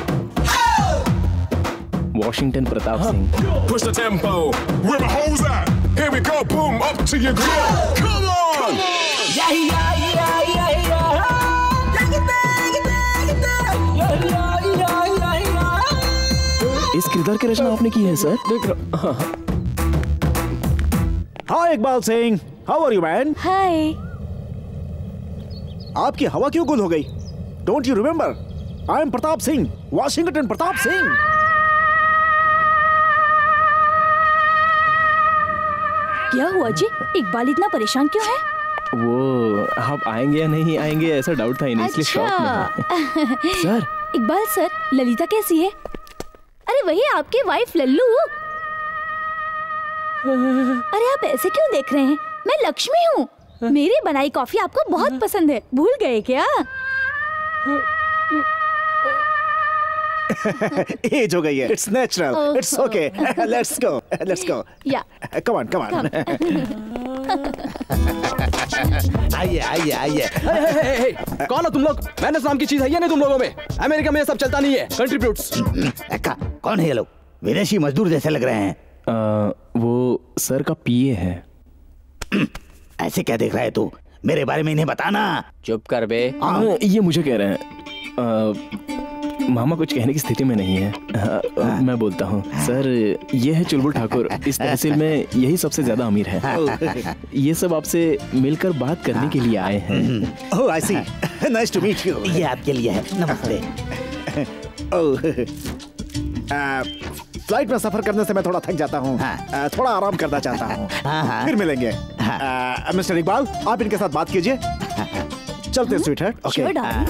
Washington Pratap Singh. Push the tempo. Where my hoes at? Here we go, boom, up to your go. Come on. Yeah, yeah, yeah, yeah, yeah. इस किरदार की रचना आपने की है sir? Hi Iqbal Singh, how are you man? Hi. आपकी हवा क्यों गुल हो गई? Don't you remember? I am Pratap Singh, Washington Pratap Singh. क्या हुआ जी? इकबाल इतना परेशान क्यों है? वो आप आएंगे या नहीं आएंगे ऐसा डाउट था इन्हें, इसलिए शॉक में है। सर इकबाल सर, ललिता कैसी है? अरे वही आपकी वाइफ लल्लू। अरे आप ऐसे क्यों देख रहे हैं? मैं लक्ष्मी हूँ। मेरी बनाई कॉफी आपको बहुत पसंद है, भूल गए क्या? एज हो गई है, it's natural, it's okay. Let's go. Yeah come on. आइए। कौन हो तुम लोग? मैंने नाम की चीज है या नहीं तुम लोगों में? अमेरिका में ये सब चलता नहीं है। कंट्रीब्यूट्स। कौन है ये लोग? विदेशी मजदूर जैसे लग रहे हैं। वो सर का पीए है। ऐसे क्या देख रहा है तू? मेरे बारे में इन्हें बताना। चुप कर बे। ये मुझे कह रहे हैं। मामा कुछ कहने की स्थिति में नहीं है। मैं बोलता हूँ सर, ये है चुलबुल ठाकुर। इस तहसील में यही सबसे ज्यादा अमीर है। ये सब आपसे मिलकर बात करने के लिए आए हैं। Oh I see, nice to meet you. ये आपके लिए है, नमस्ते। फ्लाइट में सफर करने से मैं थोड़ा थक जाता हूँ। थोड़ा आराम करना चाहता हूँ। फिर मिलेंगे। मिस्टर इकबाल, आप इनके साथ बात कीजिए। चलते हैं स्वीटहार्ट। ओके।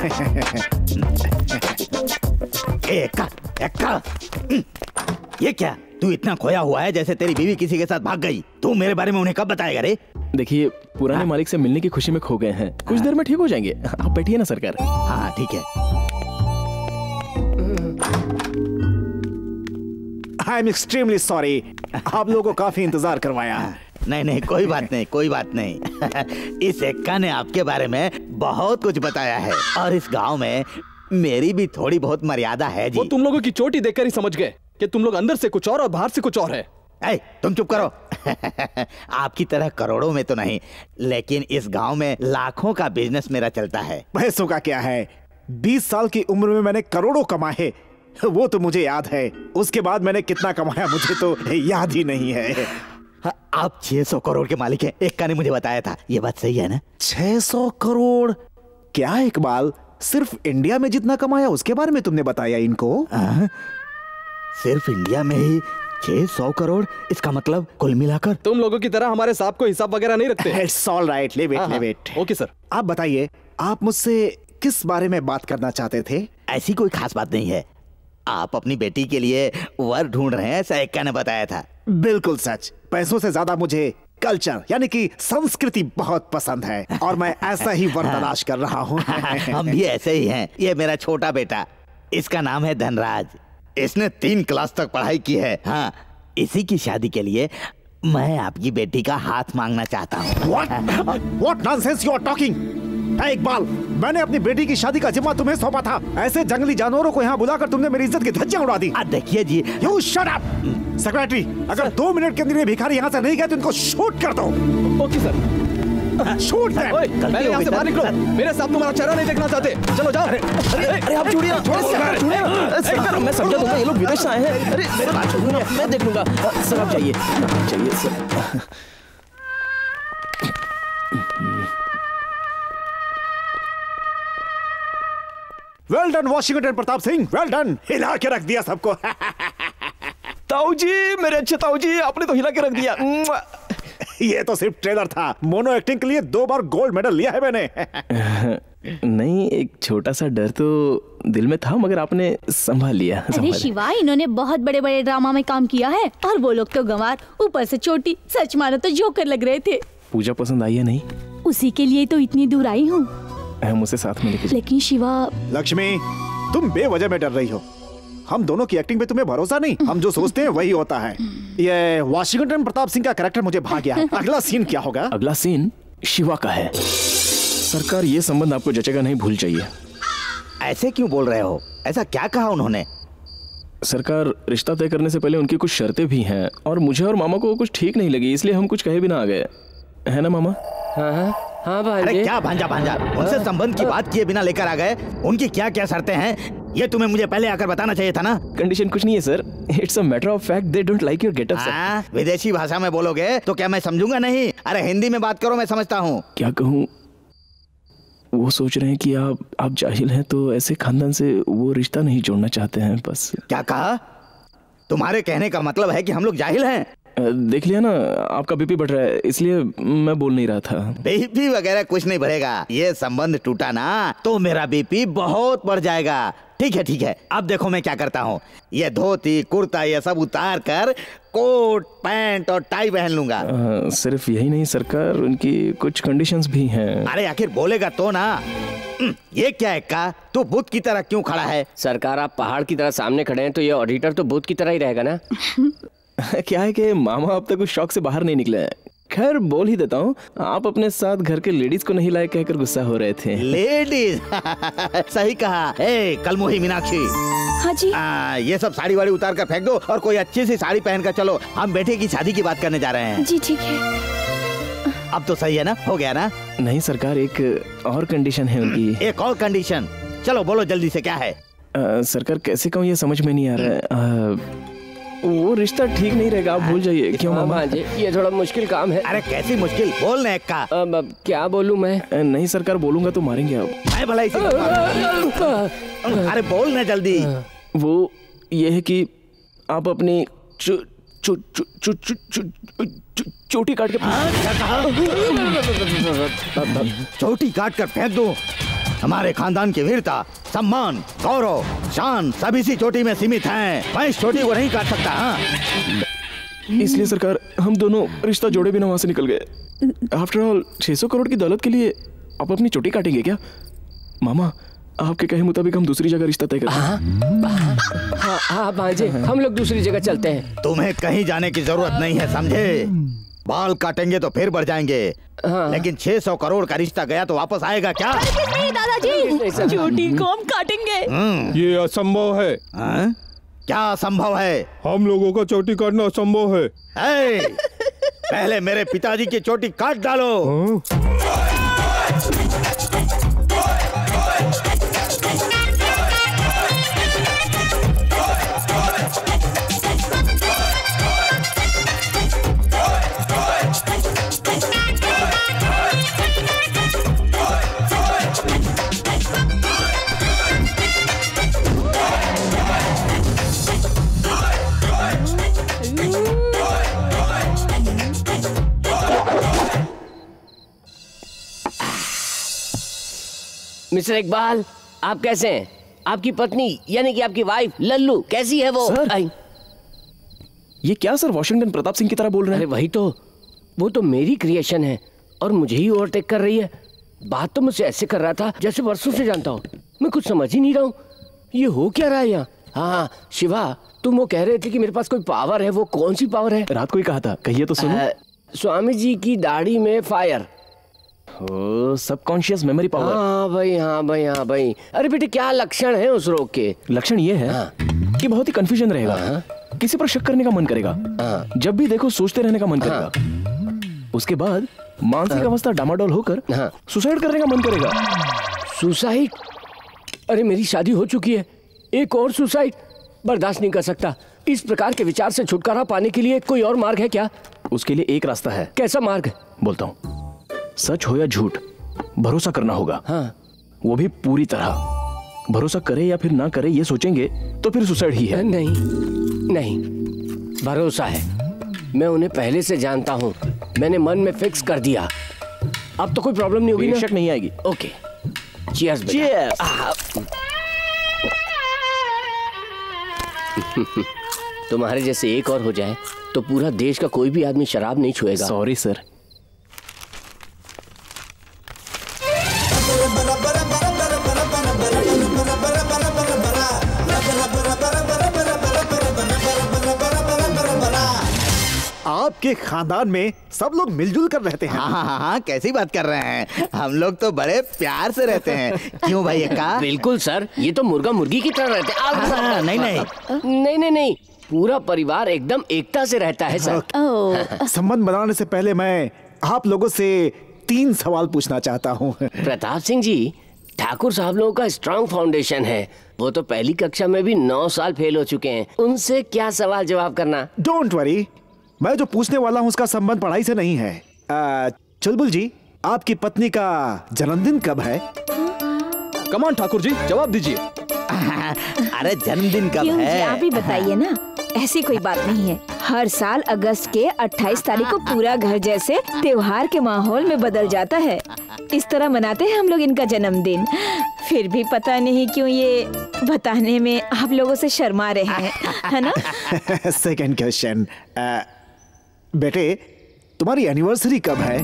एक्का, ये क्या? तू इतना खोया हुआ है जैसे तेरी बीवी किसी के साथ भाग गई। तू मेरे बारे में उन्हें कब बताएगा रे? देखिए, पुराने मालिक से मिलने की खुशी में खो गए हैं। कुछ देर में ठीक हो जाएंगे। आप बैठिए ना सरकार। हाँ ठीक है। आई एम एक्सट्रीमली सॉरी, आप लोगों को काफी इंतजार करवाया। नहीं, कोई बात नहीं। इस एक्का ने आपके बारे में बहुत कुछ बताया है और इस गांव में मेरी भी थोड़ी बहुत मर्यादा है जी। वो तुम लोगों की चोटी देखकर ही समझ गए कि तुम लोग अंदर से कुछ और बाहर से कुछ और है। तुम चुप करो। आपकी तरह करोड़ों में तो नहीं, लेकिन इस गांव में लाखों का बिजनेस मेरा चलता है। पैसों का क्या है? 20 साल की उम्र में मैंने करोड़ों कमाए, वो तो मुझे याद है। उसके बाद मैंने कितना कमाया मुझे तो याद ही नहीं है। आप 600 करोड़ के मालिक हैं, एक्का ने मुझे बताया था। ये बात सही है ना? 600 करोड़? क्या इकबाल, सिर्फ इंडिया में जितना कमाया उसके बारे में तुमने बताया इनको? सिर्फ इंडिया में ही 600 करोड़? इसका मतलब कुल मिलाकर? तुम लोगों की तरह हमारे साहब को हिसाब वगैरह नहीं रखते। It's all right, leave it. Okay sir. आप बताइए, आप मुझसे किस बारे में बात करना चाहते थे? ऐसी कोई खास बात नहीं है। आप अपनी बेटी के लिए वर ढूंढ रहे हैं, ऐसा एक्का ने बताया था। बिल्कुल सच। पैसों से ज्यादा मुझे कल्चर यानी कि संस्कृति बहुत पसंद है और मैं ऐसा ही वर तलाश कर रहा हूँ। हम भी ऐसे ही हैं। ये मेरा छोटा बेटा इसका नाम है धनराज। इसने 3 क्लास तक पढ़ाई की है। हाँ, इसी की शादी के लिए मैं आपकी बेटी का हाथ मांगना चाहता हूँ। What nonsense you are talking? है इकबाल, मैंने अपनी बेटी की शादी का जिम्मा तुम्हें सौंपा था। ऐसे जंगली जानवरों को यहाँ बुलाकर तुमने मेरी इज्जत की धज्जियां उड़ा दी। देखिए जी, You shut up! सेक्रेटरी, अगर 2 मिनट के अंदर ये भिखारी यहाँ से नहीं गए तो इनको शूट कर दो। Okay sir. Shoot them! पहले यहाँ से बाहर निकलो। मेरे साथ तुम्हारा चेहरा नहीं देखना चाहते। चलो जाओ। अरे आप छोड़िए ना, छोड़िए ना। मैं समझा दूंगा, ये लोग विदेश से आए हैं। अरे मेरे बात छोड़िए ना, मैं देख लूंगा। सर आप जाइए sir. Well done Washington Pratap Singh, well done. हिला के रख दिया सबको। ताऊ जी, मेरे अच्छे ताऊ जी, आपने तो हिला के रख दिया। ये तो सिर्फ ट्रेलर था। मोनो एक्टिंग के लिए 2 बार गोल्ड मेडल लिया है मैंने। नहीं, एक छोटा सा डर तो दिल में था, मगर आपने संभाल लिया। अरे शिवा, इन्होंने बहुत बड़े बड़े ड्रामा में काम किया है और वो लोग तो गंवार, ऊपर से चोटी। सच मानो तो जोकर लग रहे थे। पूजा पसंद आई है नहीं? उसी के लिए तो इतनी दूर आई हूँ। हम उसे साथ में लेके। लेकिन शिवा। लक्ष्मी, तुम बेवजह में डर रही हो। हम दोनों की एक्टिंग पे तुम्हें भरोसा नहीं। हम जो सोचते हैं वही होता है। ये वॉशिंगटन प्रताप सिंह का कैरेक्टर मुझे भा गया है। अगला सीन क्या होगा? अगला सीन शिवा का है। सरकार, ये संबंध आपको जचेगा नहीं, भूल जाइए। ऐसे क्यों बोल रहे हो? ऐसा क्या कहा उन्होंने? सरकार, रिश्ता तय करने से पहले उनकी कुछ शर्तें भी हैं और मुझे और मामा को कुछ ठीक नहीं लगी, इसलिए हम कुछ कहे बिना आ गए। है ना मामा? हाँ भांजे। अरे क्या भांजा उनसे संबंध की बात किए बिना लेकर आ गए? उनकी क्या क्या शर्तें हैं ये तुम्हें मुझे पहले आकर बताना चाहिए था ना। कंडीशन कुछ नहीं है sir, it's a matter of fact, they don't like your getup sir. विदेशी भाषा में बोलोगे तो क्या मैं समझूंगा नहीं? अरे हिंदी में बात करो, मैं समझता हूँ। क्या कहूँ? वो सोच रहे हैं कि आप जाहिल हैं तो ऐसे खानदान से वो रिश्ता नहीं जोड़ना चाहते हैं, बस। क्या कहा? तुम्हारे कहने का मतलब है कि हम लोग जाहिल हैं? देख लिया ना, आपका बीपी बढ़ रहा है, इसलिए मैं बोल नहीं रहा था। बीपी वगैरह कुछ नहीं बढ़ेगा। ये संबंध टूटा ना तो मेरा बीपी बहुत बढ़ जाएगा। ठीक है, अब देखो मैं क्या करता हूँ। ये धोती कुर्ता ये सब उतार कर कोट पैंट और टाई पहन लूंगा। सिर्फ यही नहीं सरकार, उनकी कुछ कंडीशंस भी हैं। अरे आखिर बोलेगा तो ना। ये क्या है का? तू बुत की तरह क्यों खड़ा है? सरकार, आप पहाड़ की तरह सामने खड़े हैं तो ये ऑडिटर तो बुत की तरह ही रहेगा ना। क्या है कि मामा अब तक उस शौक से बाहर नहीं निकले हैं। खैर बोल ही देता हूँ, आप अपने साथ घर के लेडीज को नहीं लाए कहकर गुस्सा हो रहे थे। लेडीज? सही कहा। कलमुही मीनाक्षी। हाँ जी। ये सब साड़ी वाड़ी उतार कर फेंक दो और कोई अच्छी सी साड़ी पहन कर चलो। हम बेटे की शादी की बात करने जा रहे हैं। जी ठीक है। अब तो सही है ना? हो गया ना? नहीं सरकार, एक और कंडीशन है उनकी। एक और कंडीशन? चलो बोलो जल्दी से, क्या है? सरकार कैसे कहूँ ये समझ में नहीं आ रहा है। वो रिश्ता ठीक नहीं रहेगा, आप भूल जाइए। क्यों मामा? ये थोड़ा मुश्किल काम है। अरे कैसी मुश्किल? बोल ना एक का। क्या बोलूं मैं? नहीं सरकार, बोलूंगा तो मारेंगे आप। मैं भला इसे अरे बोल ना जल्दी। वो ये है कि आप अपनी चोटी काट के। चोटी काट कर फेंक दो? हमारे खानदान की वीरता, सम्मान, गौरव, शान सब इसी चोटी में सीमित हैं। मैं इस चोटी को नहीं काट सकता। हाँ, इसलिए सरकार हम दोनों रिश्ता जोड़े बिना वहां से निकल गए। आफ्टर ऑल 600 करोड़ की दौलत के लिए आप अपनी चोटी काटेंगे क्या? मामा, आपके कहे मुताबिक हम दूसरी जगह रिश्ता तय करते हैं। हाँ भांजे, हम लोग दूसरी जगह चलते हैं। तुम्हें कहीं जाने की जरूरत नहीं है, समझे? बाल काटेंगे तो फिर बढ़ जाएंगे। लेकिन 600 करोड़ का रिश्ता गया तो वापस आएगा क्या? नहीं दादाजी, चोटी को हम काटेंगे। ये असंभव है। क्या असंभव है? हम लोगों का चोटी काटना असंभव है। पहले मेरे पिताजी की चोटी काट डालो। मिस्टर इकबाल, आप कैसे हैं? आपकी पत्नी यानी कि आपकी वाइफ लल्लू कैसी है वो? सर, ये क्या सर वॉशिंगटन प्रताप सिंह की तरह बोल रहे हैं? अरे वही तो, वो तो मेरी क्रिएशन है और मुझे ही ओवरटेक कर रही है। बात तो मुझसे ऐसे कर रहा था जैसे वर्षों से जानता हूँ। मैं कुछ समझ ही नहीं रहा हूँ। ये हो क्या रहा है यहाँ? हाँ शिवा, तुम वो कह रहे थे कि मेरे पास कोई पावर है, वो कौन सी पावर है? रात को ही कहा था, कहिए तो सुनो। स्वामी जी की दाढ़ी में फायर। Subconscious memory power. हाँ भाई, हाँ भाई, हाँ भाई। अरे बेटे, क्या लक्षण है उस रोग के? लक्षण ये है कि बहुत ही कंफ्यूजन रहेगा, किसी पर शक करने का मन करेगा, जब भी देखो सोचते रहने का मन करेगा, उसके बाद मानसिक अवस्था डामाडोल होकर सुसाइड करने का मन करेगा। सुसाइड? अरे मेरी शादी हो चुकी है, एक और सुसाइड बर्दाश्त नहीं कर सकता। इस प्रकार के विचार से छुटकारा पाने के लिए कोई और मार्ग है क्या? उसके लिए एक रास्ता है। कैसा मार्ग? बोलता हूँ, सच हो या झूठ भरोसा करना होगा। वो भी पूरी तरह। भरोसा करे या फिर ना करे ये सोचेंगे तो फिर सुसाइड ही है। नहीं नहीं, भरोसा है। मैं उन्हें पहले से जानता हूँ, मैंने मन में फिक्स कर दिया। अब तो कोई प्रॉब्लम नहीं होगी ना? शक नहीं आएगी। ओके, चीयर्स बेटा। चीयर्स। तुम्हारे जैसे एक और हो जाए तो पूरा देश का कोई भी आदमी शराब नहीं छुएगा। Sorry sir. आपके खानदान में सब लोग मिलजुल कर रहते हैं। हाँ, कैसी बात कर रहे हैं, हम लोग तो बड़े प्यार से रहते हैं। क्यों भाई अक्का? बिल्कुल सर, ये तो मुर्गा मुर्गी की तरह रहते हैं। नहीं, पूरा परिवार एकदम एकता से रहता है सर। संबंध बनाने से पहले मैं आप लोगों से 3 सवाल पूछना चाहता हूँ। प्रताप सिंह जी, ठाकुर साहब लोगों का स्ट्रॉन्ग फाउंडेशन है। वो तो पहली कक्षा में भी 9 साल फेल हो चुके हैं, उनसे क्या सवाल जवाब करना। डोंट वरी, मैं जो पूछने वाला हूँ उसका संबंध पढ़ाई से नहीं है। चुलबुल जी, आपकी पत्नी का जन्मदिन कब है? कमान ठाकुर जी, जवाब दीजिए। अरे जन्मदिन कब है? आप ही बताइए ना। ऐसी कोई बात नहीं है, हर साल अगस्त के 28 तारीख को पूरा घर जैसे त्योहार के माहौल में बदल जाता है। इस तरह मनाते हैं हम लोग इनका जन्मदिन। फिर भी पता नहीं क्यों ये बताने में आप लोगों से शर्मा रहे हैं, है ना? सेकंड क्वेश्चन, बेटे तुम्हारी एनिवर्सरी कब है?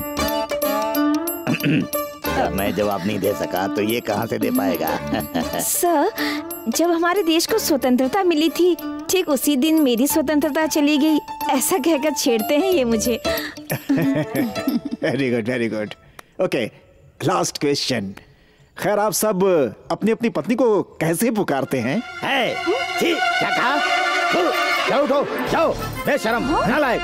मैं जवाब नहीं दे सका तो ये कहाँ से दे पाएगा? सर, जब हमारे देश को स्वतंत्रता मिली थी, ठीक उसी दिन मेरी स्वतंत्रता चली गई, ऐसा कहकर छेड़ते हैं ये मुझे। Very good, very good. Okay, last question. खैर, आप सब अपनी अपनी पत्नी को कैसे पुकारते हैं? क्या कहा? जाओ उठो, जाओ, बेशरम, नालायक।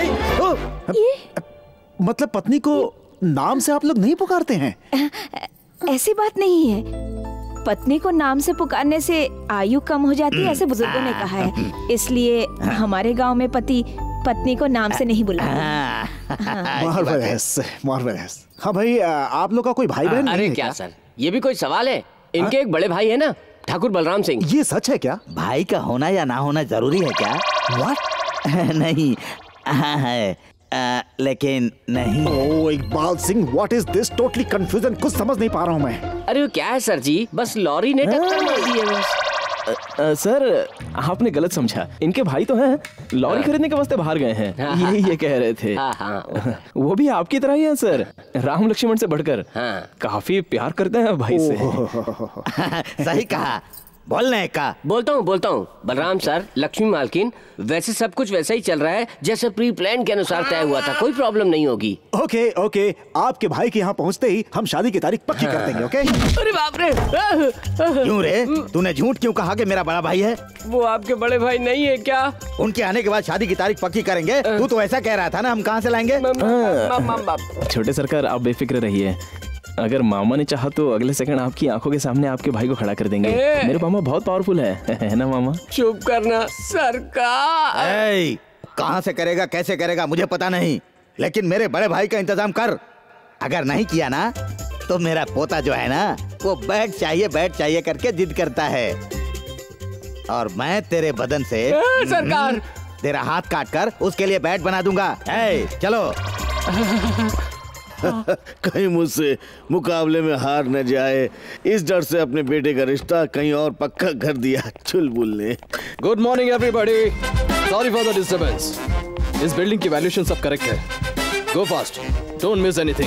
मतलब पत्नी को नाम से आप लोग नहीं पुकारते हैं? ऐसी बात नहीं है, पत्नी को नाम से पुकारने से आयु कम हो जाती है, ऐसे बुजुर्गों ने कहा है। इसलिए हमारे गांव में पति पत्नी को नाम से नहीं बुलाते। Marvellous, marvellous. हाँ भाई, आप लोग का कोई भाई बहन नहीं है? अरे क्या सर, ये भी कोई सवाल है? इनके एक बड़े भाई है ना, ठाकुर बलराम सिंह। ये सच है क्या? भाई का होना या ना होना जरूरी है क्या? What? नहीं, हाँ है, लेकिन नहीं। Oh Iqbal Singh, what is this? Totally confusion, कुछ समझ नहीं पा रहा हूँ मैं। अरे वो क्या है सर जी, बस लॉरी ने टक्कर मार दी है बस। सर, आपने गलत समझा। इनके भाई तो हैं, लॉरी खरीदने के वास्ते बाहर गए हैं, यही ये कह रहे थे। वो भी आपकी तरह ही है सर, राम लक्ष्मण से बढ़कर। काफी प्यार करते हैं भाई से। सही कहा, बोलने का। बोलता हूँ बलराम सर, लक्ष्मी मालकिन, वैसे सब कुछ वैसा ही चल रहा है जैसे प्री प्लान के अनुसार तय हुआ था, कोई प्रॉब्लम नहीं होगी। ओके ओके, आपके भाई के यहाँ पहुँचते ही हम शादी की तारीख पक्की कर देंगे। ओके? अरे बाप रे, क्यों रे, तूने झूठ क्यों कहा कि मेरा बड़ा भाई है? वो आपके बड़े भाई नहीं है क्या? उनके आने के बाद शादी की तारीख पक्की करेंगे। तू तो ऐसा कह रहा था ना, हम कहाँ से लाएंगे? छोटे सरकार, आप बेफिक्र रहिए। अगर मामा ने चाहा तो अगले सेकंड आपकी आंखों के सामने आपके भाई को खड़ा कर देंगे। मेरे मामा बहुत पावरफुल है ना मामा? चुप करना सरकार। कहाँ से करेगा, कैसे करेगा मुझे पता नहीं, लेकिन मेरे बड़े भाई का इंतजाम कर। अगर नहीं किया ना तो मेरा पोता जो है ना, वो बैट चाहिए करके जिद करता है, और मैं तेरे बदन से सरकार तेरा हाथ काट कर उसके लिए बैट बना दूंगा। चलो। कहीं मुझसे मुकाबले में हार न जाए, इस डर से अपने बेटे का रिश्ता कहीं और पक्का कर दिया चुलबुल ने। Good morning everybody, sorry for the disturbance. इस बिल्डिंग की वैल्यूएशन सब करेक्ट है, go fast, don't miss anything.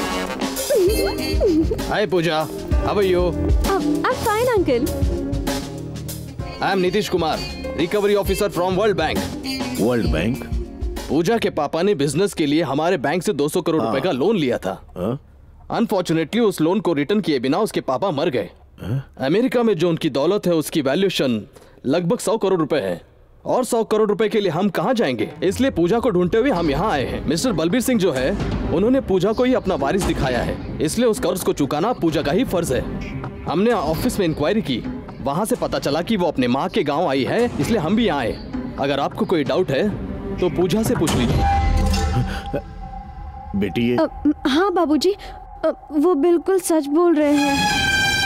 Hi Pooja, how are you? I'm fine, uncle. I am Nitish Kumar, recovery officer from World Bank. World Bank? Pooja के पापा ने business के लिए हमारे बैंक से 200 करोड़ रुपए का लोन लिया था। अनफॉर्चुनेटली उस लोन को रिटर्न किए बिना उसके पापा मर गए। अमेरिका में जो उनकी दौलत है उसकी वैल्यूएशन लगभग 100 करोड़ रुपए है, और 100 करोड़ रुपए के लिए हम कहाँ जाएंगे? इसलिए पूजा को ढूंढते हुए हम यहाँ आए हैं। मिस्टर बलबीर सिंह जो है उन्होंने पूजा को ही अपना वारिस दिखाया है, इसलिए उस कर्ज को चुकाना पूजा का ही फर्ज है। हमने ऑफिस में इंक्वायरी की, वहाँ से पता चला कि वो अपने माँ के गाँव आई है, इसलिए हम भी यहाँ आए। अगर आपको कोई डाउट है तो पूजा से पूछ लीजिए। बेटी ये हाँ बाबूजी, वो बिल्कुल सच बोल रहे हैं।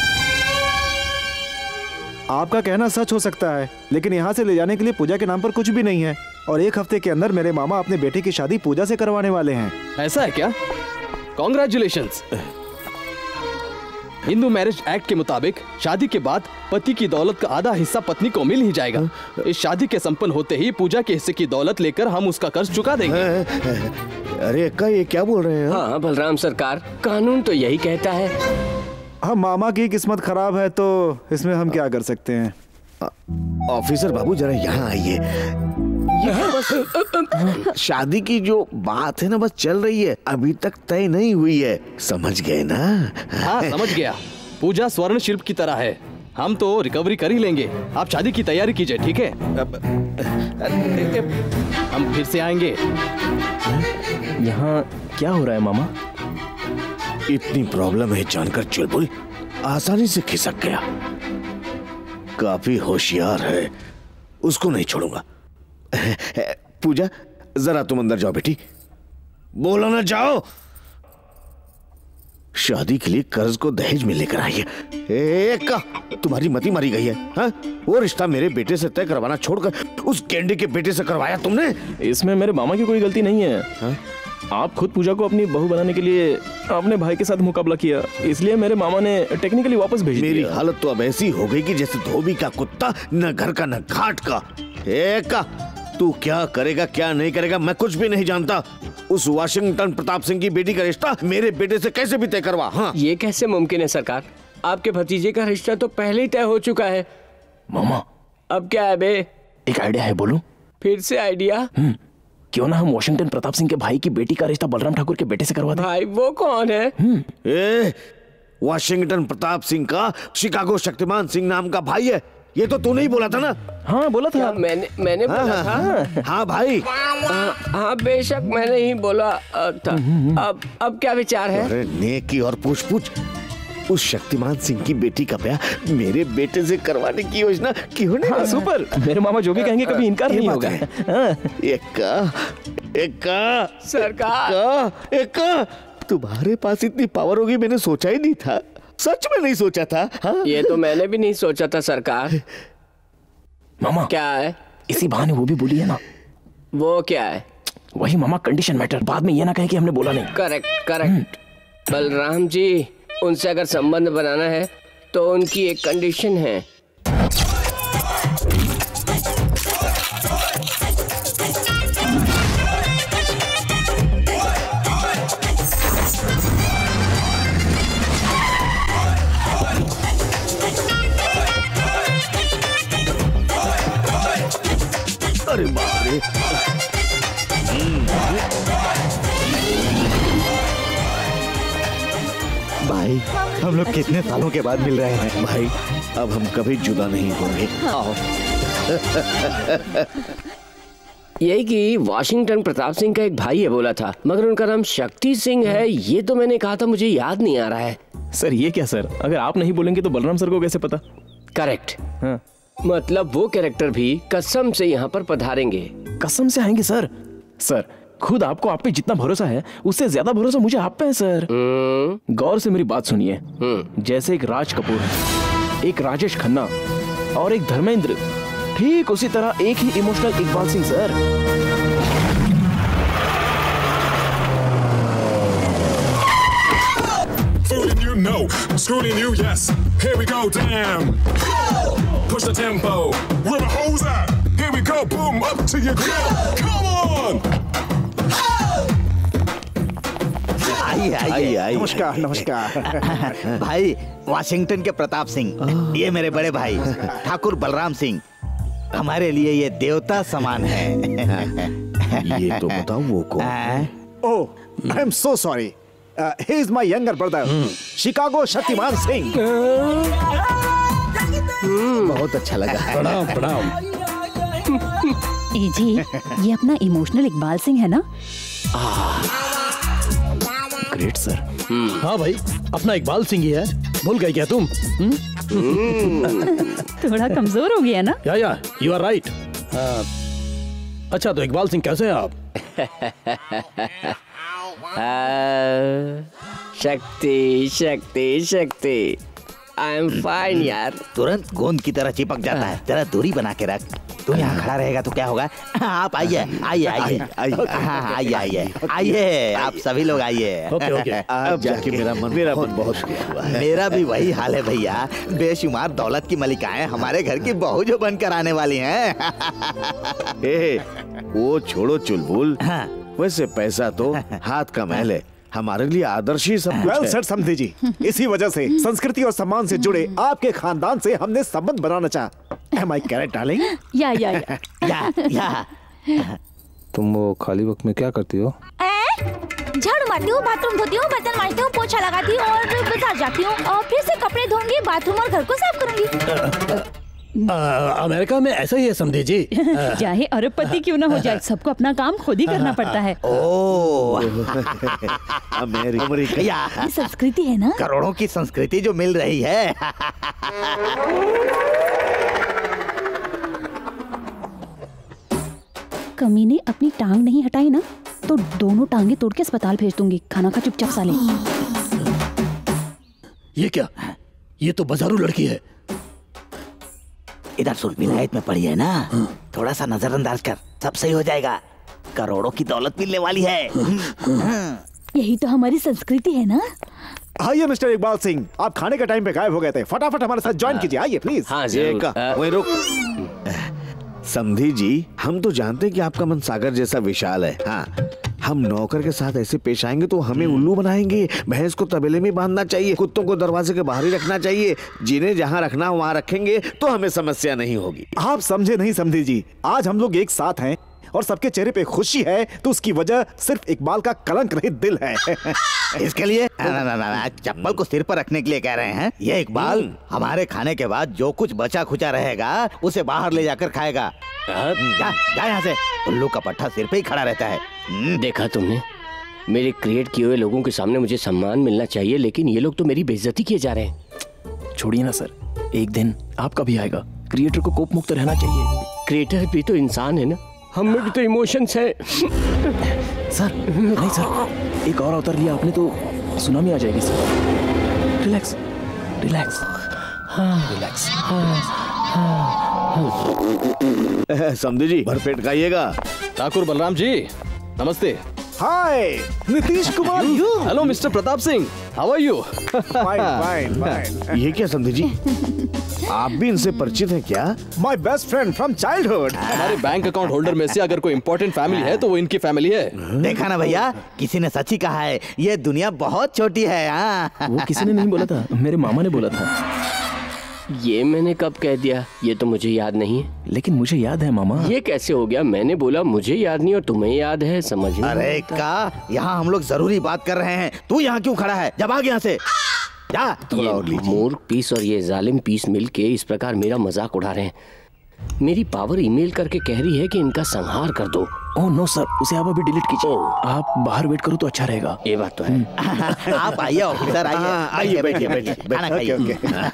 आपका कहना सच हो सकता है, लेकिन यहाँ से ले जाने के लिए पूजा के नाम पर कुछ भी नहीं है, और 1 हफ्ते के अंदर मेरे मामा अपने बेटे की शादी पूजा से करवाने वाले हैं। ऐसा है क्या? कॉन्ग्रेचुलेशंस। हिंदू मैरिज एक्ट के मुताबिक शादी के बाद पति की दौलत का आधा हिस्सा पत्नी को मिल ही जाएगा। इस शादी के संपन्न होते ही पूजा के हिस्से की दौलत लेकर हम उसका कर्ज चुका देंगे। अरे अक्का, ये क्या बोल रहे हैं? हाँ बलराम सरकार, कानून तो यही कहता है। हम मामा की किस्मत खराब है तो इसमें हम क्या कर सकते हैं? ऑफिसर बाबू जरा यहाँ आइए। ये बस शादी की जो बात है ना बस चल रही है, अभी तक तय नहीं हुई है, समझ गए ना? हाँ समझ गया। पूजा स्वर्ण शिल्प की तरह है, हम तो रिकवरी कर ही लेंगे। आप शादी की तैयारी कीजिए, ठीक है? हम फिर से आएंगे। यहाँ क्या हो रहा है मामा? इतनी प्रॉब्लम है जानकर चुलबुल आसानी से खिसक गया। काफी होशियार है, उसको नहीं छोड़ूंगा। पूजा जरा तुम अंदर जाओ बेटी। बोलो ना, जाओ। शादी के लिए कर्ज को दहेज में लेकर आई है। का तुम्हारी मती मारी गई है हा? वो रिश्ता मेरे बेटे से तय करवाना छोड़कर उस गेंडे के बेटे से करवाया तुमने। इसमें मेरे मामा की कोई गलती नहीं है। हा? आप खुद पूजा को अपनी बहू बनाने के लिए अपने भाई के साथ मुकाबला किया, इसलिए मेरे मामा ने टेक्निकली वापस भेज दिया। मेरी हालत तो अब ऐसी हो गई कि जैसे धोबी का कुत्ता, न घर का न घाट का। का तू क्या करेगा क्या नहीं करेगा मैं कुछ भी नहीं जानता। उस वाशिंगटन प्रताप सिंह की बेटी का रिश्ता मेरे बेटे से कैसे भी तय करवा। हाँ। ये कैसे मुमकिन है सरकार? आपके भतीजे का रिश्ता तो पहले ही तय हो चुका है। मामा अब क्या है बे? एक आइडिया है, बोलूं? फिर से आइडिया? क्यों ना हम वाशिंगटन प्रताप सिंह के भाई की बेटी का रिश्ता बलराम ठाकुर के बेटे से करवा दें। भाई वो कौन है? वाशिंगटन प्रताप सिंह का शिकागो शक्तिमान सिंह नाम का भाई है। ये तो तूने ही बोला था ना? हाँ बोला था। मैंने बोला था। हाँ भाई। हाँ बेशक मैंने ही बोला था। अब क्या विचार है? अरे नेकी और पूछ पूछ। उस शक्तिमान सिंह की बेटी का ब्याह मेरे बेटे से करवाने की योजना क्यों नहीं? हाँ, सुपर। मेरे मामा जो भी कहेंगे कभी इनकार नहीं होगा। सरकार, तुम्हारे पास इतनी पावर होगी मैंने सोचा ही नहीं था, सच में नहीं सोचा था। हाँ? ये तो मैंने भी नहीं सोचा था सरकार। मामा क्या है? इसी बहाने वो भी बोली है ना। वो क्या है? वही मामा, कंडीशन मैटर। बाद में ये ना कहे कि हमने बोला नहीं। करेक्ट। बलराम जी, उनसे अगर संबंध बनाना है तो उनकी एक कंडीशन है। अरे बाप रे। भाई हम लोग कितने सालों के बाद मिल रहे हैं। भाई अब हम कभी जुदा नहीं होंगे। आओ। यही कि वाशिंगटन प्रताप सिंह का एक भाई है बोला था, मगर उनका नाम शक्ति सिंह है ये तो मैंने कहा था, मुझे याद नहीं आ रहा है। सर ये क्या सर, अगर आप नहीं बोलेंगे तो बलराम सर को कैसे पता? करेक्ट। हाँ। मतलब वो कैरेक्टर भी कसम से यहाँ पर पधारेंगे। कसम से आएंगे सर? सर खुद आपको आप पे जितना भरोसा है उससे ज्यादा भरोसा मुझे आप पे है सर। गौर से मेरी बात सुनिए। जैसे एक राज कपूर, एक राजेश खन्ना और एक धर्मेंद्र, ठीक उसी तरह एक ही emotional Iqbal Singh sir. Fooling you, no. Schooling you, yes. Here we go, damn. Push the tempo. Where the hoes at? Here we go, boom, up to your grill. Come on! आइए आइए आइए। नमस्कार नमस्कार। भाई वाशिंगटन के प्रताप सिंह, ये मेरे बड़े भाई ठाकुर बलराम सिंह। हमारे लिए ये देवता समान है। ये तो बताओ वो कौन? Oh, I am so sorry. He is my younger brother, Chicago Shaktimaan Singh. बहुत अच्छा लगा। प्रणाम प्रणाम। जी, ये अपना इमोशनल इकबाल सिंह है ना? Great sir. हाँ भाई, अपना इकबाल सिंह ही है। भूल गए क्या तुम? थोड़ा कमजोर हो गया ना? या यू आर राइट। अच्छा तो इकबाल सिंह कैसे हैं आप? शक्ति शक्ति शक्ति, आई एम फाइन यार। तुरंत गोंद की तरह चिपक जाता है। जरा दूरी बना के रख। तू यहाँ खड़ा रहेगा तो क्या होगा? आप आइए आइए आइए आइए आइए आइए, आप सभी लोग आइए। Okay okay. अब जाके मेरा मन बहुत हुआ है। मेरा भी वही हाल है भैया। बेशुमार दौलत की मलिकाएं हमारे घर की बहू जो बनकर आने वाली हैं। वो छोड़ो चुलबुल। वैसे पैसा तो हाथ का मैल है, हमारे लिए आदर्श ही सब कुछ वेल है। सेड समधी जी। इसी वजह से संस्कृति और सम्मान से जुड़े आपके खानदान से हमने संबंध बनाना चाहा। Am I correct, darling? या। तुम वो खाली वक्त में क्या करती हो? झाड़ू मारती हूँ, बाथरूम धोती हूँ, बर्तन मारती हूँ, पोछा लगाती हूँ और बाजार जाती हूँ और फिर से कपड़े धोंगी, बाथरूम और घर को साफ करूंगी। अमेरिका में ऐसा ही है समझे जी। चाहे अरबपति क्यों ना हो जाए, सबको अपना काम खुद ही करना पड़ता है। अमेरिका या संस्कृति है ना? करोड़ों की संस्कृति जो मिल रही है। कमीने अपनी टांग नहीं हटाई ना तो दोनों टांगे तोड़ के अस्पताल भेज दूंगी। खाना खा चुपचाप साले। ये क्या? ये तो बाजारू लड़की है। इधर सुन, विलायत में पड़ी है ना, थोड़ा सा नजरअंदाज कर, सब सही हो जाएगा। करोड़ों की दौलत मिलने वाली है। यही तो हमारी संस्कृति है ना। आइए मिस्टर इकबाल सिंह, आप खाने के टाइम पे गायब हो गए थे। फटाफट हमारे साथ ज्वाइन कीजिए। आइए प्लीज। हाँ वहीं रुक। समधी जी, हम तो जानते हैं कि आपका मन सागर जैसा विशाल है। हाँ, हम नौकर के साथ ऐसे पेश आएंगे तो हमें उल्लू बनाएंगे। भैंस को तबेले में बांधना चाहिए, कुत्तों को दरवाजे के बाहर ही रखना चाहिए। जिन्हें जहाँ रखना वहाँ रखेंगे तो हमें समस्या नहीं होगी। आप समझे नहीं समझी जी, आज हम लोग एक साथ हैं और सबके चेहरे पे खुशी है तो उसकी वजह सिर्फ इकबाल का कलंक रहित दिल है। इसके लिए चप्पल को सिर पर रखने के लिए कह रहे हैं। ये इकबाल हमारे खाने के बाद जो कुछ बचा खुचा रहेगा उसे बाहर ले जाकर खाएगा। जा यहाँ से। उल्लू का पट्टा सिर पे ही खड़ा रहता है। देखा तुमने, मेरे क्रिएट किए हुए लोगों के सामने मुझे सम्मान मिलना चाहिए, लेकिन ये लोग तो मेरी बेइज्जती किए जा रहे हैं। छोड़िए ना सर, एक दिन आपका भी आएगा। क्रिएटर को कोप मुक्त रहना चाहिए। क्रिएटर भी तो इंसान है ना, हम में भी तो इमोशंस है। सर नहीं सर, एक और अवतार लिया आपने तो सुनामी आ जाएगी सर। Relax relax relax. समझे जी, भरपेट खाइएगा। ठाकुर बलराम जी नमस्ते। Hi Nitish Kumar. Hello mister Pratap Singh, how are you? Fine. ये क्या समझे जी, आप भी इनसे परिचित हैं क्या? My best friend from childhood. हमारे बैंक अकाउंट होल्डर में से अगर कोई इंपॉर्टेंट फैमिली है तो वो इनकी फैमिली है। देखा ना भैया, किसी ने सच ही कहा है, ये दुनिया बहुत छोटी है। वो किसी ने नहीं बोला था, मेरे मामा ने बोला था। ये मैंने कब कह दिया? ये तो मुझे याद नहीं है। लेकिन मुझे याद है मामा। ये कैसे हो गया? मैंने बोला मुझे याद नहीं और तुम्हें याद है, समझ में? अरे का, यहाँ हम लोग जरूरी बात कर रहे हैं। तू यहाँ क्यों खड़ा है? जब आ यहाँ से जा। ये मूर्ख पीस और ये जालिम पीस मिलके इस प्रकार मेरा मजाक उड़ा रहे हैं। मेरी पावर ईमेल करके कह रही है कि इनका संहार कर दो। ओह नो सर, उसे आप अभी डिलीट कीजिए। आप बाहर वेट करो तो अच्छा रहेगा। ये बात तो है। आप आइए ऑफिसर, आइए बैठिए बैठिए, खाना खाइए।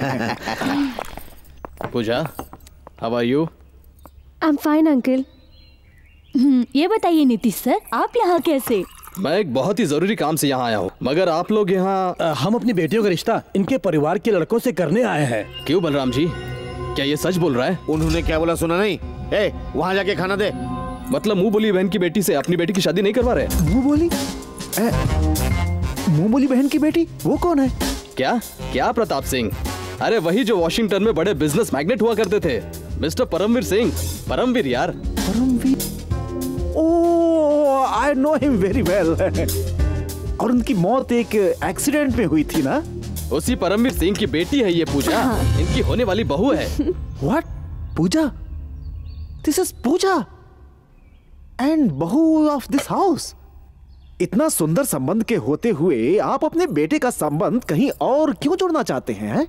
Pooja, how are you? I am fine uncle. ये बताइए नीतीश सर, आप यहाँ कैसे? मैं एक बहुत ही जरूरी काम से यहाँ आया हूँ, मगर आप लोग यहाँ। हम अपनी बेटियों का रिश्ता इनके परिवार के लड़कों से करने आए हैं। क्यों बलराम जी, क्या ये सच बोल रहा है? उन्होंने क्या बोला सुना नहीं? वहाँ जाके खाना दे। मतलब मुंह बोली बहन की बेटी से अपनी बेटी की शादी नहीं करवा रहे? मुंह बोली बहन की बेटी? वो कौन है? क्या क्या प्रताप सिंह? अरे वही जो वॉशिंगटन में बड़े बिजनेस मैग्नेट हुआ करते थे, मिस्टर परमवीर सिंह। परमवीर यार। Paramvir? Oh, I know him very well. और उनकी मौत एक एक्सीडेंट में हुई थी ना? उसी परमवीर सिंह की बेटी है ये पूजा। इनकी होने वाली बहू है। What? Pooja? This is Pooja and bahu of this house. इतना सुंदर संबंध के होते हुए आप अपने बेटे का संबंध कहीं और क्यों जोड़ना चाहते हैं?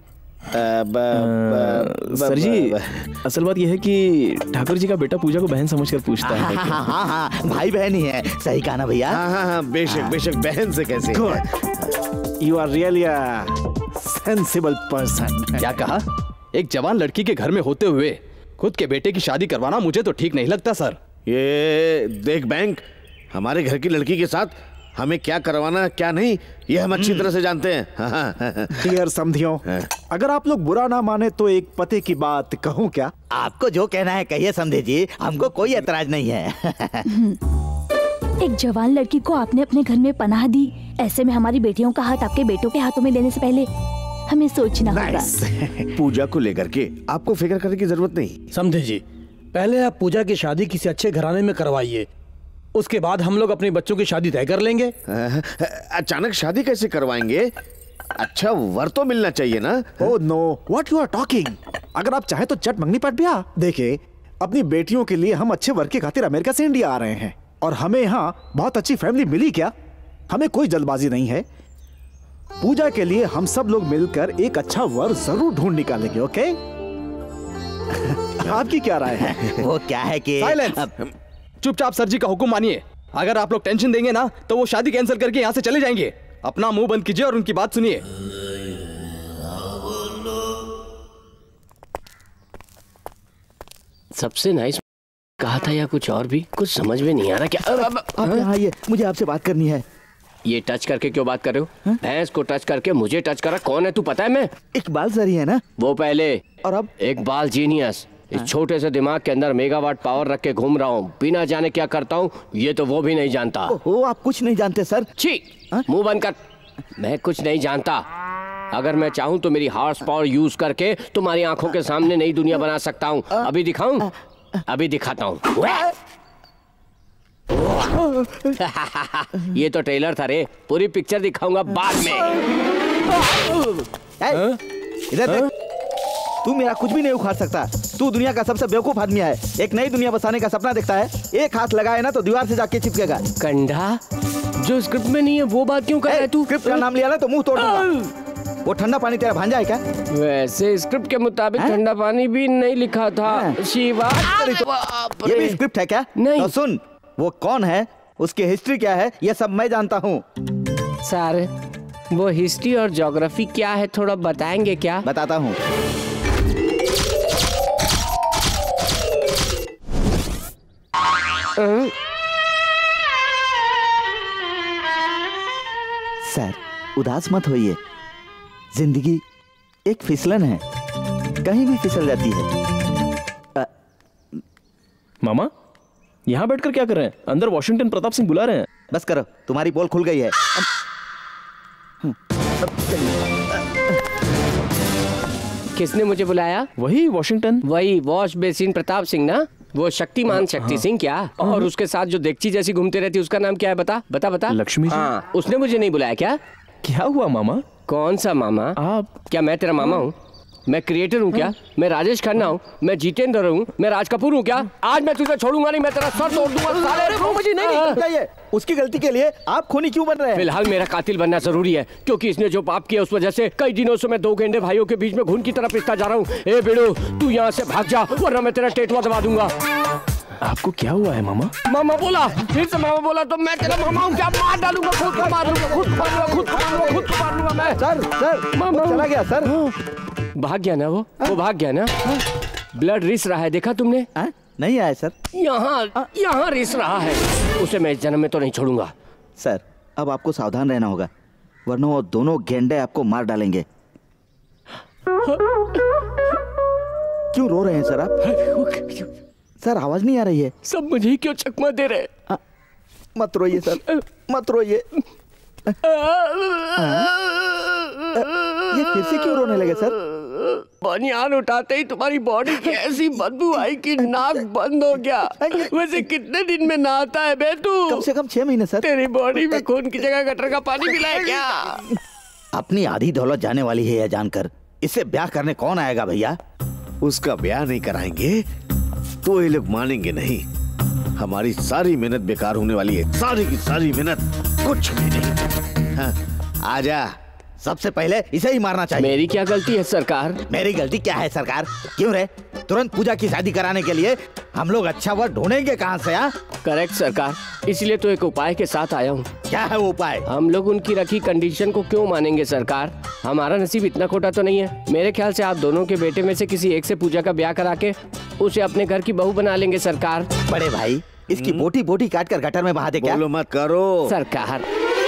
सर जी, असल बात यह है कि ठाकुर जी का बेटा पूजा को बहन समझकर पूछता है। हाँ, भाई बहन ही है। सही कहा ना भैया? हाँ, बेशक बहन से कैसे? You are really a sensible person। क्या कहा? एक जवान लड़की के घर में होते हुए खुद के बेटे की शादी करवाना मुझे तो ठीक नहीं लगता सर। ये देख बैंक, हमारे घर की लड़की के साथ हमें क्या करवाना क्या नहीं ये हम अच्छी तरह से जानते हैं। डियर समधियों, अगर आप लोग बुरा ना माने तो एक पते की बात कहूँ क्या? आपको जो कहना है कहिए समझे जी, हमको कोई एतराज नहीं है। एक जवान लड़की को आपने अपने घर में पनाह दी, ऐसे में हमारी बेटियों का हाथ आपके बेटों के हाथों में देने से पहले हमें सोचना होगा। पूजा को लेकर के आपको फिक्र करने की जरूरत नहीं। समझे जी, पहले आप पूजा की शादी किसी अच्छे घराने में करवाइए, उसके बाद हम लोग अपने बच्चों की शादी तय कर लेंगे। अचानक शादी कैसे करवाएंगे? अच्छा वर तो मिलना चाहिए ना। Oh no, what you are talking? अगर आप चाहे तो चट मंगनी पट ब्याह। देखिए, अपनी बेटियों के लिए हम अच्छे वर के खातिर अमेरिका से इंडिया आ रहे हैं और हमें यहाँ बहुत अच्छी फैमिली मिली क्या? हमें कोई जल्दबाजी नहीं है। पूजा के लिए हम सब लोग मिलकर एक अच्छा वर जरूर ढूंढ निकालेंगे। ओके? आपकी क्या राय है? वो क्या है कि चुपचाप सर जी का हुक्म मानिए। अगर आप लोग टेंशन देंगे ना तो वो शादी कैंसिल करके यहाँ से चले जाएंगे। अपना मुंह बंद कीजिए और उनकी बात सुनिए। सबसे नाइस कहा था या कुछ और भी? कुछ समझ में नहीं आ रहा। क्या आप यहाँ आइए, मुझे आपसे बात करनी है। ये टच करके क्यों बात कर रहे हो? भैंस को टच करके मुझे टच करा? कौन है तू पता है? मैं इकबाल सर ही है ना? वो पहले। और अब? इकबाल जीनियस। इस छोटे से दिमाग के अंदर मेगावाट पावर रख के घूम रहा हूँ, बिना जाने क्या करता हूँ ये तो वो भी नहीं जानता। ओहो, आप कुछ नहीं जानते सर? छी, मुंह बंद कर। मैं कुछ नहीं जानता। अगर मैं चाहूँ तो मेरी हॉर्स पावर यूज करके तुम्हारी आंखों के सामने नई दुनिया बना सकता हूँ। अभी दिखाऊं? अभी दिखाता हूँ। ये तो ट्रेलर था रे, पूरी पिक्चर दिखाऊंगा बाद में। इधर देख, तू मेरा कुछ भी नहीं उखाड़ सकता। तू दुनिया का सबसे बेवकूफ आदमी है। एक नई दुनिया बसाने का सपना देखता है, एक हाथ लगाए ना तो दीवार से जाके चिपकेगा। कंधा जो स्क्रिप्ट में नहीं है वो बात क्यों कर रहा है तू? स्क्रिप्ट का नाम लिया ना तो मुंह तोड़ दूंगा। वो ठंडा पानी तेरा भांजा है क्या? वैसे स्क्रिप्ट के मुताबिक ठंडा पानी भी नहीं लिखा था शिवा। ये भी स्क्रिप्ट है क्या? नहीं। तो सुन, वो कौन है, उसकी हिस्ट्री क्या है, ये सब मैं जानता हूँ। सर, वो हिस्ट्री और ज्योग्राफी क्या है थोड़ा बताएंगे क्या? बताता हूँ। सर, उदास मत होइए। जिंदगी एक फिसलन है, कहीं भी फिसल जाती है। मामा, यहाँ बैठकर क्या कर रहे हैं? अंदर वॉशिंगटन प्रताप सिंह बुला रहे हैं। बस करो, तुम्हारी पोल खुल गई है। किसने मुझे बुलाया? वही वॉशिंगटन। वही वॉश बेसिन प्रताप सिंह ना? वो शक्तिमान शक्ति सिंह क्या? और उसके साथ जो देगची जैसी घूमती रहती है उसका नाम क्या है? बता बता बता। लक्ष्मी जी। हाँ, उसने मुझे नहीं बुलाया क्या? क्या हुआ मामा? कौन सा मामा? आप? क्या मैं तेरा मामा हूँ? मैं क्रिएटर हूँ क्या? मैं राजेश खन्ना हूँ? मैं जितेंद्र हूँ? मैं राज कपूर हूँ क्या? आज मैं तुझे छोड़ूंगा नहीं, मैं तेरा सर तोड़ दूंगा साले। मुझे नहीं, उसकी गलती के लिए आप खूनी क्यों बन रहे हैं? फिलहाल मेरा कातिल बनना जरूरी है क्योंकि इसने जो पाप किया उस वजह से कई दिनों से मैं दो गेंडे भाइयों के बीच में घुन की तरह पिसता जा रहा हूँ। ए बिड़ू, तू यहाँ से भाग जा वरना मैं तेरा टेटवा दबा दूंगा। आपको क्या हुआ है मामा? मामा बोला, फिर से मामा बोला तो मैं तेरा मामा हूँ क्या? मार डालूंगा, खुद को मार लूंगा, खुद को मार लूंगा, खुद को मार लूंगा, खुद को मार लूंगा मैं। सर, मामा चला गया सर। भाग गया ना वो भाग गया ना। ब्लड रिस रहा है, देखा तुमने? नहीं आया सर। यहाँ रिस रहा है। उसे मैं इस जन्म में तो नहीं छोड़ूंगा। सर, अब आपको सावधान रहना होगा वरना वो दोनों गेंडे आपको मार डालेंगे। क्यों रो रहे हैं सर आप? सर, आवाज नहीं आ रही है। सब मुझे ही क्यों चकमा दे रहे? मत रोइए सर, मत रोइए। ये फिर से क्यों रोने लगे सर? बनियान उठाते ही तुम्हारी बॉडी की ऐसी बदबू आई कि नाक बंद हो गया। वैसे कितने दिन में नहाता है बे तू? कम से कम 6 महीने सर। तेरी बॉडी में खून की जगह गटर का पानी मिला है क्या? अपनी आधी दौलत जाने वाली है यह जानकर इससे ब्याह करने कौन आएगा भैया? उसका ब्याह नहीं कराएंगे तो ये लोग मानेंगे नहीं। हमारी सारी मेहनत बेकार होने वाली है, सारी की सारी मेहनत कुछ भी नहीं। हाँ, आजा, सबसे पहले इसे ही मारना चाहिए। मेरी क्या गलती है सरकार? मेरी गलती क्या है सरकार? क्यों रे? तुरंत पूजा की शादी कराने के लिए हम लोग अच्छा वर ढूंढेंगे कहाँ से? करेक्ट सरकार, इसलिए तो एक उपाय के साथ आया हूँ। क्या है वो उपाय? हम लोग उनकी रखी कंडीशन को क्यों मानेंगे सरकार? हमारा नसीब इतना खोटा तो नहीं है। मेरे ख्याल से आप दोनों के बेटे में से किसी एक से पूजा का ब्याह करा के उसे अपने घर की बहू बना लेंगे सरकार। बड़े भाई, इसकी बोटी बोटी काट कर गटर में बहा दे क्या? बोलो मत करो सरकार।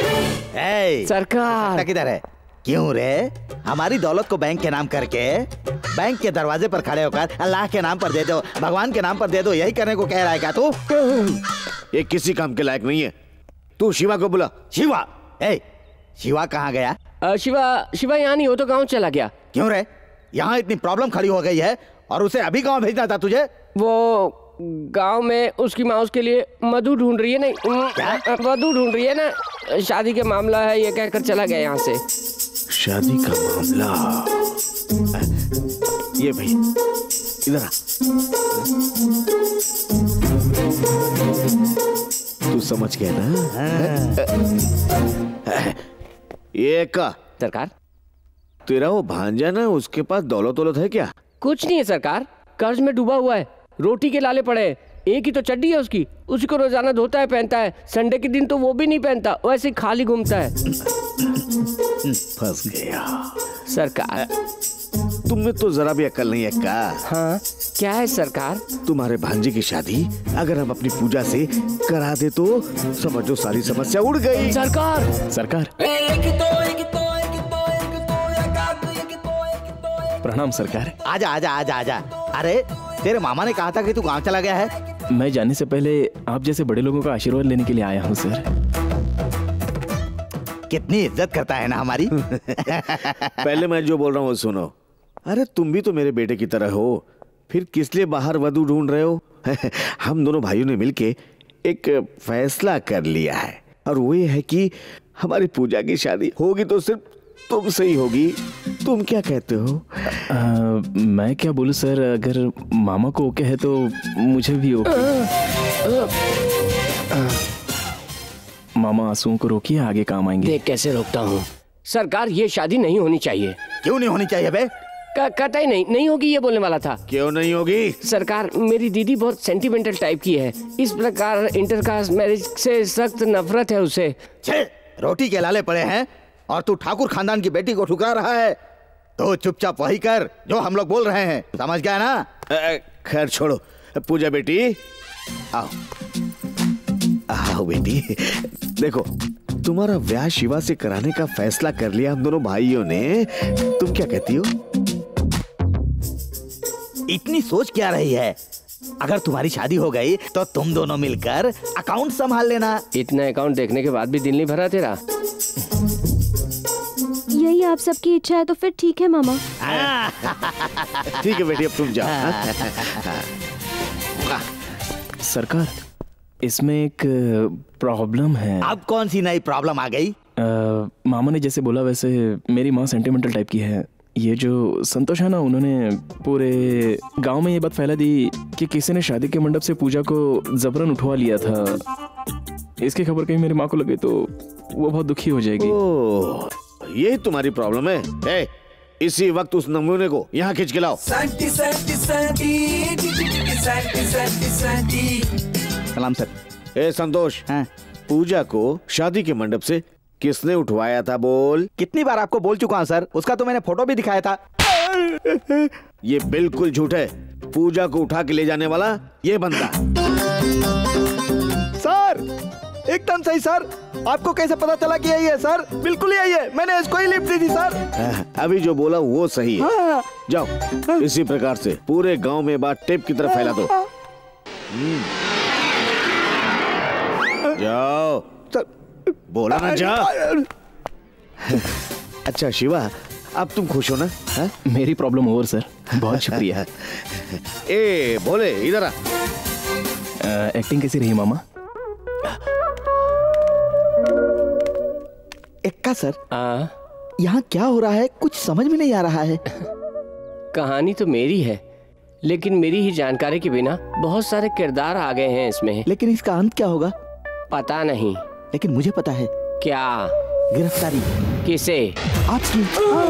सरकार किधर है? क्यों रे? हमारी दौलत को बैंक के नाम करके बैंक के दरवाजे पर खड़े होकर अल्लाह के नाम पर दे दो, भगवान के नाम पर दे दो, यही करने को कह रहा है क्या तू? ये किसी काम के लायक नहीं है। तू शिवा को बुला। शिवा? शिवा कहाँ गया? शिवा यहाँ नहीं हो तो गाँव चला गया। क्यों रे? यहाँ इतनी प्रॉब्लम खड़ी हो गई है और उसे अभी गाँव भेजना था तुझे? वो गांव में उसकी माँ उसके लिए मधु ढूंढ रही है। नहीं, वधू ढूंढ रही है ना, शादी का मामला है ये कहकर चला गया यहाँ से। शादी का मामला? ये भाई इधर आ। तू समझ गया ना? ये का सरकार, तेरा वो भांजा ना, उसके पास दौलत है क्या? कुछ नहीं है सरकार, कर्ज में डूबा हुआ है, रोटी के लाले पड़े हैं। एक ही तो चड्डी है उसकी, उसी को रोजाना धोता है पहनता है, संडे के दिन तो वो भी नहीं पहनता, वैसे खाली घूमता है। फंस गया सरकार। तुमने तो जरा भी अकल नहीं है का? हाँ, क्या है सरकार? तुम्हारे भांजे की शादी अगर हम अपनी पूजा से करा दे तो समझो सारी समस्या उड़ गई। सरकार प्रणाम सरकार। आजा आजा आजा आजा। अरे तेरे मामा ने कहा था कि तू गांव चला गया है। मैं जाने से पहले आप जैसे बड़े लोगों का आशीर्वाद लेने के लिए आया हूँ सर। कितनी इज्जत करता है ना हमारी। पहले मैं जो बोल रहा हूँ सुनो। अरे तुम भी तो मेरे बेटे की तरह हो, फिर किस लिए बाहर वधू ढूंढ रहे हो? हम दोनों भाइयों ने मिलके एक फैसला कर लिया है और वो ये है कि हमारी पूजा की शादी होगी तो सिर्फ तुमसे ही होगी। तुम क्या कहते हो? मैं क्या बोलूं सर, अगर मामा को ओके है तो मुझे भी ओके। मामा आंसुओं को रोकिए, आगे काम आएंगे। देख कैसे रोकता हूँ। सरकार, ये शादी नहीं होनी चाहिए। क्यों नहीं होनी चाहिए बे? कहता ही नहीं होगी ये बोलने वाला था। क्यों नहीं होगी? सरकार, मेरी दीदी बहुत सेंटिमेंटल टाइप की है, इस प्रकार इंटरकास्ट मैरिज से सख्त नफरत है उसे। रोटी के लाले पड़े हैं और तू ठाकुर खानदान की बेटी को ठुकरा रहा है, तो चुपचाप वही कर जो हम लोग बोल रहे हैं, समझ गया ना? खैर छोड़ो। पूजा बेटी आओ आओ बेटी। देखो तुम्हारा ब्याह शिवा से कराने का फैसला कर लिया हम दोनों भाइयों ने। तुम क्या कहती हो? इतनी सोच क्या रही है? अगर तुम्हारी शादी हो गई तो तुम दोनों मिलकर अकाउंट संभाल लेना। इतना अकाउंट देखने के बाद भी दिल नहीं भरा तेरा? यही आप सबकी इच्छा है तो फिर ठीक है मामा। ठीक है बेटी, अब तुम जाओ। सरकार, इसमें एक प्रॉब्लम है। अब कौन सी नई प्रॉब्लम आ गई? मामा ने जैसे बोला वैसे मेरी माँ सेंटिमेंटल टाइप की है। ये जो संतोष है ना, उन्होंने पूरे गांव में ये बात फैला दी कि किसी ने शादी के मंडप से पूजा को जबरन उठवा लिया था। इसकी खबर कहीं मेरी माँ को लगे तो वो बहुत दुखी हो जाएगी। यही तुम्हारी प्रॉब्लम है? इसी वक्त उस नमूने को यहाँ खींच के लाओ। सलाम सर। संतोष, पूजा को शादी के मंडप से किसने उठवाया था बोल? कितनी बार आपको बोल चुका हूँ सर, उसका तो मैंने फोटो भी दिखाया था। ये बिल्कुल झूठ है। पूजा को उठा के ले जाने वाला ये बंदा। सर एकदम सही सर। आपको कैसे पता चला कि यही है सर? बिल्कुल यही है, मैंने इसको ही लिफ्ट दी थी सर। अभी जो बोला वो सही है। जाओ इसी प्रकार से पूरे गांव में बात टेप की तरफ फैला दो। जाओ, बोला ना जा। अच्छा शिवा, अब तुम खुश हो ना? हा? मेरी प्रॉब्लम ओवर सर, बहुत शुक्रिया। ए बोले इधर आ। एक्टिंग कैसी रही मामा? एक्का सर, यहाँ क्या हो रहा है कुछ समझ में नहीं आ रहा है। कहानी तो मेरी है, लेकिन मेरी ही जानकारी के बिना बहुत सारे किरदार आ गए हैं इसमें। लेकिन इसका अंत क्या होगा? पता नहीं। लेकिन मुझे पता है। क्या? गिरफ्तारी। किसे? आपकी।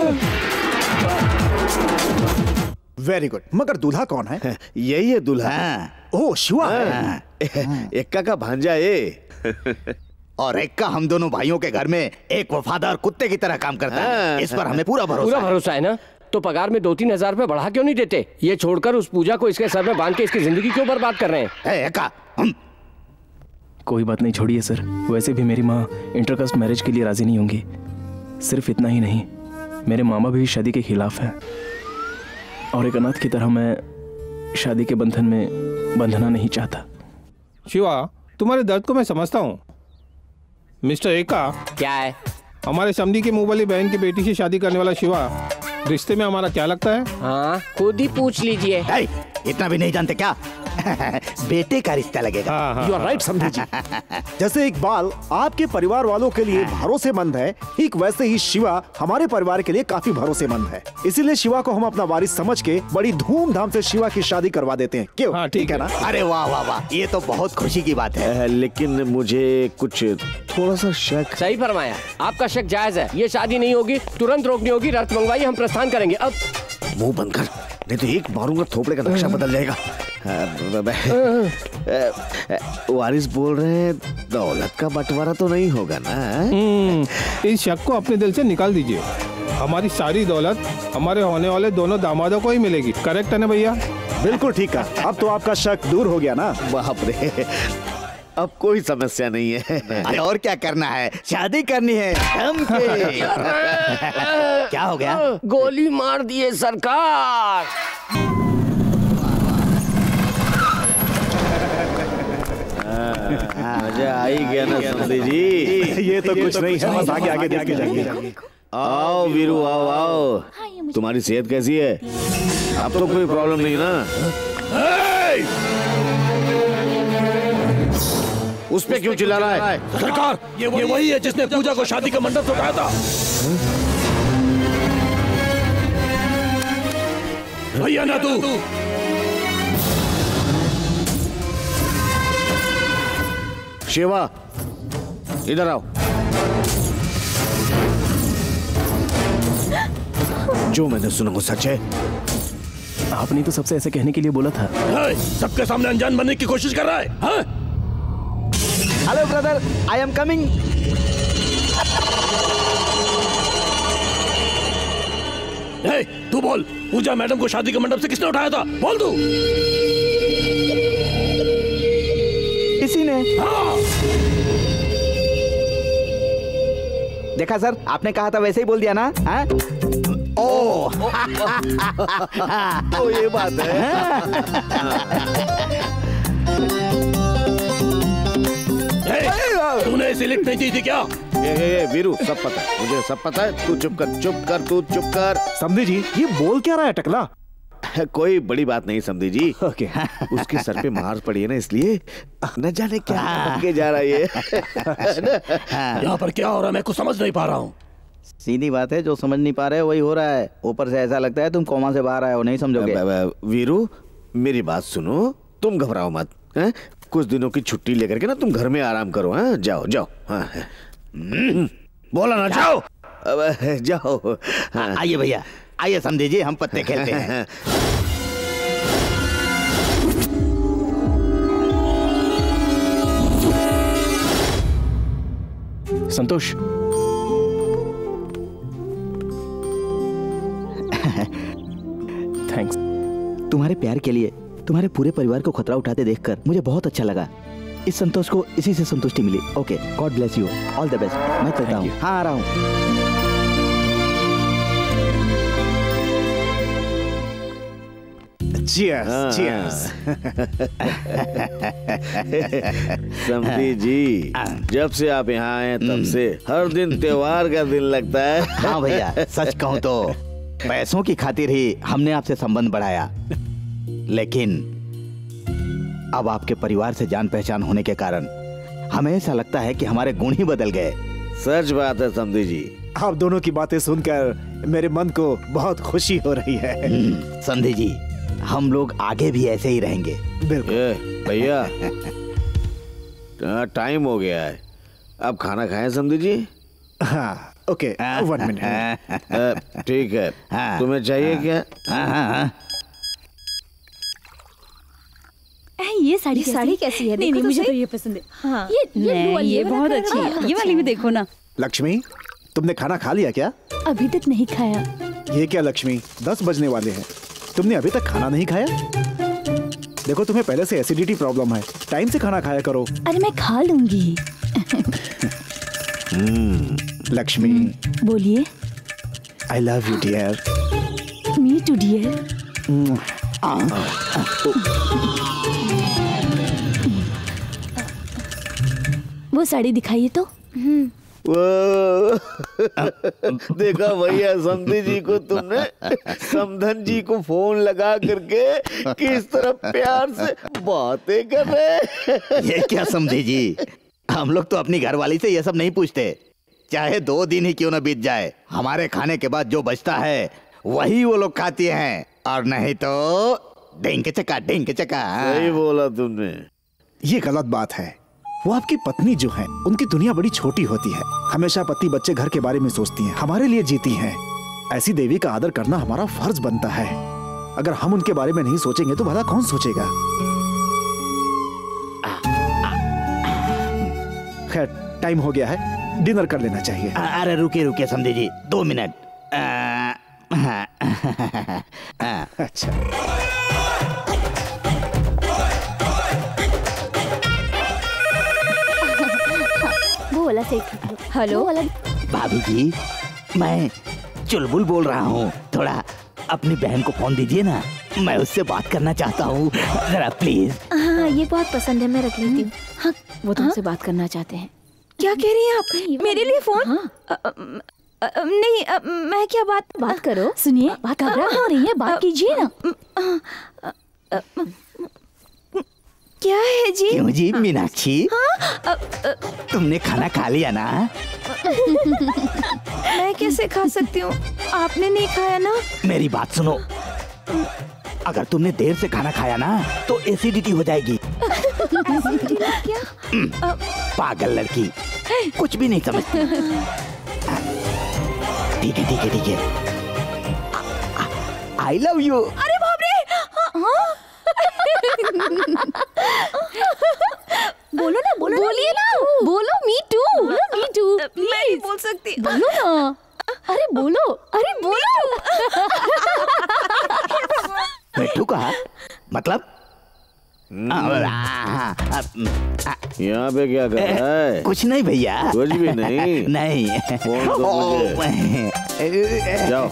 Very good. मगर दूल्हा कौन है? यही है दूल्हा। ओह शिवा। एक्का का भांजा है। और एक्का हम दोनों भाइयों के घर में एक वफादार कुत्ते की तरह काम करता है। इस पर हमें पूरा भरोसा है ना? तो पगार में 2-3 हजार रुपए बढ़ा क्यों नहीं देते? ये छोड़कर उस पूजा को इसके सर में बांध के इसकी जिंदगी क्यों बर्बाद कर रहे हैं? एक्का कोई बात नहीं, छोड़िए सर। वैसे भी मेरी माँ इंटरकास्ट मैरिज के लिए राजी नहीं होंगी। सिर्फ इतना ही नहीं, मेरे मामा भी शादी के खिलाफ हैं और एक अनाथ की तरह मैं शादी के बंधन में बंधना नहीं चाहता। शिवा, तुम्हारे दर्द को मैं समझता हूँ। मिस्टर एका। क्या है? हमारे समधी की मुंह वाली बहन की बेटी से शादी करने वाला शिवा रिश्ते में हमारा क्या लगता है? हाँ, खुद ही पूछ लीजिए। इतना भी नहीं जानते क्या? बेटे का रिश्ता लगेगा। यू आर राइट समधी जी। जैसे इकबाल आपके परिवार वालों के लिए भरोसेमंद है, ठीक वैसे ही शिवा हमारे परिवार के लिए काफी भरोसेमंद है। इसीलिए शिवा को हम अपना वारिस समझ के बड़ी धूमधाम से शिवा की शादी करवा देते हैं। क्यों? हाँ, ठीक है ना? अरे वाह वाह वाह, ये तो बहुत खुशी की बात है। लेकिन मुझे कुछ थोड़ा सा शक। सही फरमाया, आपका शक जायज है। ये शादी नहीं होगी, तुरंत रोकनी होगी। रथ मंगवाइए, हम प्रस्थान करेंगे। अब मुंह बंद कर, नहीं तो एक मारूंगा थोपड़े का नक्शा बदल जाएगा। वारिस बोल रहे हैं दौलत का बंटवारा तो नहीं होगा ना? इस शक को अपने दिल से निकाल दीजिए। हमारी सारी दौलत हमारे होने वाले दोनों दामादों को ही मिलेगी। करेक्ट है ना भैया? बिल्कुल ठीक है। अब तो आपका शक दूर हो गया ना? बाप रे, अब कोई समस्या नहीं है। अरे और क्या करना है? शादी करनी है। क्या हो गया? गोली मार दिए सरकार। मजा आई गया ना समधी जी? ये तो कुछ नहीं है, बस आगे आगे देखते जाइए। आओ वीरू, आओ आओ। तुम्हारी सेहत कैसी है? अब तो कोई प्रॉब्लम नहीं ना? उस पे क्यों चिल्ला रहा है? सरकार, ये वही है जिसने पूजा को शादी का मंडप से उठाया था। भैया ना तू। शिवा, इधर आओ। जो मैंने सुना वो सच है? आपने तो सबसे ऐसे कहने के लिए बोला था। सबके सामने अनजान बनने की कोशिश कर रहा है। हाँ? Hello brother, I am coming. तू बोल, पूजा मैडम को शादी के मंडप से किसने उठाया था? बोल तू। किसी ने। हाँ। देखा सर, आपने कहा था वैसे ही बोल दिया ना? हाँ? ओह, तो ये बात है। तूने ऐसी लिफ्ट नहीं दी थी क्या? ये वीरू, सब पता है मुझे, सब पता है। तू चुप कर, चुप कर, तू चुप कर। समधी जी, ये बोल क्या रहा है टकला? कोई बड़ी बात नहीं समधी जी। उसके सर पे मार पड़ी है ना, इसलिए न जाने क्या के जा रहा है ये। यहाँ पर क्या हो रहा है मैं कुछ समझ नहीं पा रहा हूँ। सीधी बात है, जो समझ नहीं पा रहे वही हो रहा है। ऊपर से ऐसा लगता है तुम कोमा से बाहर आए हो, नहीं समझोगे। वीरू, मेरी बात सुनो, तुम घबराओ मत। कुछ दिनों की छुट्टी लेकर के ना तुम घर में आराम करो। हाँ, जाओ जाओ। हाँ, बोला ना, जाओ। जाओ। आइए भैया, आइए समझे जी, हम पत्ते खेलते हैं। संतोष, थैंक्स। तुम्हारे प्यार के लिए तुम्हारे पूरे परिवार को खतरा उठाते देखकर मुझे बहुत अच्छा लगा। इस संतोष को इसी से संतुष्टि मिली। Okay, God bless you, all the best. मैं चलता हूँ। हाँ, आ रहा हूँ। Cheers, cheers. समधी जी, जब से आप यहाँ आए तब से हर दिन त्योहार का दिन लगता है। हाँ भैया, सच कहूँ तो पैसों की खातिर ही हमने आपसे संबंध बढ़ाया, लेकिन अब आपके परिवार से जान पहचान होने के कारण हमें ऐसा लगता है कि हमारे गुण ही बदल गए। सच बात है समधी जी। आप दोनों की बातें सुनकर मेरे मन को बहुत खुशी हो रही है। संधि जी, हम लोग आगे भी ऐसे ही रहेंगे। बिल्कुल भैया, टाइम हो गया है, अब खाना खाएं समधी जी। हाँ ओके, 1 मिनट। ठीक है, तुम्हें चाहिए क्या? ये साड़ी कैसी है? नहीं, मुझे तो ये पसंद है। हाँ, ये बहुत अच्छी है। ये वाली भी देखो ना। लक्ष्मी, तुमने खाना खा लिया क्या? अभी तक नहीं खाया। ये क्या लक्ष्मी, 10 बजने वाले हैं, तुमने अभी तक खाना नहीं खाया? देखो तुम्हें पहले से एसिडिटी प्रॉब्लम है, टाइम से खाना खाया करो। अरे मैं खा लूंगी। लक्ष्मी, बोलिए। I love you dear. Me too dear. वो साड़ी दिखाइए तो। देखा भैया, समधी जी को तुमने समधन जी को फोन लगा करके किस तरह प्यार से बातें कर रहे। ये क्या समझी जी, हम लोग तो अपनी घरवाली से ये सब नहीं पूछते, चाहे 2 दिन ही क्यों ना बीत जाए, हमारे खाने के बाद जो बचता है वही वो लोग खाती हैं, और नहीं तो ढेंके चका ढेंके चका। सही बोला तुमने। ये गलत बात है। वो आपकी पत्नी जो है, उनकी दुनिया बड़ी छोटी होती है, हमेशा पति बच्चे घर के बारे में सोचती हैं, हमारे लिए जीती हैं। ऐसी देवी का आदर करना हमारा फर्ज बनता है। अगर हम उनके बारे में नहीं सोचेंगे तो भला कौन सोचेगा? खैर, टाइम हो गया है, डिनर कर लेना चाहिए। अरे रुके रुके समझी जी, 2 मिनट। अच्छा, वो वाला सेट। हेलो भाभी जी, मैं चुलबुल बोल रहा हूँ, थोड़ा अपनी बहन को फोन दीजिए ना, मैं उससे बात करना चाहता हूँ, जरा प्लीज। हाँ, ये बहुत पसंद है, मैं रख लेती हूँ। हाँ, वो तुमसे बात करना चाहते हैं। क्या कह रही हैं आप? मेरे लिए फोन? नहीं, मैं क्या बात करो। सुनिए, घबरा हो रही है, बात कीजिए ना। क्या है जी? क्यों जी मीनाक्षी, तुमने खाना खा लिया ना? मैं कैसे खा सकती हूँ, आपने नहीं खाया ना? मेरी बात सुनो, अगर तुमने देर से खाना खाया ना तो एसिडिटी हो जाएगी। क्या? पागल लड़की, कुछ भी नहीं समझती। ठीक है ठीक है ठीक है, आई लव यू। अरे बाप रे! बोलो ना, बोलिए ना, बोलो मी टू, मी टू। मैं नहीं बोल सकती। बोलो ना, अरे बोलो, अरे बोलो। मिट्टू कहा मतलब? यहाँ पे क्या कर रहा है? कुछ नहीं भैया, कुछ भी नहीं। नहीं, फोन दो मुझे। जाओ।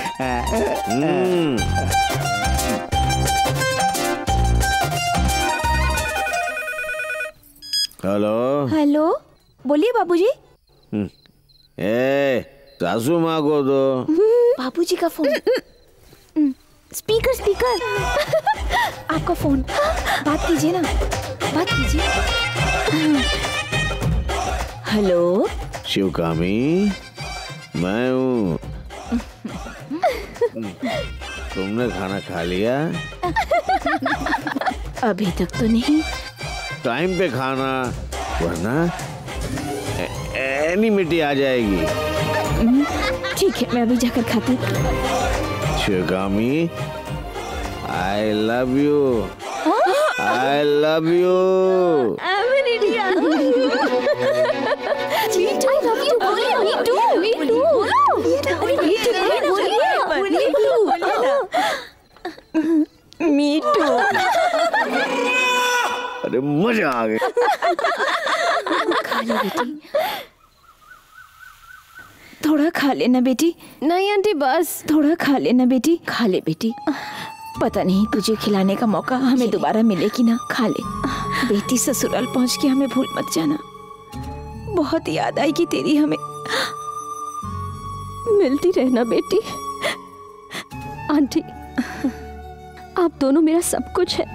हेलो हेलो, बोलिए बाबूजी। सासू माँ को दो। बाबूजी का फोन। स्पीकर आपका फोन, बात कीजिए ना, बात कीजिए। हेलो शिवकामी, मैं हूँ। तुमने खाना खा लिया? अभी तक तो नहीं। टाइम पे खाना, वरना एनिमिटी आ जाएगी। ठीक है, मैं अभी जाकर खाती हूँ। Shivkami, I love you, I love you. Mithu, अरे मजा आ गया। खा ले बेटी, थोड़ा खा लेना बेटी। नहीं आंटी, बस थोड़ा खा लेना बेटी। खा ले बेटी। पता नहीं तुझे खिलाने का मौका हमें दोबारा मिले कि ना। खा ले बेटी, ससुराल पहुंच के हमें भूल मत जाना। बहुत याद आएगी तेरी हमें। मिलती रहना बेटी। आंटी, आप दोनों मेरा सब कुछ है।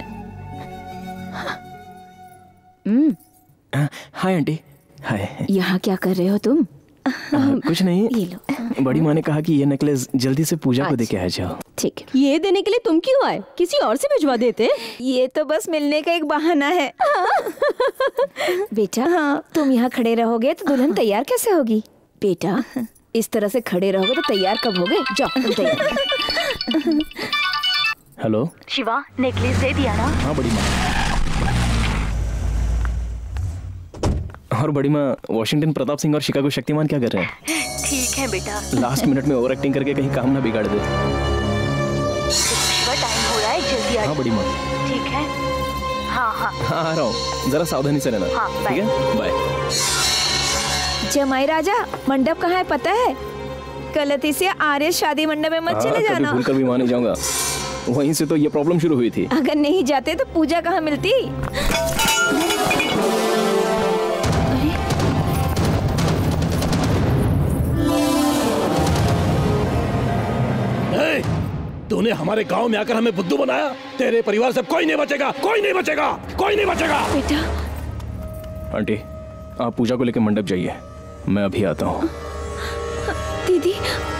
Hi aunty. हाय। यहाँ क्या कर रहे हो तुम? कुछ नहीं, ये लो। बड़ी माँ ने कहा कि ये नेकलेस जल्दी से पूजा को दे के आ जाओ। ठीक। ये देने के लिए तुम क्यों आए? किसी और से भिजवा देते। ये तो बस मिलने का एक बहाना है। बेटा, तुम यहाँ खड़े रहोगे तो दुल्हन तैयार कैसे होगी? बेटा, इस तरह से खड़े रहोगे तो तैयार कब होगे? जाओ तुम तैयार। हेलो शिवा, नेकलेस दे दिया ना? हाँ बड़ी माँ। और बड़ी माँ, वॉशिंगटन प्रताप सिंह और शिकागो शक्तिमान क्या कर रहे हैं? ठीक है बेटा। लास्ट मिनट में ओवर एक्टिंग करके कहीं काम ना बिगाड़ दे। शिवा, टाइम हो रहा है, जल्दी आ। हाँ बड़ी माँ। ठीक है। हाँ हाँ हाँ आ रहा हूँ, जरा सावधानी से रहना। हाँ, ठीक है, बाय। जमाई राजा, मंडप कहाँ है पता है? गलती से आर्य शादी मंडप में मत चले जाना। भूल कर भी वहाँ नहीं जाऊंगा। वहीं से तो ये प्रॉब्लम शुरू हुई थी। अगर नहीं जाते तो पूजा कहाँ मिलती? तूने हमारे गांव में आकर हमें बुद्धू बनाया। तेरे परिवार से कोई नहीं बचेगा, कोई नहीं बचेगा, कोई नहीं बचेगा। बेटा। आंटी, आप पूजा को लेकर मंडप जाइए, मैं अभी आता हूँ। दीदी।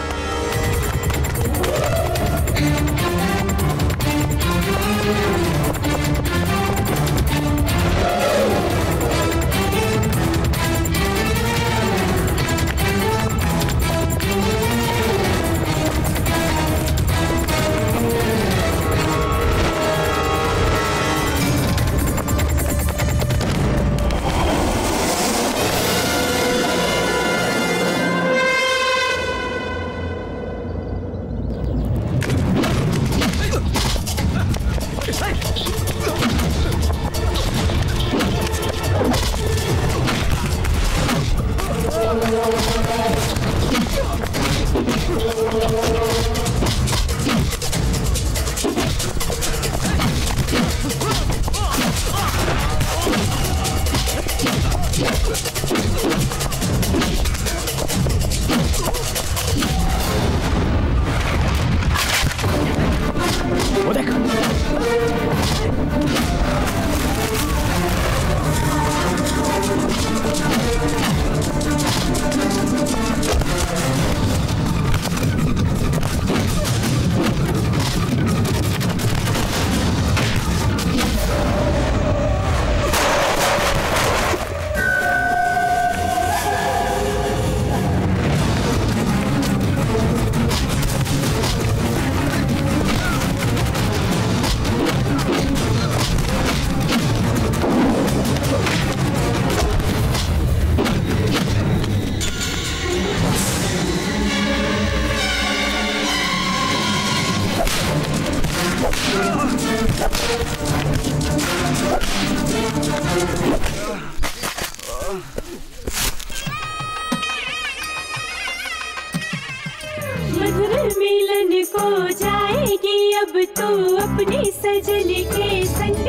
मधुर मिलन को जाएगी अब तू अपने सजन के संग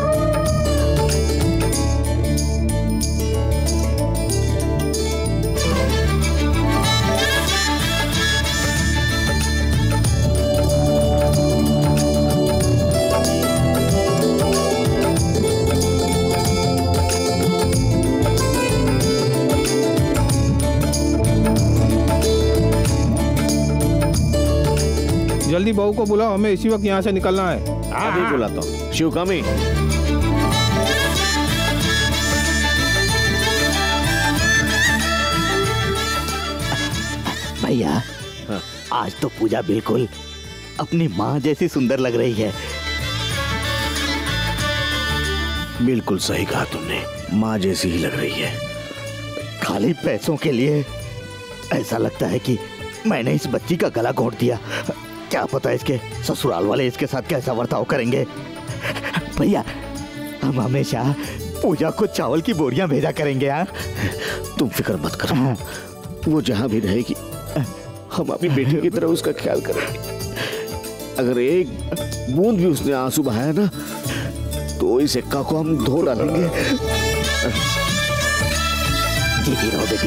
जल्दी बहू को बुलाओ, हमें इसी वक्त यहाँ से निकलना है। अभी बुलाता हूँ। शिवकामी, भैया, आज तो पूजा बिल्कुल अपनी माँ जैसी सुंदर लग रही है। बिल्कुल सही कहा तुमने, माँ जैसी ही लग रही है। खाली पैसों के लिए ऐसा लगता है कि मैंने इस बच्ची का गला घोंट दिया। क्या पता इसके ससुराल वाले इसके साथ कैसा बर्ताव करेंगे। भैया, हम हमेशा पूजा को चावल की बोरियां भेजा करेंगे। हाँ, तुम फिक्र मत करो, वो जहाँ भी रहेगी हम अपनी बेटी की तरह उसका ख्याल करेंगे। अगर एक बूंद भी उसने आंसू बहाया ना तो इस एक्का को हम धो डालेंगे। जीती रहो बेटी।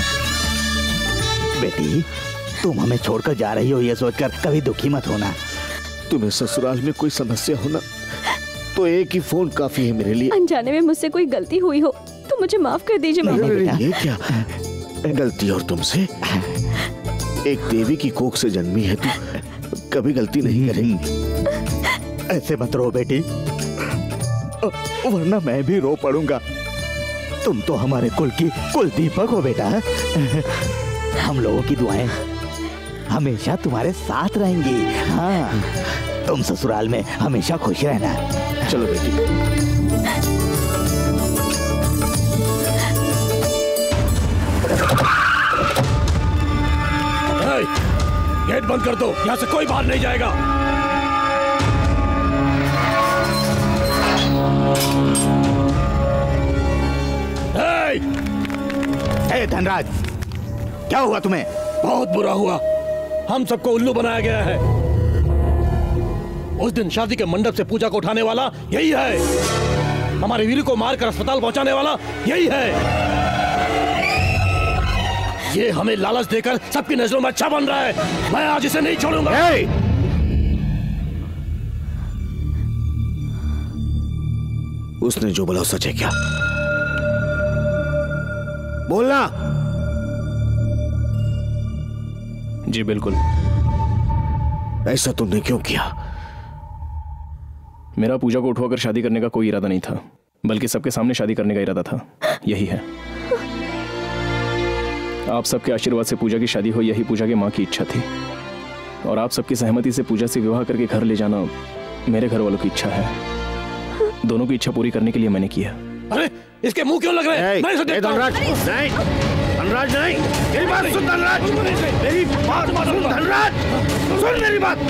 बेटी तुम हमें छोड़कर जा रही हो ये सोचकर कभी दुखी मत होना। तुम्हें ससुराल में कोई समस्या होना तो एक ही फोन काफी है मेरे लिए। अनजाने में मुझसे कोई गलती हुई हो तो मुझे माफ कर दीजिए मामा। ये क्या गलती और तुमसे? एक देवी की कोख से जन्मी है तू, कभी गलती नहीं करेगी। ऐसे मत रो बेटी, वरना मैं भी रो पड़ूंगा। तुम तो हमारे कुल की कुल दीपक हो बेटा। हम लोगों की दुआएं हमेशा तुम्हारे साथ रहेंगी। हाँ, तुम ससुराल में हमेशा खुश रहना। चलो बेटी। गेट बंद कर दो, यहाँ से कोई बाहर नहीं जाएगा। हे धनराज, क्या हुआ तुम्हें? बहुत बुरा हुआ, हम सबको उल्लू बनाया गया है। उस दिन शादी के मंडप से पूजा को उठाने वाला यही है। हमारे वीर को मारकर अस्पताल पहुंचाने वाला यही है। ये हमें लालच देकर सबकी नजरों में अच्छा बन रहा है। मैं आज इसे नहीं छोड़ूंगा। उसने जो बोला सच है क्या? बोलना। जी बिल्कुल। ऐसा तुमने क्यों किया? मेरा पूजा को उठवाकर शादी करने का कोई इरादा नहीं था, बल्कि सबके सामने शादी करने का इरादा था। यही है, आप सबके आशीर्वाद से पूजा की शादी हो, यही पूजा की माँ की इच्छा थी। और आप सबकी सहमति से पूजा से विवाह करके घर ले जाना मेरे घर वालों की इच्छा है। दोनों की इच्छा पूरी करने के लिए मैंने किया। अरे इसके मुंह क्यों लग रहे हैं? मैं इसे देखता हूं। धनराज नहीं, धनराज नहीं, मेरी बात सुन धनराज, मेरी बात सुन धनराज, सुन मेरी बात।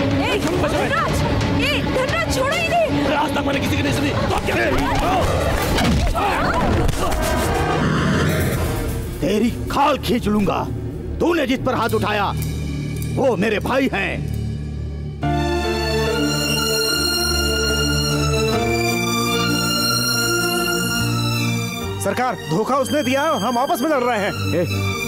धनराज छोड़ो इन्हें। आज तक मैंने किसी की नहीं सुनी। तेरी खाल खींच लूंगा। तूने जिस पर हाथ उठाया वो मेरे भाई हैं। सरकार, धोखा उसने दिया है और हम आपस में लड़ रहे हैं।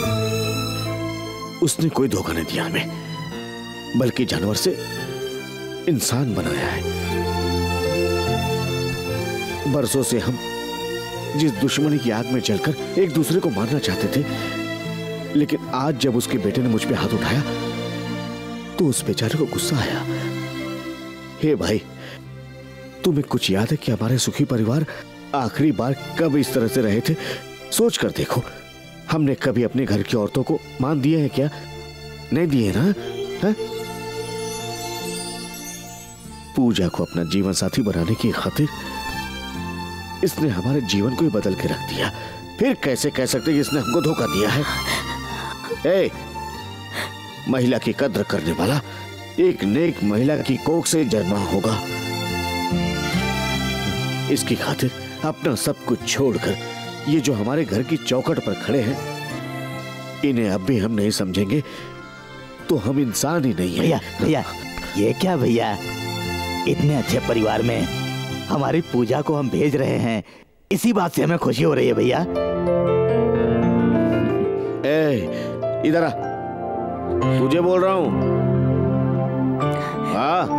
उसने कोई धोखा नहीं दिया हमें, बल्कि जानवर से इंसान बनाया है। बरसों से हम जिस दुश्मनी की आग में जलकर एक दूसरे को मारना चाहते थे, लेकिन आज जब उसके बेटे ने मुझ पे हाथ उठाया तो उस बेचारे को गुस्सा आया। हे भाई, तुम्हें कुछ याद है कि हमारे सुखी परिवार आखिरी बार कब इस तरह से रहे थे? सोच कर देखो, हमने कभी अपने घर की औरतों को मान दिए हैं क्या? नहीं दिए ना? है? पूजा को अपना जीवन साथी बनाने की खातिर इसने हमारे जीवन को ही बदल के रख दिया। फिर कैसे कह सकते कि इसने हमको धोखा दिया है? ए, महिला की कद्र करने वाला एक नेक महिला की कोख से जन्मा होगा। इसकी खातिर अपना सब कुछ छोड़कर ये जो हमारे घर की चौखट पर खड़े हैं, इन्हें अब भी हम नहीं समझेंगे तो हम इंसान ही नहीं है। भैया, भैया, ये क्या भैया? इतने अच्छे परिवार में हमारी पूजा को हम भेज रहे हैं, इसी बात से हमें खुशी हो रही है भैया। ए, इधर आ, तुझे बोल रहा हूं। हाँ,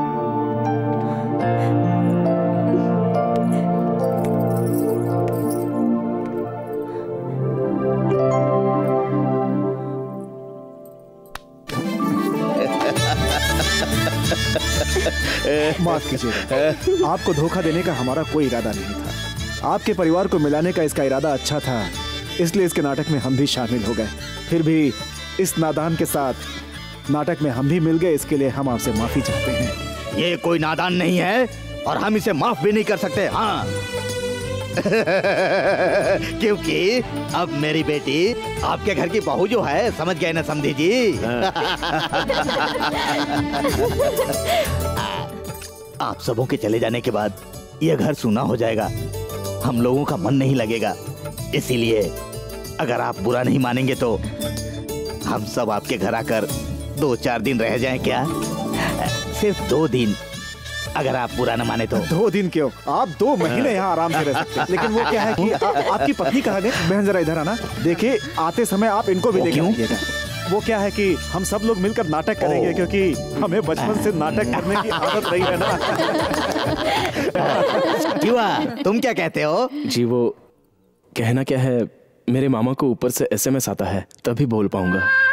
माफ कीजिएगा, आपको धोखा देने का हमारा कोई इरादा नहीं था। आपके परिवार को मिलाने का इसका इरादा अच्छा था, इसलिए इसके नाटक में हम भी शामिल हो गए। फिर भी इस नादान के साथ नाटक में हम भी मिल गए, इसके लिए हम आपसे माफी चाहते हैं। ये कोई नादान नहीं है और हम इसे माफ भी नहीं कर सकते। हाँ क्योंकि अब मेरी बेटी आपके घर की बहू जो है, समझ गए ना समधी जी? आप सबों के चले जाने के बाद ये घर सूना हो जाएगा, हम लोगों का मन नहीं लगेगा। इसीलिए अगर आप बुरा नहीं मानेंगे तो हम सब आपके घर आकर 2-4 दिन रह जाएं क्या? सिर्फ 2 दिन, अगर आप बुरा न माने तो। 2 दिन क्यों, आप 2 महीने यहाँ आराम से रह सकते हैं। लेकिन वो क्या है कि आपकी पत्नी कहाँ गई? बहन जरा इधर आना। देखिए आते समय आप इनको भी लेकर आइएगा। वो क्या है कि हम सब लोग मिलकर नाटक करेंगे, क्योंकि हमें बचपन से नाटक करने की आदत रही है ना। शिवा, तुम क्या कहते हो? जी वो कहना क्या है, मेरे मामा को ऊपर से SMS आता है, तभी बोल पाऊंगा।